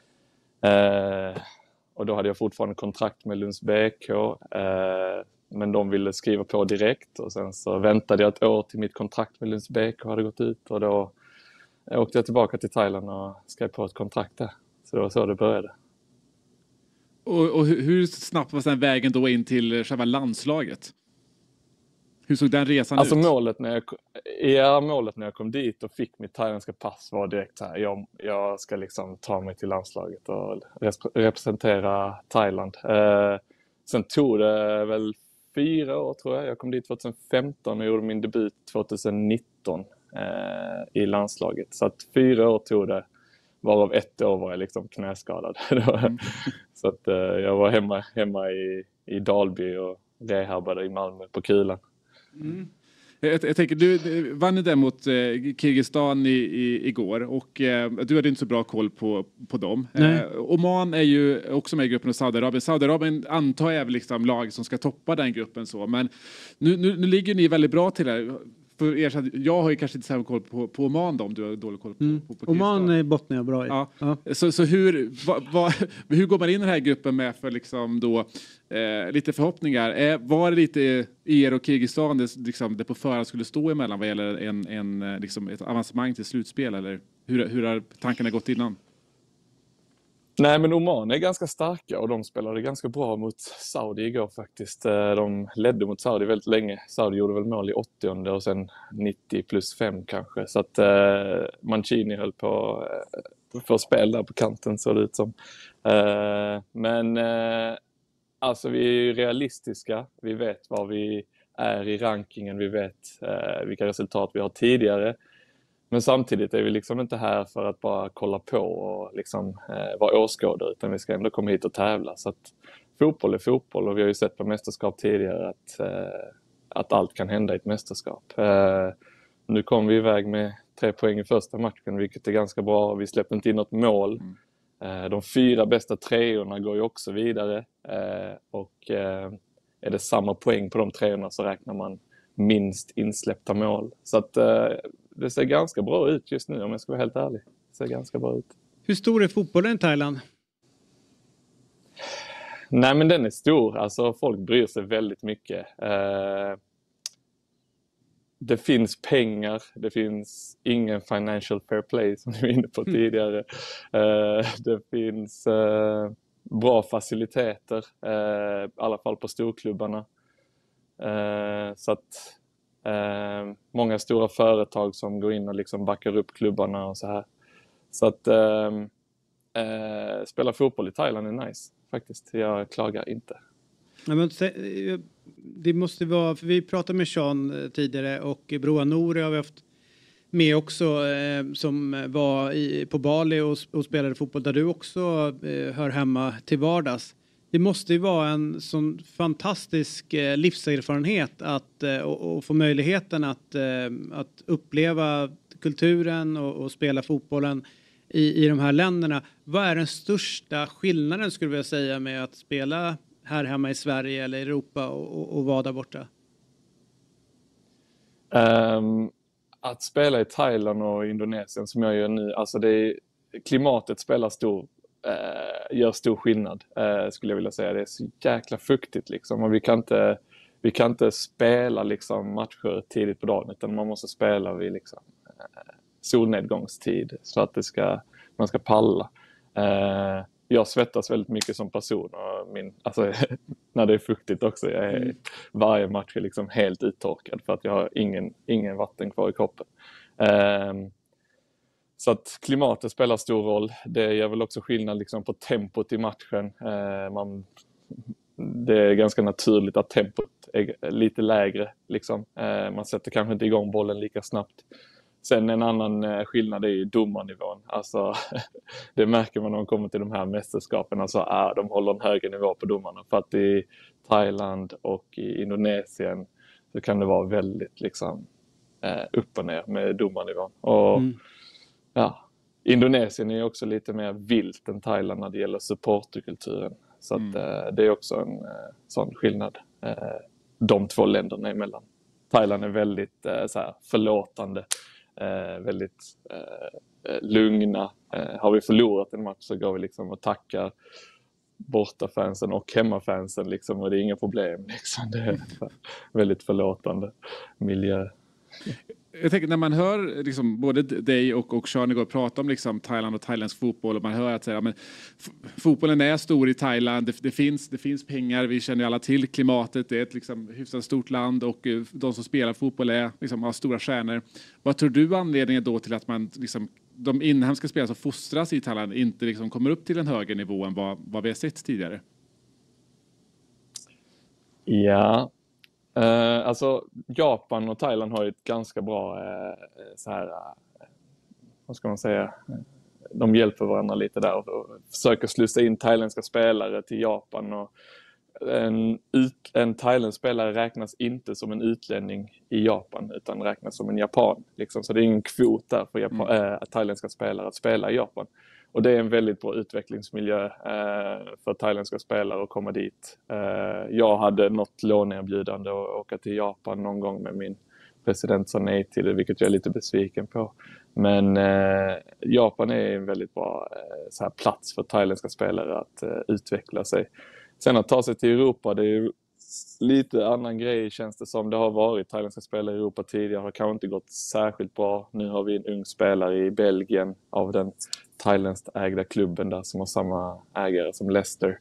[SPEAKER 15] Eh, och då hade jag fortfarande kontrakt med Lunds B K, eh, men de ville skriva på direkt och sen så väntade jag ett år till mitt kontrakt med Lunds B K hade gått ut och då åkte jag tillbaka till Thailand och skrev på ett kontrakt där. Så det var så det började.
[SPEAKER 3] Och, och hur snabbt var sen vägen då in till själva landslaget? Hur såg den resan
[SPEAKER 15] alltså
[SPEAKER 3] ut?
[SPEAKER 15] Målet när jag, ja, målet när jag kom dit och fick mitt thailändska pass var direkt så här. Jag, jag ska liksom ta mig till landslaget och representera Thailand. Eh, sen tog det väl fyra år tror jag. Jag kom dit tjugohundrafemton och gjorde min debut tjugohundranitton eh, i landslaget. Så att fyra år tog det. Varav ett år var jag liksom knäskadad. Mm. Så att eh, jag var hemma, hemma i, i Dalby och rehabade i Malmö på kulan.
[SPEAKER 3] Mm. Jag, jag tänker, du vann där mot eh, Kirgistan i, i, igår och eh, du hade inte så bra koll på, på dem. Eh, Oman är ju också med i gruppen och Saudiarabien. Saudiarabien antar jag liksom lag som ska toppa den gruppen så, men nu, nu, nu ligger ni väldigt bra till här. För er, jag har ju kanske inte så koll på, på Oman då, om du har dålig koll på,
[SPEAKER 2] mm.
[SPEAKER 3] på, på
[SPEAKER 2] Oman är bottnar bra i.
[SPEAKER 3] Ja.
[SPEAKER 2] Ja.
[SPEAKER 3] Så, så hur, va, va, hur går man in i den här gruppen med för liksom då, eh, lite förhoppningar? Eh, var det lite er och Kirgistan det, liksom, det på förhand skulle stå emellan vad gäller en, en, liksom ett avancemang till slutspel? Eller hur, hur har tankarna gått innan?
[SPEAKER 15] Nej, men Oman är ganska starka och de spelade ganska bra mot Saudi igår faktiskt. De ledde mot Saudi väldigt länge. Saudi gjorde väl mål i åttionde och sen nittio plus fem kanske. Så att eh, Mancini höll på eh, för spel där på kanten så det ut som. Eh, men eh, alltså vi är ju realistiska. Vi vet var vi är i rankingen. Vi vet eh, vilka resultat vi har tidigare. Men samtidigt är vi liksom inte här för att bara kolla på och liksom, eh, vara åskådare, utan vi ska ändå komma hit och tävla. Så att fotboll är fotboll och vi har ju sett på mästerskap tidigare att, eh, att allt kan hända i ett mästerskap. Eh, nu kom vi iväg med tre poäng i första matchen, vilket är ganska bra. Vi släppte inte in något mål. Mm. Eh, de fyra bästa treorna går ju också vidare. Eh, och eh, är det samma poäng på de treorna så räknar man minst insläppta mål. Så att eh, det ser ganska bra ut just nu om jag ska vara helt ärlig. Det ser ganska bra ut.
[SPEAKER 2] Hur stor är fotbollen i Thailand?
[SPEAKER 15] Nej, men den är stor. Alltså folk bryr sig väldigt mycket. Eh, det finns pengar. Det finns ingen financial fair play som vi var inne på tidigare. Eh, det finns eh, bra faciliteter. Eh, I alla fall på storklubbarna. Eh, så att Eh, många stora företag som går in och liksom backar upp klubbarna och så här. Så att eh, eh, spela fotboll i Thailand är nice faktiskt. Jag klagar inte.
[SPEAKER 2] Ja, men det måste vara, för vi pratade med Sean tidigare och Broa Nouri har vi haft med också eh, som var i, på Bali och, och spelade fotboll där du också eh, hör hemma till vardags. Det måste ju vara en sån fantastisk eh, livserfarenhet att, eh, och, och få möjligheten att, eh, att uppleva kulturen och, och spela fotbollen i, i de här länderna. Vad är den största skillnaden skulle jag vilja säga med att spela här hemma i Sverige eller Europa och, och, och vara där borta?
[SPEAKER 15] Um, att spela i Thailand och Indonesien som jag gör nu, alltså det är, klimatet spelar stor Uh, gör stor skillnad uh, skulle jag vilja säga. Det är så jäkla fuktigt liksom och vi kan inte, vi kan inte spela liksom matcher tidigt på dagen utan man måste spela vid liksom, uh, solnedgångstid så att det ska, man ska palla. Uh, jag svettas väldigt mycket som person och min, alltså, när det är fuktigt också. Jag är, mm. Varje match är liksom helt uttorkad för att jag har ingen, ingen vatten kvar i kroppen. Uh, Så att klimatet spelar stor roll. Det gör väl också skillnad liksom på tempot i matchen. Eh, man, det är ganska naturligt att tempot är lite lägre. Liksom. Eh, man sätter kanske inte igång bollen lika snabbt. Sen en annan eh, skillnad är ju domarnivån. Alltså, det märker man när man kommer till de här mästerskapen. Alltså, ah, de håller en högre nivå på domarna. För att i Thailand och i Indonesien så kan det vara väldigt liksom, eh, upp och ner med domarnivån. Och, mm. ja, Indonesien är också lite mer vilt än Thailand när det gäller supporterkulturen. Så att, mm. eh, det är också en eh, sån skillnad eh, de två länderna emellan. Thailand är väldigt eh, så här, förlåtande, eh, väldigt eh, lugna. Eh, har vi förlorat en match så går vi liksom och tackar bortafansen och hemmafansen liksom, och det är inga problem. Liksom. Det är väldigt förlåtande miljö.
[SPEAKER 3] Jag tänker när man hör liksom, både dig och, och Sean igår prata om liksom, Thailand och thailändsk fotboll och man hör att säga, men, f- fotbollen är stor i Thailand, det, det, finns, det finns pengar, vi känner alla till klimatet, det är ett liksom, hyfsat stort land och uh, de som spelar fotboll är, liksom, har stora stjärnor. Vad tror du anledningen då till att man, liksom, de inhemska spelare som fostras i Thailand inte liksom, kommer upp till en högre nivå än vad, vad vi har sett tidigare?
[SPEAKER 15] Ja, Uh, alltså Japan och Thailand har ju ett ganska bra uh, så här, uh, vad ska man säga, de hjälper varandra lite där och, och försöker slussa in thailändska spelare till Japan. Och en, ut, en thailändsk spelare räknas inte som en utlänning i Japan utan räknas som en japan. Liksom. Så det är ingen kvot där för Japan, mm. äh, thailändska spelare att spela i Japan. Och det är en väldigt bra utvecklingsmiljö eh, för thailändska spelare att komma dit. Eh, jag hade något låneerbjudande att åka till Japan någon gång med min president sa nej till det, vilket jag är lite besviken på. Men eh, Japan är en väldigt bra eh, så här plats för thailändska spelare att eh, utveckla sig. Sen att ta sig till Europa, det är ju lite annan grej känns det som. Det har varit thailändska spelare i Europa tidigare, har kanske inte gått särskilt bra. Nu har vi en ung spelare i Belgien av den thailändskt ägda klubben där som har samma ägare som Leicester.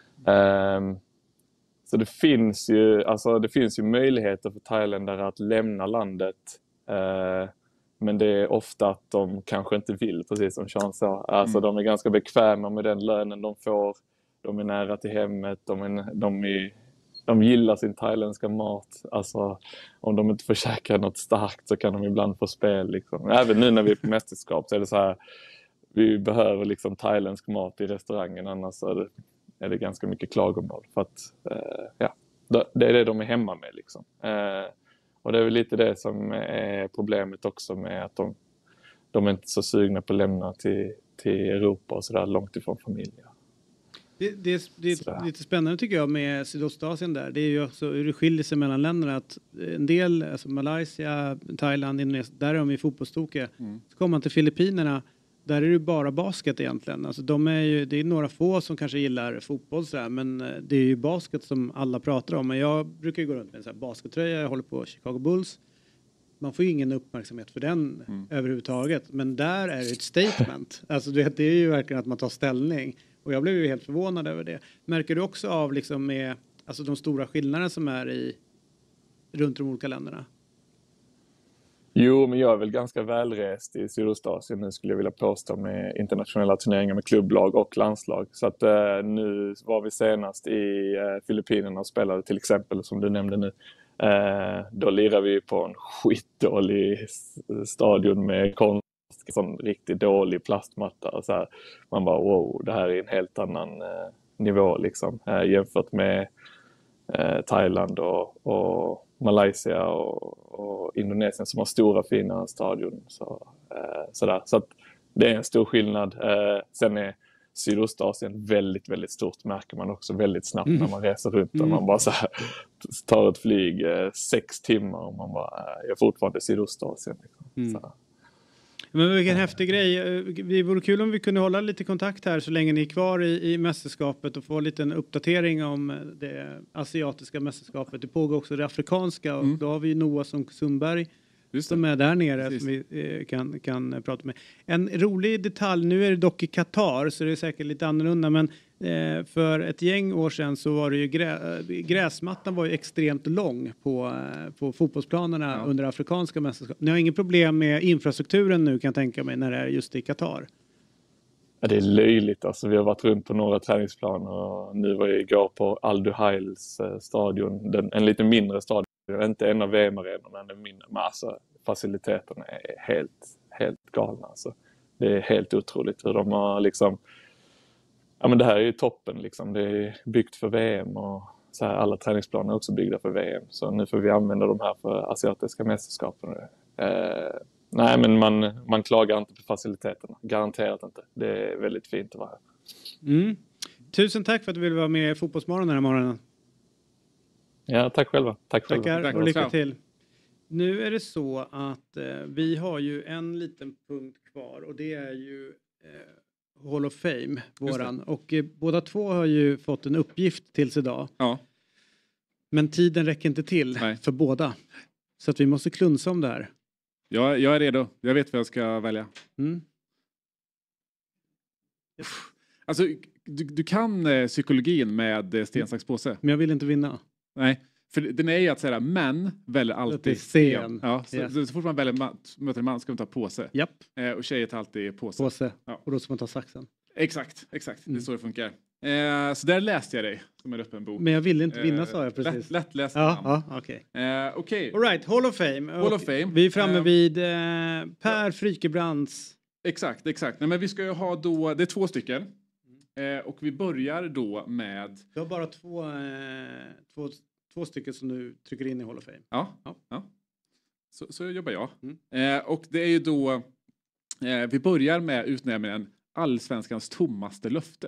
[SPEAKER 15] Um, så det finns ju alltså det finns ju möjligheter för thailändare att lämna landet. Uh, men det är ofta att de kanske inte vill, precis som Sean sa. Alltså mm. de är ganska bekväma med den lönen de får. De är nära till hemmet. De, är, de, är, de gillar sin thailändska mat. Alltså om de inte får käka något starkt så kan de ibland få spel. Liksom. Även nu när vi är på mästerskap så är det så här. Vi behöver liksom thailändsk mat i restaurangen, annars är det, är det ganska mycket klagomål. För att, eh, ja, det är det de är hemma med. Liksom. Eh, och det är väl lite det som är problemet också med att de, de är inte så sugna på att lämna till, till Europa och sådär långt ifrån familjer.
[SPEAKER 2] Det, det, det är lite spännande tycker jag med Sydostasien där. Det är ju också hur det skiljer sig mellan länderna. Att en del, alltså Malaysia, Thailand, Indonesien, där är de ju fotbollstokiga. Mm. Så kommer man till Filippinerna. Där är det bara basket egentligen. Alltså de är ju, det är några få som kanske gillar fotboll så här, men det är ju basket som alla pratar om. Men jag brukar ju gå runt med en så här baskettröja. Jag håller på Chicago Bulls. Man får ju ingen uppmärksamhet för den mm. överhuvudtaget. Men där är det ett statement. Alltså du vet, det är ju verkligen att man tar ställning. Och jag blev ju helt förvånad över det. Märker du också av liksom med alltså de stora skillnaderna som är i runt de olika länderna?
[SPEAKER 15] Jo, men jag är väl ganska välrest i Sydostasien nu skulle jag vilja påstå med internationella turneringar med klubblag och landslag. Så att eh, nu var vi senast i eh, Filippinerna och spelade till exempel som du nämnde nu. Eh, då lirar vi på en skitdålig stadion med konst, sån riktigt dålig plastmatta. Och så här. Man bara wow, det här är en helt annan eh, nivå liksom eh, jämfört med eh, Thailand och, och Malaysia och, och Indonesien som har stora fina stadion. Så, eh, sådär. Så att det är en stor skillnad. Eh, sen är Sydostasien väldigt, väldigt stort märker man också väldigt snabbt mm. när man reser runt. Mm. Och man bara så här, tar ett flyg eh, sex timmar och man bara, eh, jag är fortfarande i Sydostasien. Liksom. Mm. Så.
[SPEAKER 2] Men vilken häftig grej. Det vore kul om vi kunde hålla lite kontakt här så länge ni är kvar i, i mästerskapet och få lite en uppdatering om det asiatiska mästerskapet. Det pågår också det afrikanska och mm. då har vi Noah som Sundberg som är där nere Precis. som vi eh, kan, kan prata med. En rolig detalj, nu är det dock i Qatar så det är säkert lite annorlunda men Eh, för ett gäng år sedan så var det ju grä, gräsmattan var ju extremt lång på, eh, på fotbollsplanerna ja. under afrikanska mästerskap. Ni har ingen problem med infrastrukturen nu kan jag tänka mig när det är just i Qatar?
[SPEAKER 15] Ja, det är löjligt. Alltså, vi har varit runt på några träningsplaner och nu var jag igår på Al Duhails eh, stadion. Den, en lite mindre stadion. Inte en av V M-arenorna, men mindre. Men alltså, faciliteterna är helt, helt galna. Alltså. Det är helt otroligt hur de har liksom... Ja, men det här är ju toppen liksom. Det är byggt för V M och så här, alla träningsplaner är också byggda för V M. Så nu får vi använda de här för asiatiska mästerskapen. Eh, nej, men man, man klagar inte på faciliteterna. Garanterat inte. Det är väldigt fint att vara här.
[SPEAKER 2] Mm. Tusen tack för att du ville vara med i Fotbollsmorgon den här morgonen.
[SPEAKER 15] Ja, tack själva. Tack själva.
[SPEAKER 2] Tackar
[SPEAKER 15] Tack
[SPEAKER 2] och lycka till. Nu är det så att eh, vi har ju en liten punkt kvar och det är ju eh, Hall of Fame, våran. Och eh, båda två har ju fått en uppgift tills idag.
[SPEAKER 3] Ja.
[SPEAKER 2] Men tiden räcker inte till Nej. för båda. Så att vi måste klunsa om det här.
[SPEAKER 3] Jag, jag är redo. Jag vet vad jag ska välja.
[SPEAKER 2] Mm.
[SPEAKER 3] Alltså, du, du kan eh, psykologin med eh, sten, sax, påse.
[SPEAKER 2] Men jag vill inte vinna.
[SPEAKER 3] Nej, för den är ju att säga män väljer alltid sten. Ja, så, yes. så, så fort man väljer man, möter en man ska man ta påse.
[SPEAKER 2] Japp.
[SPEAKER 3] Eh, och tjejer tar alltid påse.
[SPEAKER 2] Påse.
[SPEAKER 3] Ja.
[SPEAKER 2] Och då ska man ta saxen.
[SPEAKER 3] Exakt, exakt.
[SPEAKER 2] Mm.
[SPEAKER 3] Det är så det funkar. Eh, så där läste jag dig som en öppen bok.
[SPEAKER 2] Men jag ville inte vinna,
[SPEAKER 3] eh,
[SPEAKER 2] sa jag precis.
[SPEAKER 3] Lätt, lättläst.
[SPEAKER 2] Ja, ja okej.
[SPEAKER 3] Okay. Eh, okay.
[SPEAKER 2] All right, Hall of Fame.
[SPEAKER 3] Hall of Fame.
[SPEAKER 2] Vi är framme
[SPEAKER 3] eh,
[SPEAKER 2] vid eh, Per Frykebrands.
[SPEAKER 3] Exakt, exakt. Nej, men vi ska ju ha då, det är två stycken. Eh, och vi börjar då med...
[SPEAKER 2] Du har bara två, eh, två, två stycken som du trycker in i Hall of Fame.
[SPEAKER 3] Ja, ja. ja. Så, så jobbar jag. Mm. Eh, och det är ju då... Eh, vi börjar med utnämningen Allsvenskans tommaste löfte.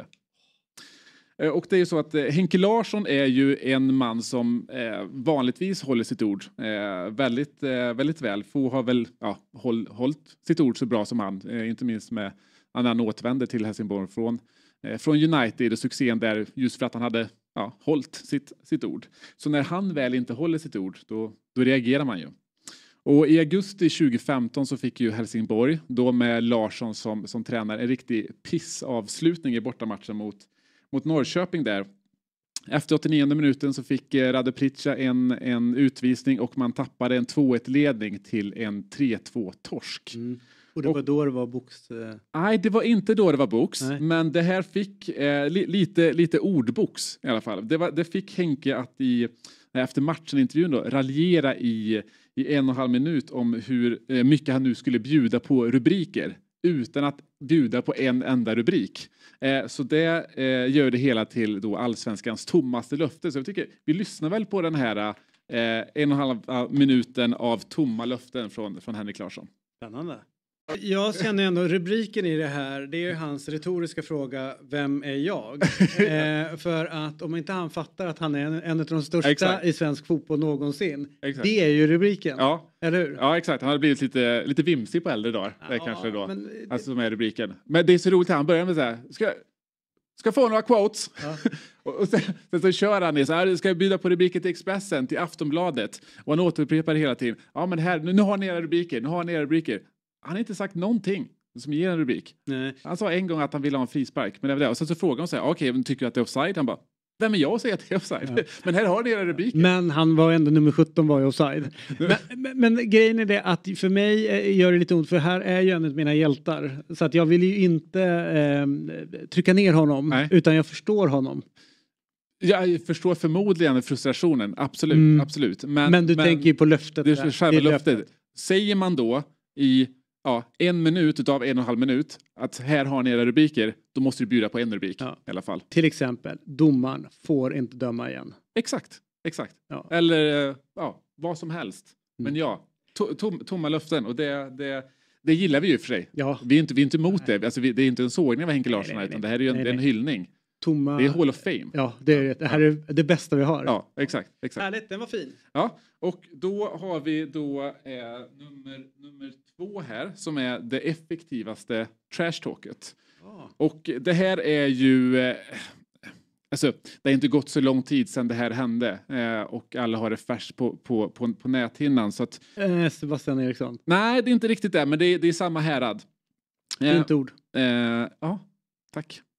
[SPEAKER 3] Eh, och det är ju så att eh, Henke Larsson är ju en man som eh, vanligtvis håller sitt ord eh, väldigt, eh, väldigt väl. Få har väl ja, håll, hållit sitt ord så bra som han. Eh, inte minst med när han återvände till Helsingborg från, eh, från United och succén där just för att han hade ja, hållit sitt, sitt ord. Så när han väl inte håller sitt ord då, då reagerar man ju. Och i augusti tjugo femton så fick ju Helsingborg då med Larsson som, som tränare en riktig pissavslutning i bortamatchen mot, mot Norrköping där. Efter åttionionde minuten så fick Rade Pritcha en, en utvisning och man tappade en två ett ledning till en tre två torsk.
[SPEAKER 2] Mm. Och det var och, då det var box? Eh...
[SPEAKER 3] Nej, det var inte då det var box. Nej. Men det här fick eh, li, lite, lite ordbox i alla fall. Det, var, det fick Henke att i, efter matchen-intervjun då raljera i, i en och en halv minut om hur eh, mycket han nu skulle bjuda på rubriker. Utan att bjuda på en enda rubrik. Eh, så det eh, gör det hela till då Allsvenskans tommaste löfte. Så jag tycker vi lyssnar väl på den här eh, en och en halv minuten av tomma löften från, från Henrik Larsson.
[SPEAKER 2] Spännande. Jag känner ändå rubriken i det här, det är ju hans retoriska fråga, vem är jag? eh, för att om inte han fattar att han är en, en av de största exakt. i svensk fotboll någonsin, exakt. det är ju rubriken,
[SPEAKER 3] ja.
[SPEAKER 2] eller hur?
[SPEAKER 3] Ja, exakt. Han har blivit lite, lite vimsig på äldre dagar, ja, det kanske då, men, alltså som är rubriken. Men det är så roligt, han börjar med så här, ska, ska få några quotes. Ja. och, och sen, sen så kör han det så här, ska jag bjuda på rubriken till Expressen, till Aftonbladet. Och han återupprepar hela tiden, ja men här, nu, nu har ni era rubriker, nu har ni era rubriker. Han har inte sagt någonting som ger en rubrik. Nej. Han sa en gång att han ville ha en frispark. Men det var det. Och sen så frågade han sig, okej, okay, tycker du att det är offside? Han bara, vem är jag att säga att det är offside? Ja. Men här har ni era rubriker.
[SPEAKER 2] Men han var ändå nummer sjutton var ju offside. men, men, men grejen är det att för mig gör det lite ont. För här är ju en av mina hjältar. Så att jag vill ju inte eh, trycka ner honom. Nej. Utan jag förstår honom.
[SPEAKER 3] Jag förstår förmodligen frustrationen. Absolut, mm. absolut. Men,
[SPEAKER 2] men du men, tänker ju på löftet.
[SPEAKER 3] Det är själva löftet. löftet. Säger man då i... Ja, en minut utav en och en halv minut att här har ni era rubriker, då måste du bjuda på en rubrik ja. i alla fall.
[SPEAKER 2] Till exempel, domaren får inte döma igen.
[SPEAKER 3] Exakt, exakt. Ja. Eller ja, vad som helst. Mm. Men ja, to- tom- tomma löften och det, det, det gillar vi ju för sig. Ja. Vi är inte, vi är inte emot nej. det. Alltså, vi, det är inte en sågning av Henke Larsson, nej, nej, utan det här är ju en, nej, en hyllning.
[SPEAKER 2] Tomma...
[SPEAKER 3] Det är Hall of Fame.
[SPEAKER 2] Ja, det, är, det här är det bästa vi har.
[SPEAKER 3] Ja, exakt. exakt.
[SPEAKER 2] Härligt, den var fin.
[SPEAKER 3] Ja, och då har vi då eh, nummer, nummer två här som är det effektivaste trash-talket. Oh. Och det här är ju... Eh, alltså, det har inte gått så lång tid sedan det här hände. Eh, och alla har det färskt på, på, på, på näthinnan. Så att,
[SPEAKER 2] eh, Sebastian Eriksson.
[SPEAKER 3] Nej, det är inte riktigt det, men det är, det är samma härad.
[SPEAKER 2] Fint ord.
[SPEAKER 3] Eh, ja, tack.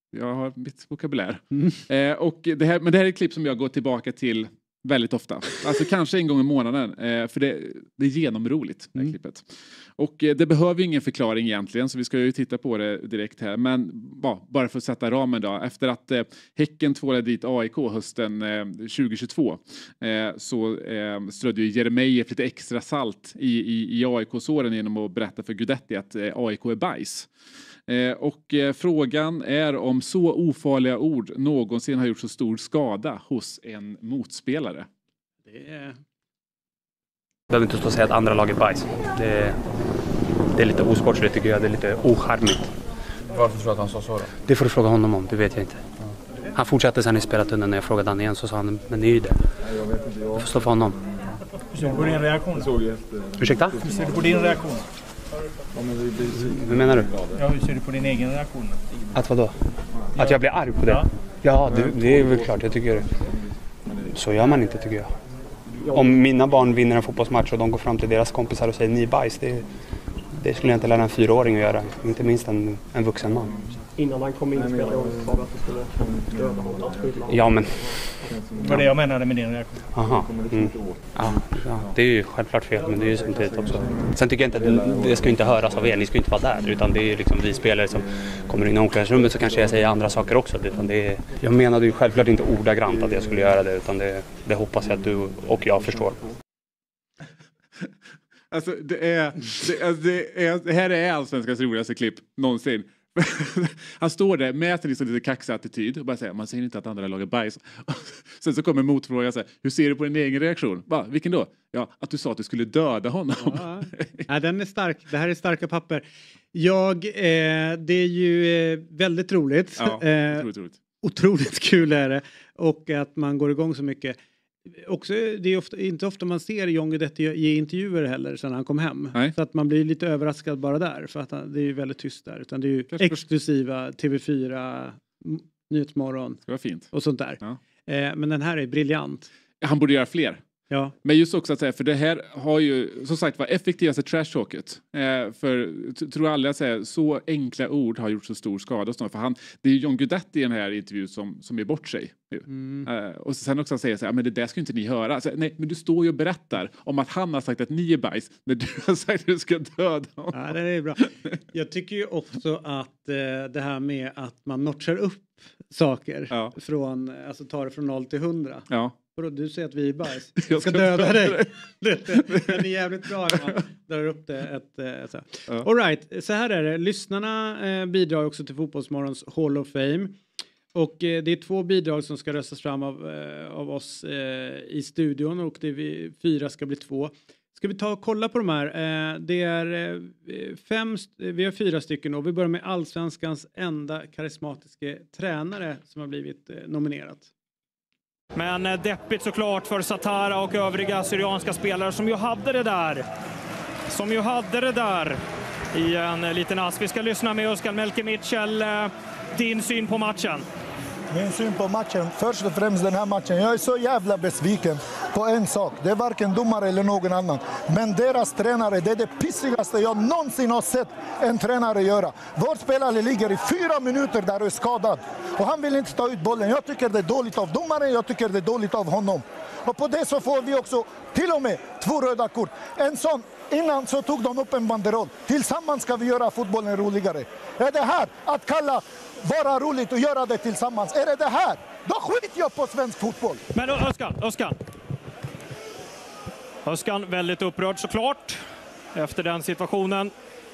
[SPEAKER 3] jag har mitt vokabulär. Mm. Eh, och det här, men det här är ett klipp som jag går tillbaka till väldigt ofta. Alltså kanske en gång i månaden. Eh, för det, det är genomroligt, det här mm. klippet. Och eh, det behöver ju ingen förklaring egentligen. Så vi ska ju titta på det direkt här. Men bah, bara för att sätta ramen då. Efter att eh, Häcken tvålade dit A I K hösten eh, tjugohundratjugotvå. Eh, så eh, strödde ju Jeremejeff lite extra salt i, i, i A I K-såren genom att berätta för Guidetti att eh, A I K är bajs. Eh, och eh, frågan är om så ofarliga ord någonsin har gjort så stor skada hos en motspelare.
[SPEAKER 2] Det är...
[SPEAKER 18] Jag behöver inte stå och säga att andra lag är bajs. Det är, det är lite osportsligt tycker jag. Det är lite ocharmigt.
[SPEAKER 14] Varför tror du att han sa så då?
[SPEAKER 18] Det får du fråga honom om, det vet jag inte. Han fortsatte sen i spelartunneln när jag frågade han igen så sa han, men det är ju det.
[SPEAKER 14] Jag vet inte, jag...
[SPEAKER 18] Du får stå för honom.
[SPEAKER 19] Hur ser du på din reaktion?
[SPEAKER 14] Såg jag efter...
[SPEAKER 18] Ursäkta?
[SPEAKER 19] Hur ser du på din reaktion?
[SPEAKER 14] Ja, men vi, vi...
[SPEAKER 18] Hur menar du?
[SPEAKER 19] Ja, hur ser du på din egen reaktion?
[SPEAKER 18] Att vadå? Att jag blir arg på det? Ja, ja det, det är väl klart. Jag tycker... Så gör man inte tycker jag. Om mina barn vinner en fotbollsmatch och de går fram till deras kompisar och säger ni bajs, det, det skulle jag inte lära en fyraåring att göra. Inte minst en, en vuxen man.
[SPEAKER 11] Innan han kom in i spelargången sa du att du skulle döda honom.
[SPEAKER 18] Ja, men...
[SPEAKER 19] Det var det jag menade med din reaktion.
[SPEAKER 18] Aha. Mm. Ja, ja, det är ju självklart fel, men det är ju samtidigt också. Sen tycker jag inte att det, det ska inte höras av er, ni ska inte vara där. Utan det är ju liksom vi spelare som kommer in i omklädningsrummet så kanske jag säger andra saker också. Utan det är, jag menade ju självklart inte ordagrant att jag skulle göra det, utan det, det hoppas jag att du och jag förstår.
[SPEAKER 3] Alltså det är, det, alltså, det är, det här är allsvenskans roligaste klipp någonsin. Han står där med en liksom lite kaxig attityd och bara säger, man säger inte att andra lagar bajs. Sen så kommer motfrågan så här, hur ser du på din egen reaktion? Va, vilken då? Ja, att du sa att du skulle döda honom.
[SPEAKER 2] Ja, ja den är stark. Det här är starka papper. Jag, eh, det är ju eh, väldigt roligt.
[SPEAKER 3] Ja, otroligt roligt.
[SPEAKER 2] Eh, otroligt kul är det. Och att man går igång så mycket. Också, det är ofta, inte ofta man ser John Guidetti ge intervjuer heller sedan han kom hem. Nej. Så att man blir lite överraskad bara där. För att han, det är ju väldigt tyst där. Utan det är ju Kanske exklusiva T V fyra, Nyhetsmorgon
[SPEAKER 3] det var fint.
[SPEAKER 2] Och sånt där. Ja. Eh, men den här är briljant.
[SPEAKER 3] Han borde göra fler.
[SPEAKER 2] Ja.
[SPEAKER 3] Men just också att säga, för det här har ju som sagt var effektivaste trash-talket. Eh, för t- tror aldrig att säga, så enkla ord har gjort så stor skada. För han, det är ju John Guidetti i den här intervjun som, som är bort sig. Mm. Eh, och sen också säga så här, men det där ska inte ni höra. Alltså, nej, men du står ju och berättar om att han har sagt att ni är bajs när du har sagt att du ska döda honom.
[SPEAKER 2] Ja, det är bra. Jag tycker ju också att eh, det här med att man notchar upp saker ja. från, alltså tar det från noll till hundra.
[SPEAKER 3] Ja.
[SPEAKER 2] Du säger att vi är bajs. Jag ska döda dig. Den är jävligt bra när man drar upp det. Ett, ett, så. Ja. All right, så här är det. Lyssnarna eh, bidrar också till Fotbollsmorgons Hall of Fame. Och eh, det är två bidrag som ska röstas fram av, eh, av oss eh, i studion. Och det är vi, fyra ska bli två. Ska vi ta och kolla på de här? Eh, det är eh, fem, vi har fyra stycken och vi börjar med Allsvenskans enda karismatiska tränare som har blivit eh, nominerat.
[SPEAKER 19] Men deppigt såklart för Satara och övriga syrianska spelare som ju hade det där. Som ju hade det där i en liten ask. Vi ska lyssna med Özcan Melke Mitchell. Din syn på matchen?
[SPEAKER 20] Min syn på matchen, först och främst den här matchen. Jag är så jävla besviken på en sak. Det är varken domare eller någon annan. Men deras tränare, det är det pissigaste jag någonsin har sett en tränare göra. Vår spelare ligger i fyra minuter där och är skadad. Och han vill inte ta ut bollen. Jag tycker det är dåligt av domaren, jag tycker det är dåligt av honom. Och på det så får vi också till och med två röda kort. En sån, innan så tog de upp en banderoll. Tillsammans ska vi göra fotbollen roligare. Är det här att kalla vara roligt och göra det tillsammans? Är det det här? Då skiter jag på svensk fotboll.
[SPEAKER 19] Men Özcan, Özcan. Özcan väldigt upprörd såklart efter den situationen.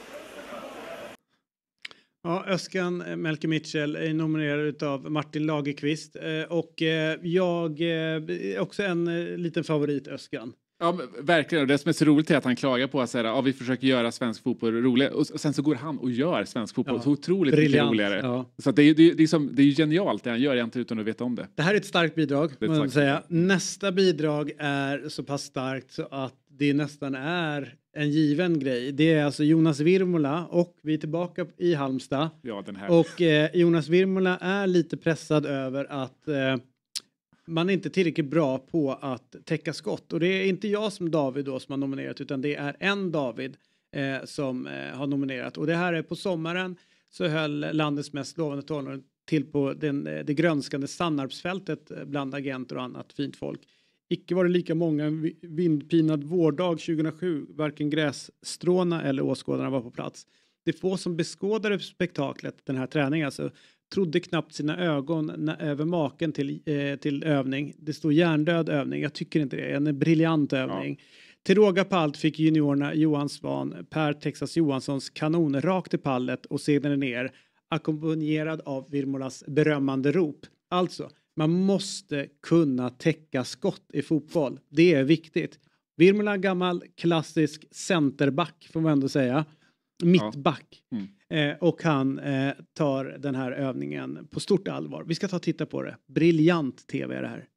[SPEAKER 2] Ja, Özcan Melke Mitchell är nominerad av Martin Lagerqvist och jag är också en liten favorit Özcan.
[SPEAKER 3] Ja, men verkligen. Och det som är så roligt är att han klagar på att säga, ja, vi försöker göra svensk fotboll rolig. Och sen så går han och gör svensk fotboll ja, så otroligt mycket roligare. Ja. Så att det, är, det, är, det, är som, det är ju genialt det han gör egentligen utan att veta om det.
[SPEAKER 2] Det här är ett starkt bidrag. Ett starkt säga. Nästa bidrag är så pass starkt så att det nästan är en given grej. Det är alltså Jonas Virmola och vi är tillbaka i Halmstad.
[SPEAKER 3] Ja, den här.
[SPEAKER 2] Och eh, Jonas Virmola är lite pressad över att eh, man är inte tillräckligt bra på att täcka skott. Och det är inte jag som David då som har nominerat utan det är en David eh, som eh, har nominerat. Och det här är på sommaren så höll landets mest lovande till på den, det grönskande Sannarpsfältet bland agenter och annat fint folk. Icke var det lika många en vindpinad vårdag tjugohundrasju. Varken grässtråna eller åskådarna var på plats. Det få som beskådade spektaklet, den här träningen, alltså, trodde knappt sina ögon när, över maken till, eh, till övning. Det stod hjärndöd övning. Jag tycker inte det. En briljant övning. Ja. Till råga på allt fick juniorerna Johan Svan, Per Texas Johanssons kanon rakt i pallet och sedan ner, ackompanjerad av Virmolas berömmande rop. Alltså, man måste kunna täcka skott i fotboll. Det är viktigt. Virmola, gammal klassisk centerback får man ändå säga. Mittback. Ja. Mm. Eh, och han eh, tar den här övningen på stort allvar. Vi ska ta och titta på det. Briljant tv är det här.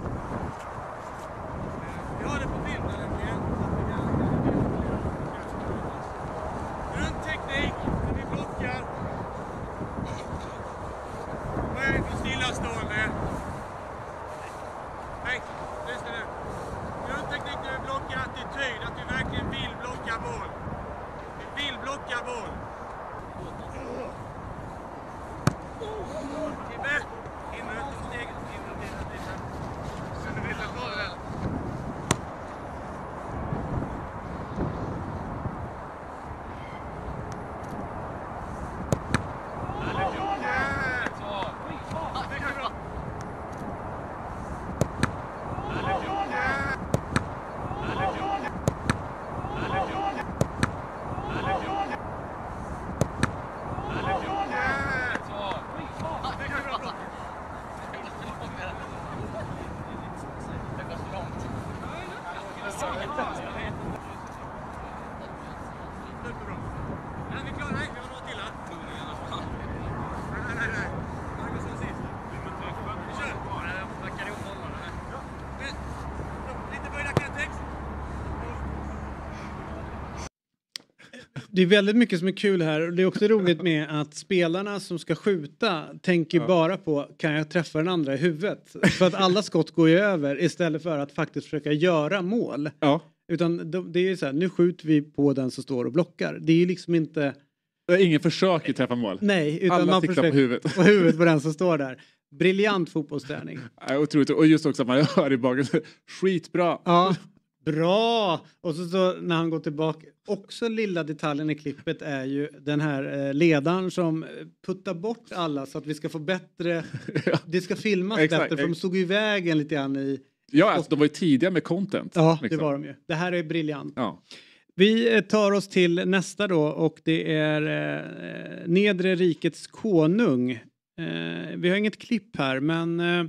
[SPEAKER 21] Vi har det på film. Grundteknik. Vi blockar. Vad är det för stillastående? Nej, lyssna nu. Grundteknik när vi blockar, attityd. Att vi verkligen vill blocka boll. Vi vill blocka boll. Tibbe, in och ut om steget. In och ut om steget. Så du vill ha bollen.
[SPEAKER 2] Det är väldigt mycket som är kul här och det är också roligt med att spelarna som ska skjuta tänker ja. bara på, kan jag träffa den andra i huvudet? För att alla skott går ju över istället för att faktiskt försöka göra mål. Ja. Utan det är ju så här, nu skjuter vi på den som står och blockar. Det är ju liksom inte...
[SPEAKER 3] Det är ingen försök att träffa mål.
[SPEAKER 2] Nej, utan
[SPEAKER 3] alla
[SPEAKER 2] man
[SPEAKER 3] försöker på huvudet.
[SPEAKER 2] på huvudet på den som står där. Briljant fotbollsträning.
[SPEAKER 3] Ja, otroligt. Och just också att man hör i bakgrunden, skitbra.
[SPEAKER 2] Ja. Bra! Och så, så när han går tillbaka, också lilla detaljen i klippet är ju den här eh, ledaren som puttar bort alla så att vi ska få bättre, ja. det ska filmas
[SPEAKER 3] Exakt.
[SPEAKER 2] bättre för de stod ju i vägen lite grann i...
[SPEAKER 3] Ja, alltså, de var ju tidiga med content.
[SPEAKER 2] Ja,
[SPEAKER 3] liksom.
[SPEAKER 2] Det var de ju. Det här är briljant.
[SPEAKER 3] Ja.
[SPEAKER 2] Vi tar oss till nästa då och det är eh, Nedre rikets konung. Eh, vi har inget klipp här men... Eh,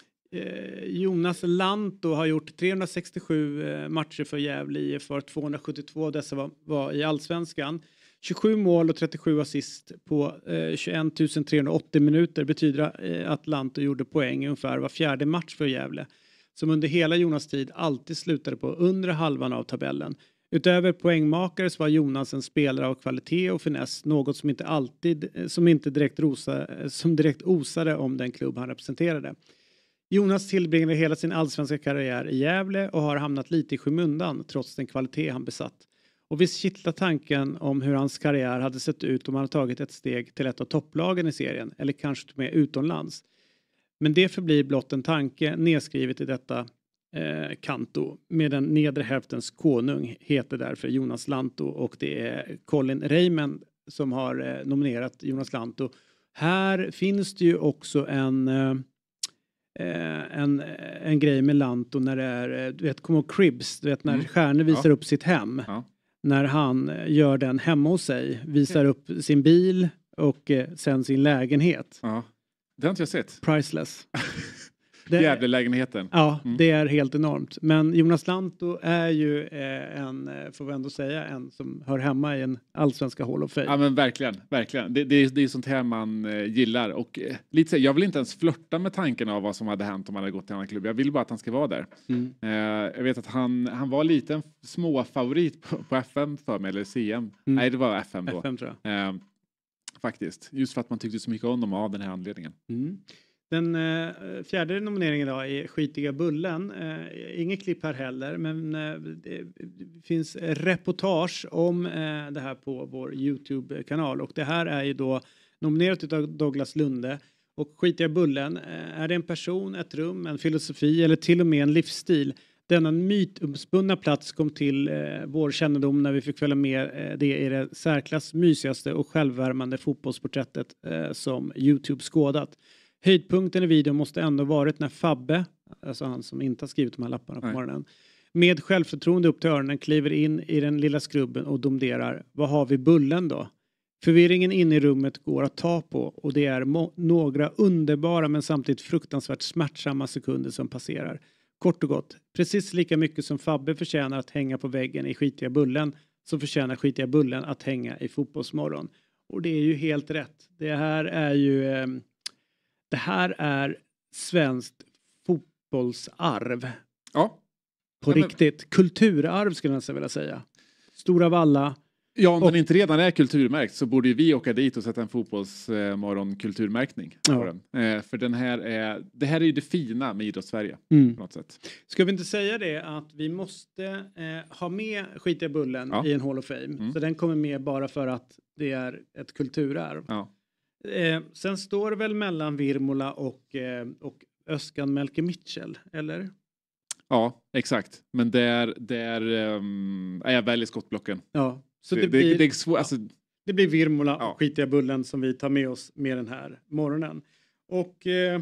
[SPEAKER 2] Jonas Lantto har gjort trehundrasextiosju matcher för Gävle I F, för tvåhundrasjuttiotvå av dessa var, var i Allsvenskan. tjugosju mål och trettiosju assist på eh, tjugoett trehundraåttio minuter betyder eh, att Lantto gjorde poäng ungefär var fjärde match för Gävle. Som under hela Jonas tid alltid slutade på undre halvan av tabellen. Utöver poängmakare så var Jonas en spelare av kvalitet och finess, något som inte alltid som inte direkt rosa, som direkt osade om den klubb han representerade. Jonas tillbringade hela sin allsvenska karriär i Gävle och har hamnat lite i skymundan trots den kvalitet han besatt. Och visst kittlar tanken om hur hans karriär hade sett ut om han tagit ett steg till ett av topplagen i serien eller kanske med utomlands. Men det förblir blott en tanke nedskrivet i detta eh, kanto med den nedre hälftens konung heter därför Jonas Lantto och det är Colin Raymond som har eh, nominerat Jonas Lantto. Här finns det ju också en... Eh, Eh, en, en grej med Lantto när det är, du vet, kommer Cribs, du vet när mm. Stjärnor visar ja. upp sitt hem. Ja. När han gör den hemma hos sig, visar upp sin bil och eh, sen sin lägenhet.
[SPEAKER 3] Ja. Det har inte jag sett.
[SPEAKER 2] Priceless.
[SPEAKER 3] Gävle-lägenheten.
[SPEAKER 2] Ja, mm. det är helt enormt. Men Jonas Lantto är ju eh, en, får vi ändå säga, en som hör hemma i en allsvenska Hall of Fame.
[SPEAKER 3] Ja men verkligen, verkligen. Det, det, är, det är sånt här man eh, gillar. Och eh, lite så, jag vill inte ens flirta med tanken av vad som hade hänt om han hade gått till en annan klubb. Jag vill bara att han ska vara där. Mm. Eh, jag vet att han, han var lite en små favorit på, på F M för mig, eller C M. Mm. Nej, det var F M då.
[SPEAKER 2] F M tror jag.
[SPEAKER 3] Eh, faktiskt. Just för att man tyckte så mycket om dem av den här anledningen.
[SPEAKER 2] Mm. Den eh, fjärde nomineringen idag är Skitiga Bullen. Eh, inget klipp här heller, men eh, det finns reportage om eh, det här på vår YouTube-kanal. Och det här är ju då nominerat av Douglas Lunde. Och Skitiga Bullen, är det en person, ett rum, en filosofi eller till och med en livsstil? Denna mytomspunna plats kom till eh, vår kännedom när vi fick följa med eh, det i det särklass mysigaste och självvärmande fotbollsporträttet eh, som YouTube skådat. Höjdpunkten i videon måste ändå varit när Fabbe, alltså han som inte har skrivit de här lapparna på Nej. morgonen, med självförtroende upp till öronen kliver in i den lilla skrubben och domderar, vad har vi Bullen då? Förvirringen inne i rummet går att ta på och det är må- några underbara men samtidigt fruktansvärt smärtsamma sekunder som passerar. Kort och gott, precis lika mycket som Fabbe förtjänar att hänga på väggen i Skitiga Bullen så förtjänar Skitiga Bullen att hänga i Fotbollsmorgon. Och det är ju helt rätt. Det här är ju eh, det här är svenskt fotbollsarv.
[SPEAKER 3] Ja.
[SPEAKER 2] På
[SPEAKER 3] ja, men...
[SPEAKER 2] riktigt. Kulturarv skulle jag vilja säga. Stora Valla.
[SPEAKER 3] Ja, om
[SPEAKER 2] och...
[SPEAKER 3] den inte redan är kulturmärkt så borde vi åka dit och sätta en fotbollsmorgon kulturmärkning.
[SPEAKER 2] Ja.
[SPEAKER 3] Den. Eh, för den här är, det här är ju det fina med Idrottssverige
[SPEAKER 2] mm.
[SPEAKER 3] på något sätt.
[SPEAKER 2] Ska vi inte säga det att vi måste eh, ha med Skitiga Bullen ja. i en Hall of Fame. Mm. Så den kommer med bara för att det är ett kulturarv.
[SPEAKER 3] Ja.
[SPEAKER 2] Eh, sen står det väl mellan Virmola och, eh, och Özcan Melke Mitchell, eller?
[SPEAKER 3] Ja, exakt. Men där, där um, är jag väl i skottblocken.
[SPEAKER 2] Ja. Så det,
[SPEAKER 3] det,
[SPEAKER 2] blir,
[SPEAKER 3] det, det, är svår, alltså...
[SPEAKER 2] det blir Virmola
[SPEAKER 3] ja.
[SPEAKER 2] och Skitiga Bullen som vi tar med oss med den här morgonen. Och eh,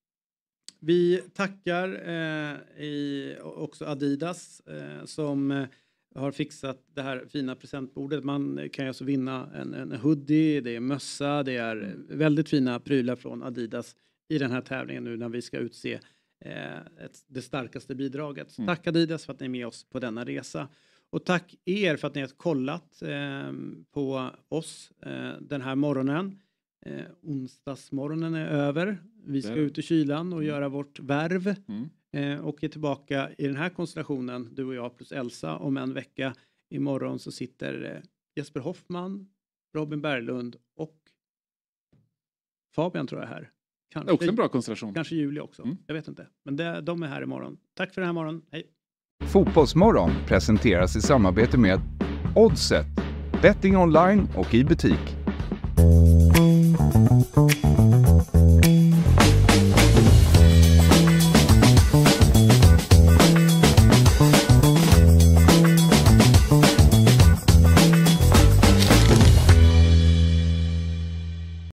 [SPEAKER 2] vi tackar eh, i, också Adidas eh, som eh, har fixat det här fina presentbordet. Man kan ju alltså vinna en, en hoodie, det är mössa, det är mm. väldigt fina prylar från Adidas i den här tävlingen nu när vi ska utse eh, ett, det starkaste bidraget. Så mm. tack Adidas för att ni är med oss på denna resa. Och tack er för att ni har kollat eh, på oss eh, den här morgonen. Eh, onsdagsmorgonen är över. Vi ska ut i kylan och göra vårt värv.
[SPEAKER 3] Mm.
[SPEAKER 2] Eh, och är tillbaka i den här konstellationen, du och jag plus Elsa, om en vecka. Imorgon så sitter eh, Jesper Hoffman, Robin Berglund och Fabian tror jag här. Kanske,
[SPEAKER 3] det är också en bra konstellation.
[SPEAKER 2] Kanske Julia också, mm. jag vet inte. Men det, de är här imorgon. Tack för den här morgonen, hej!
[SPEAKER 1] Fotbollsmorgon presenteras i samarbete med Oddset, betting online och i butik.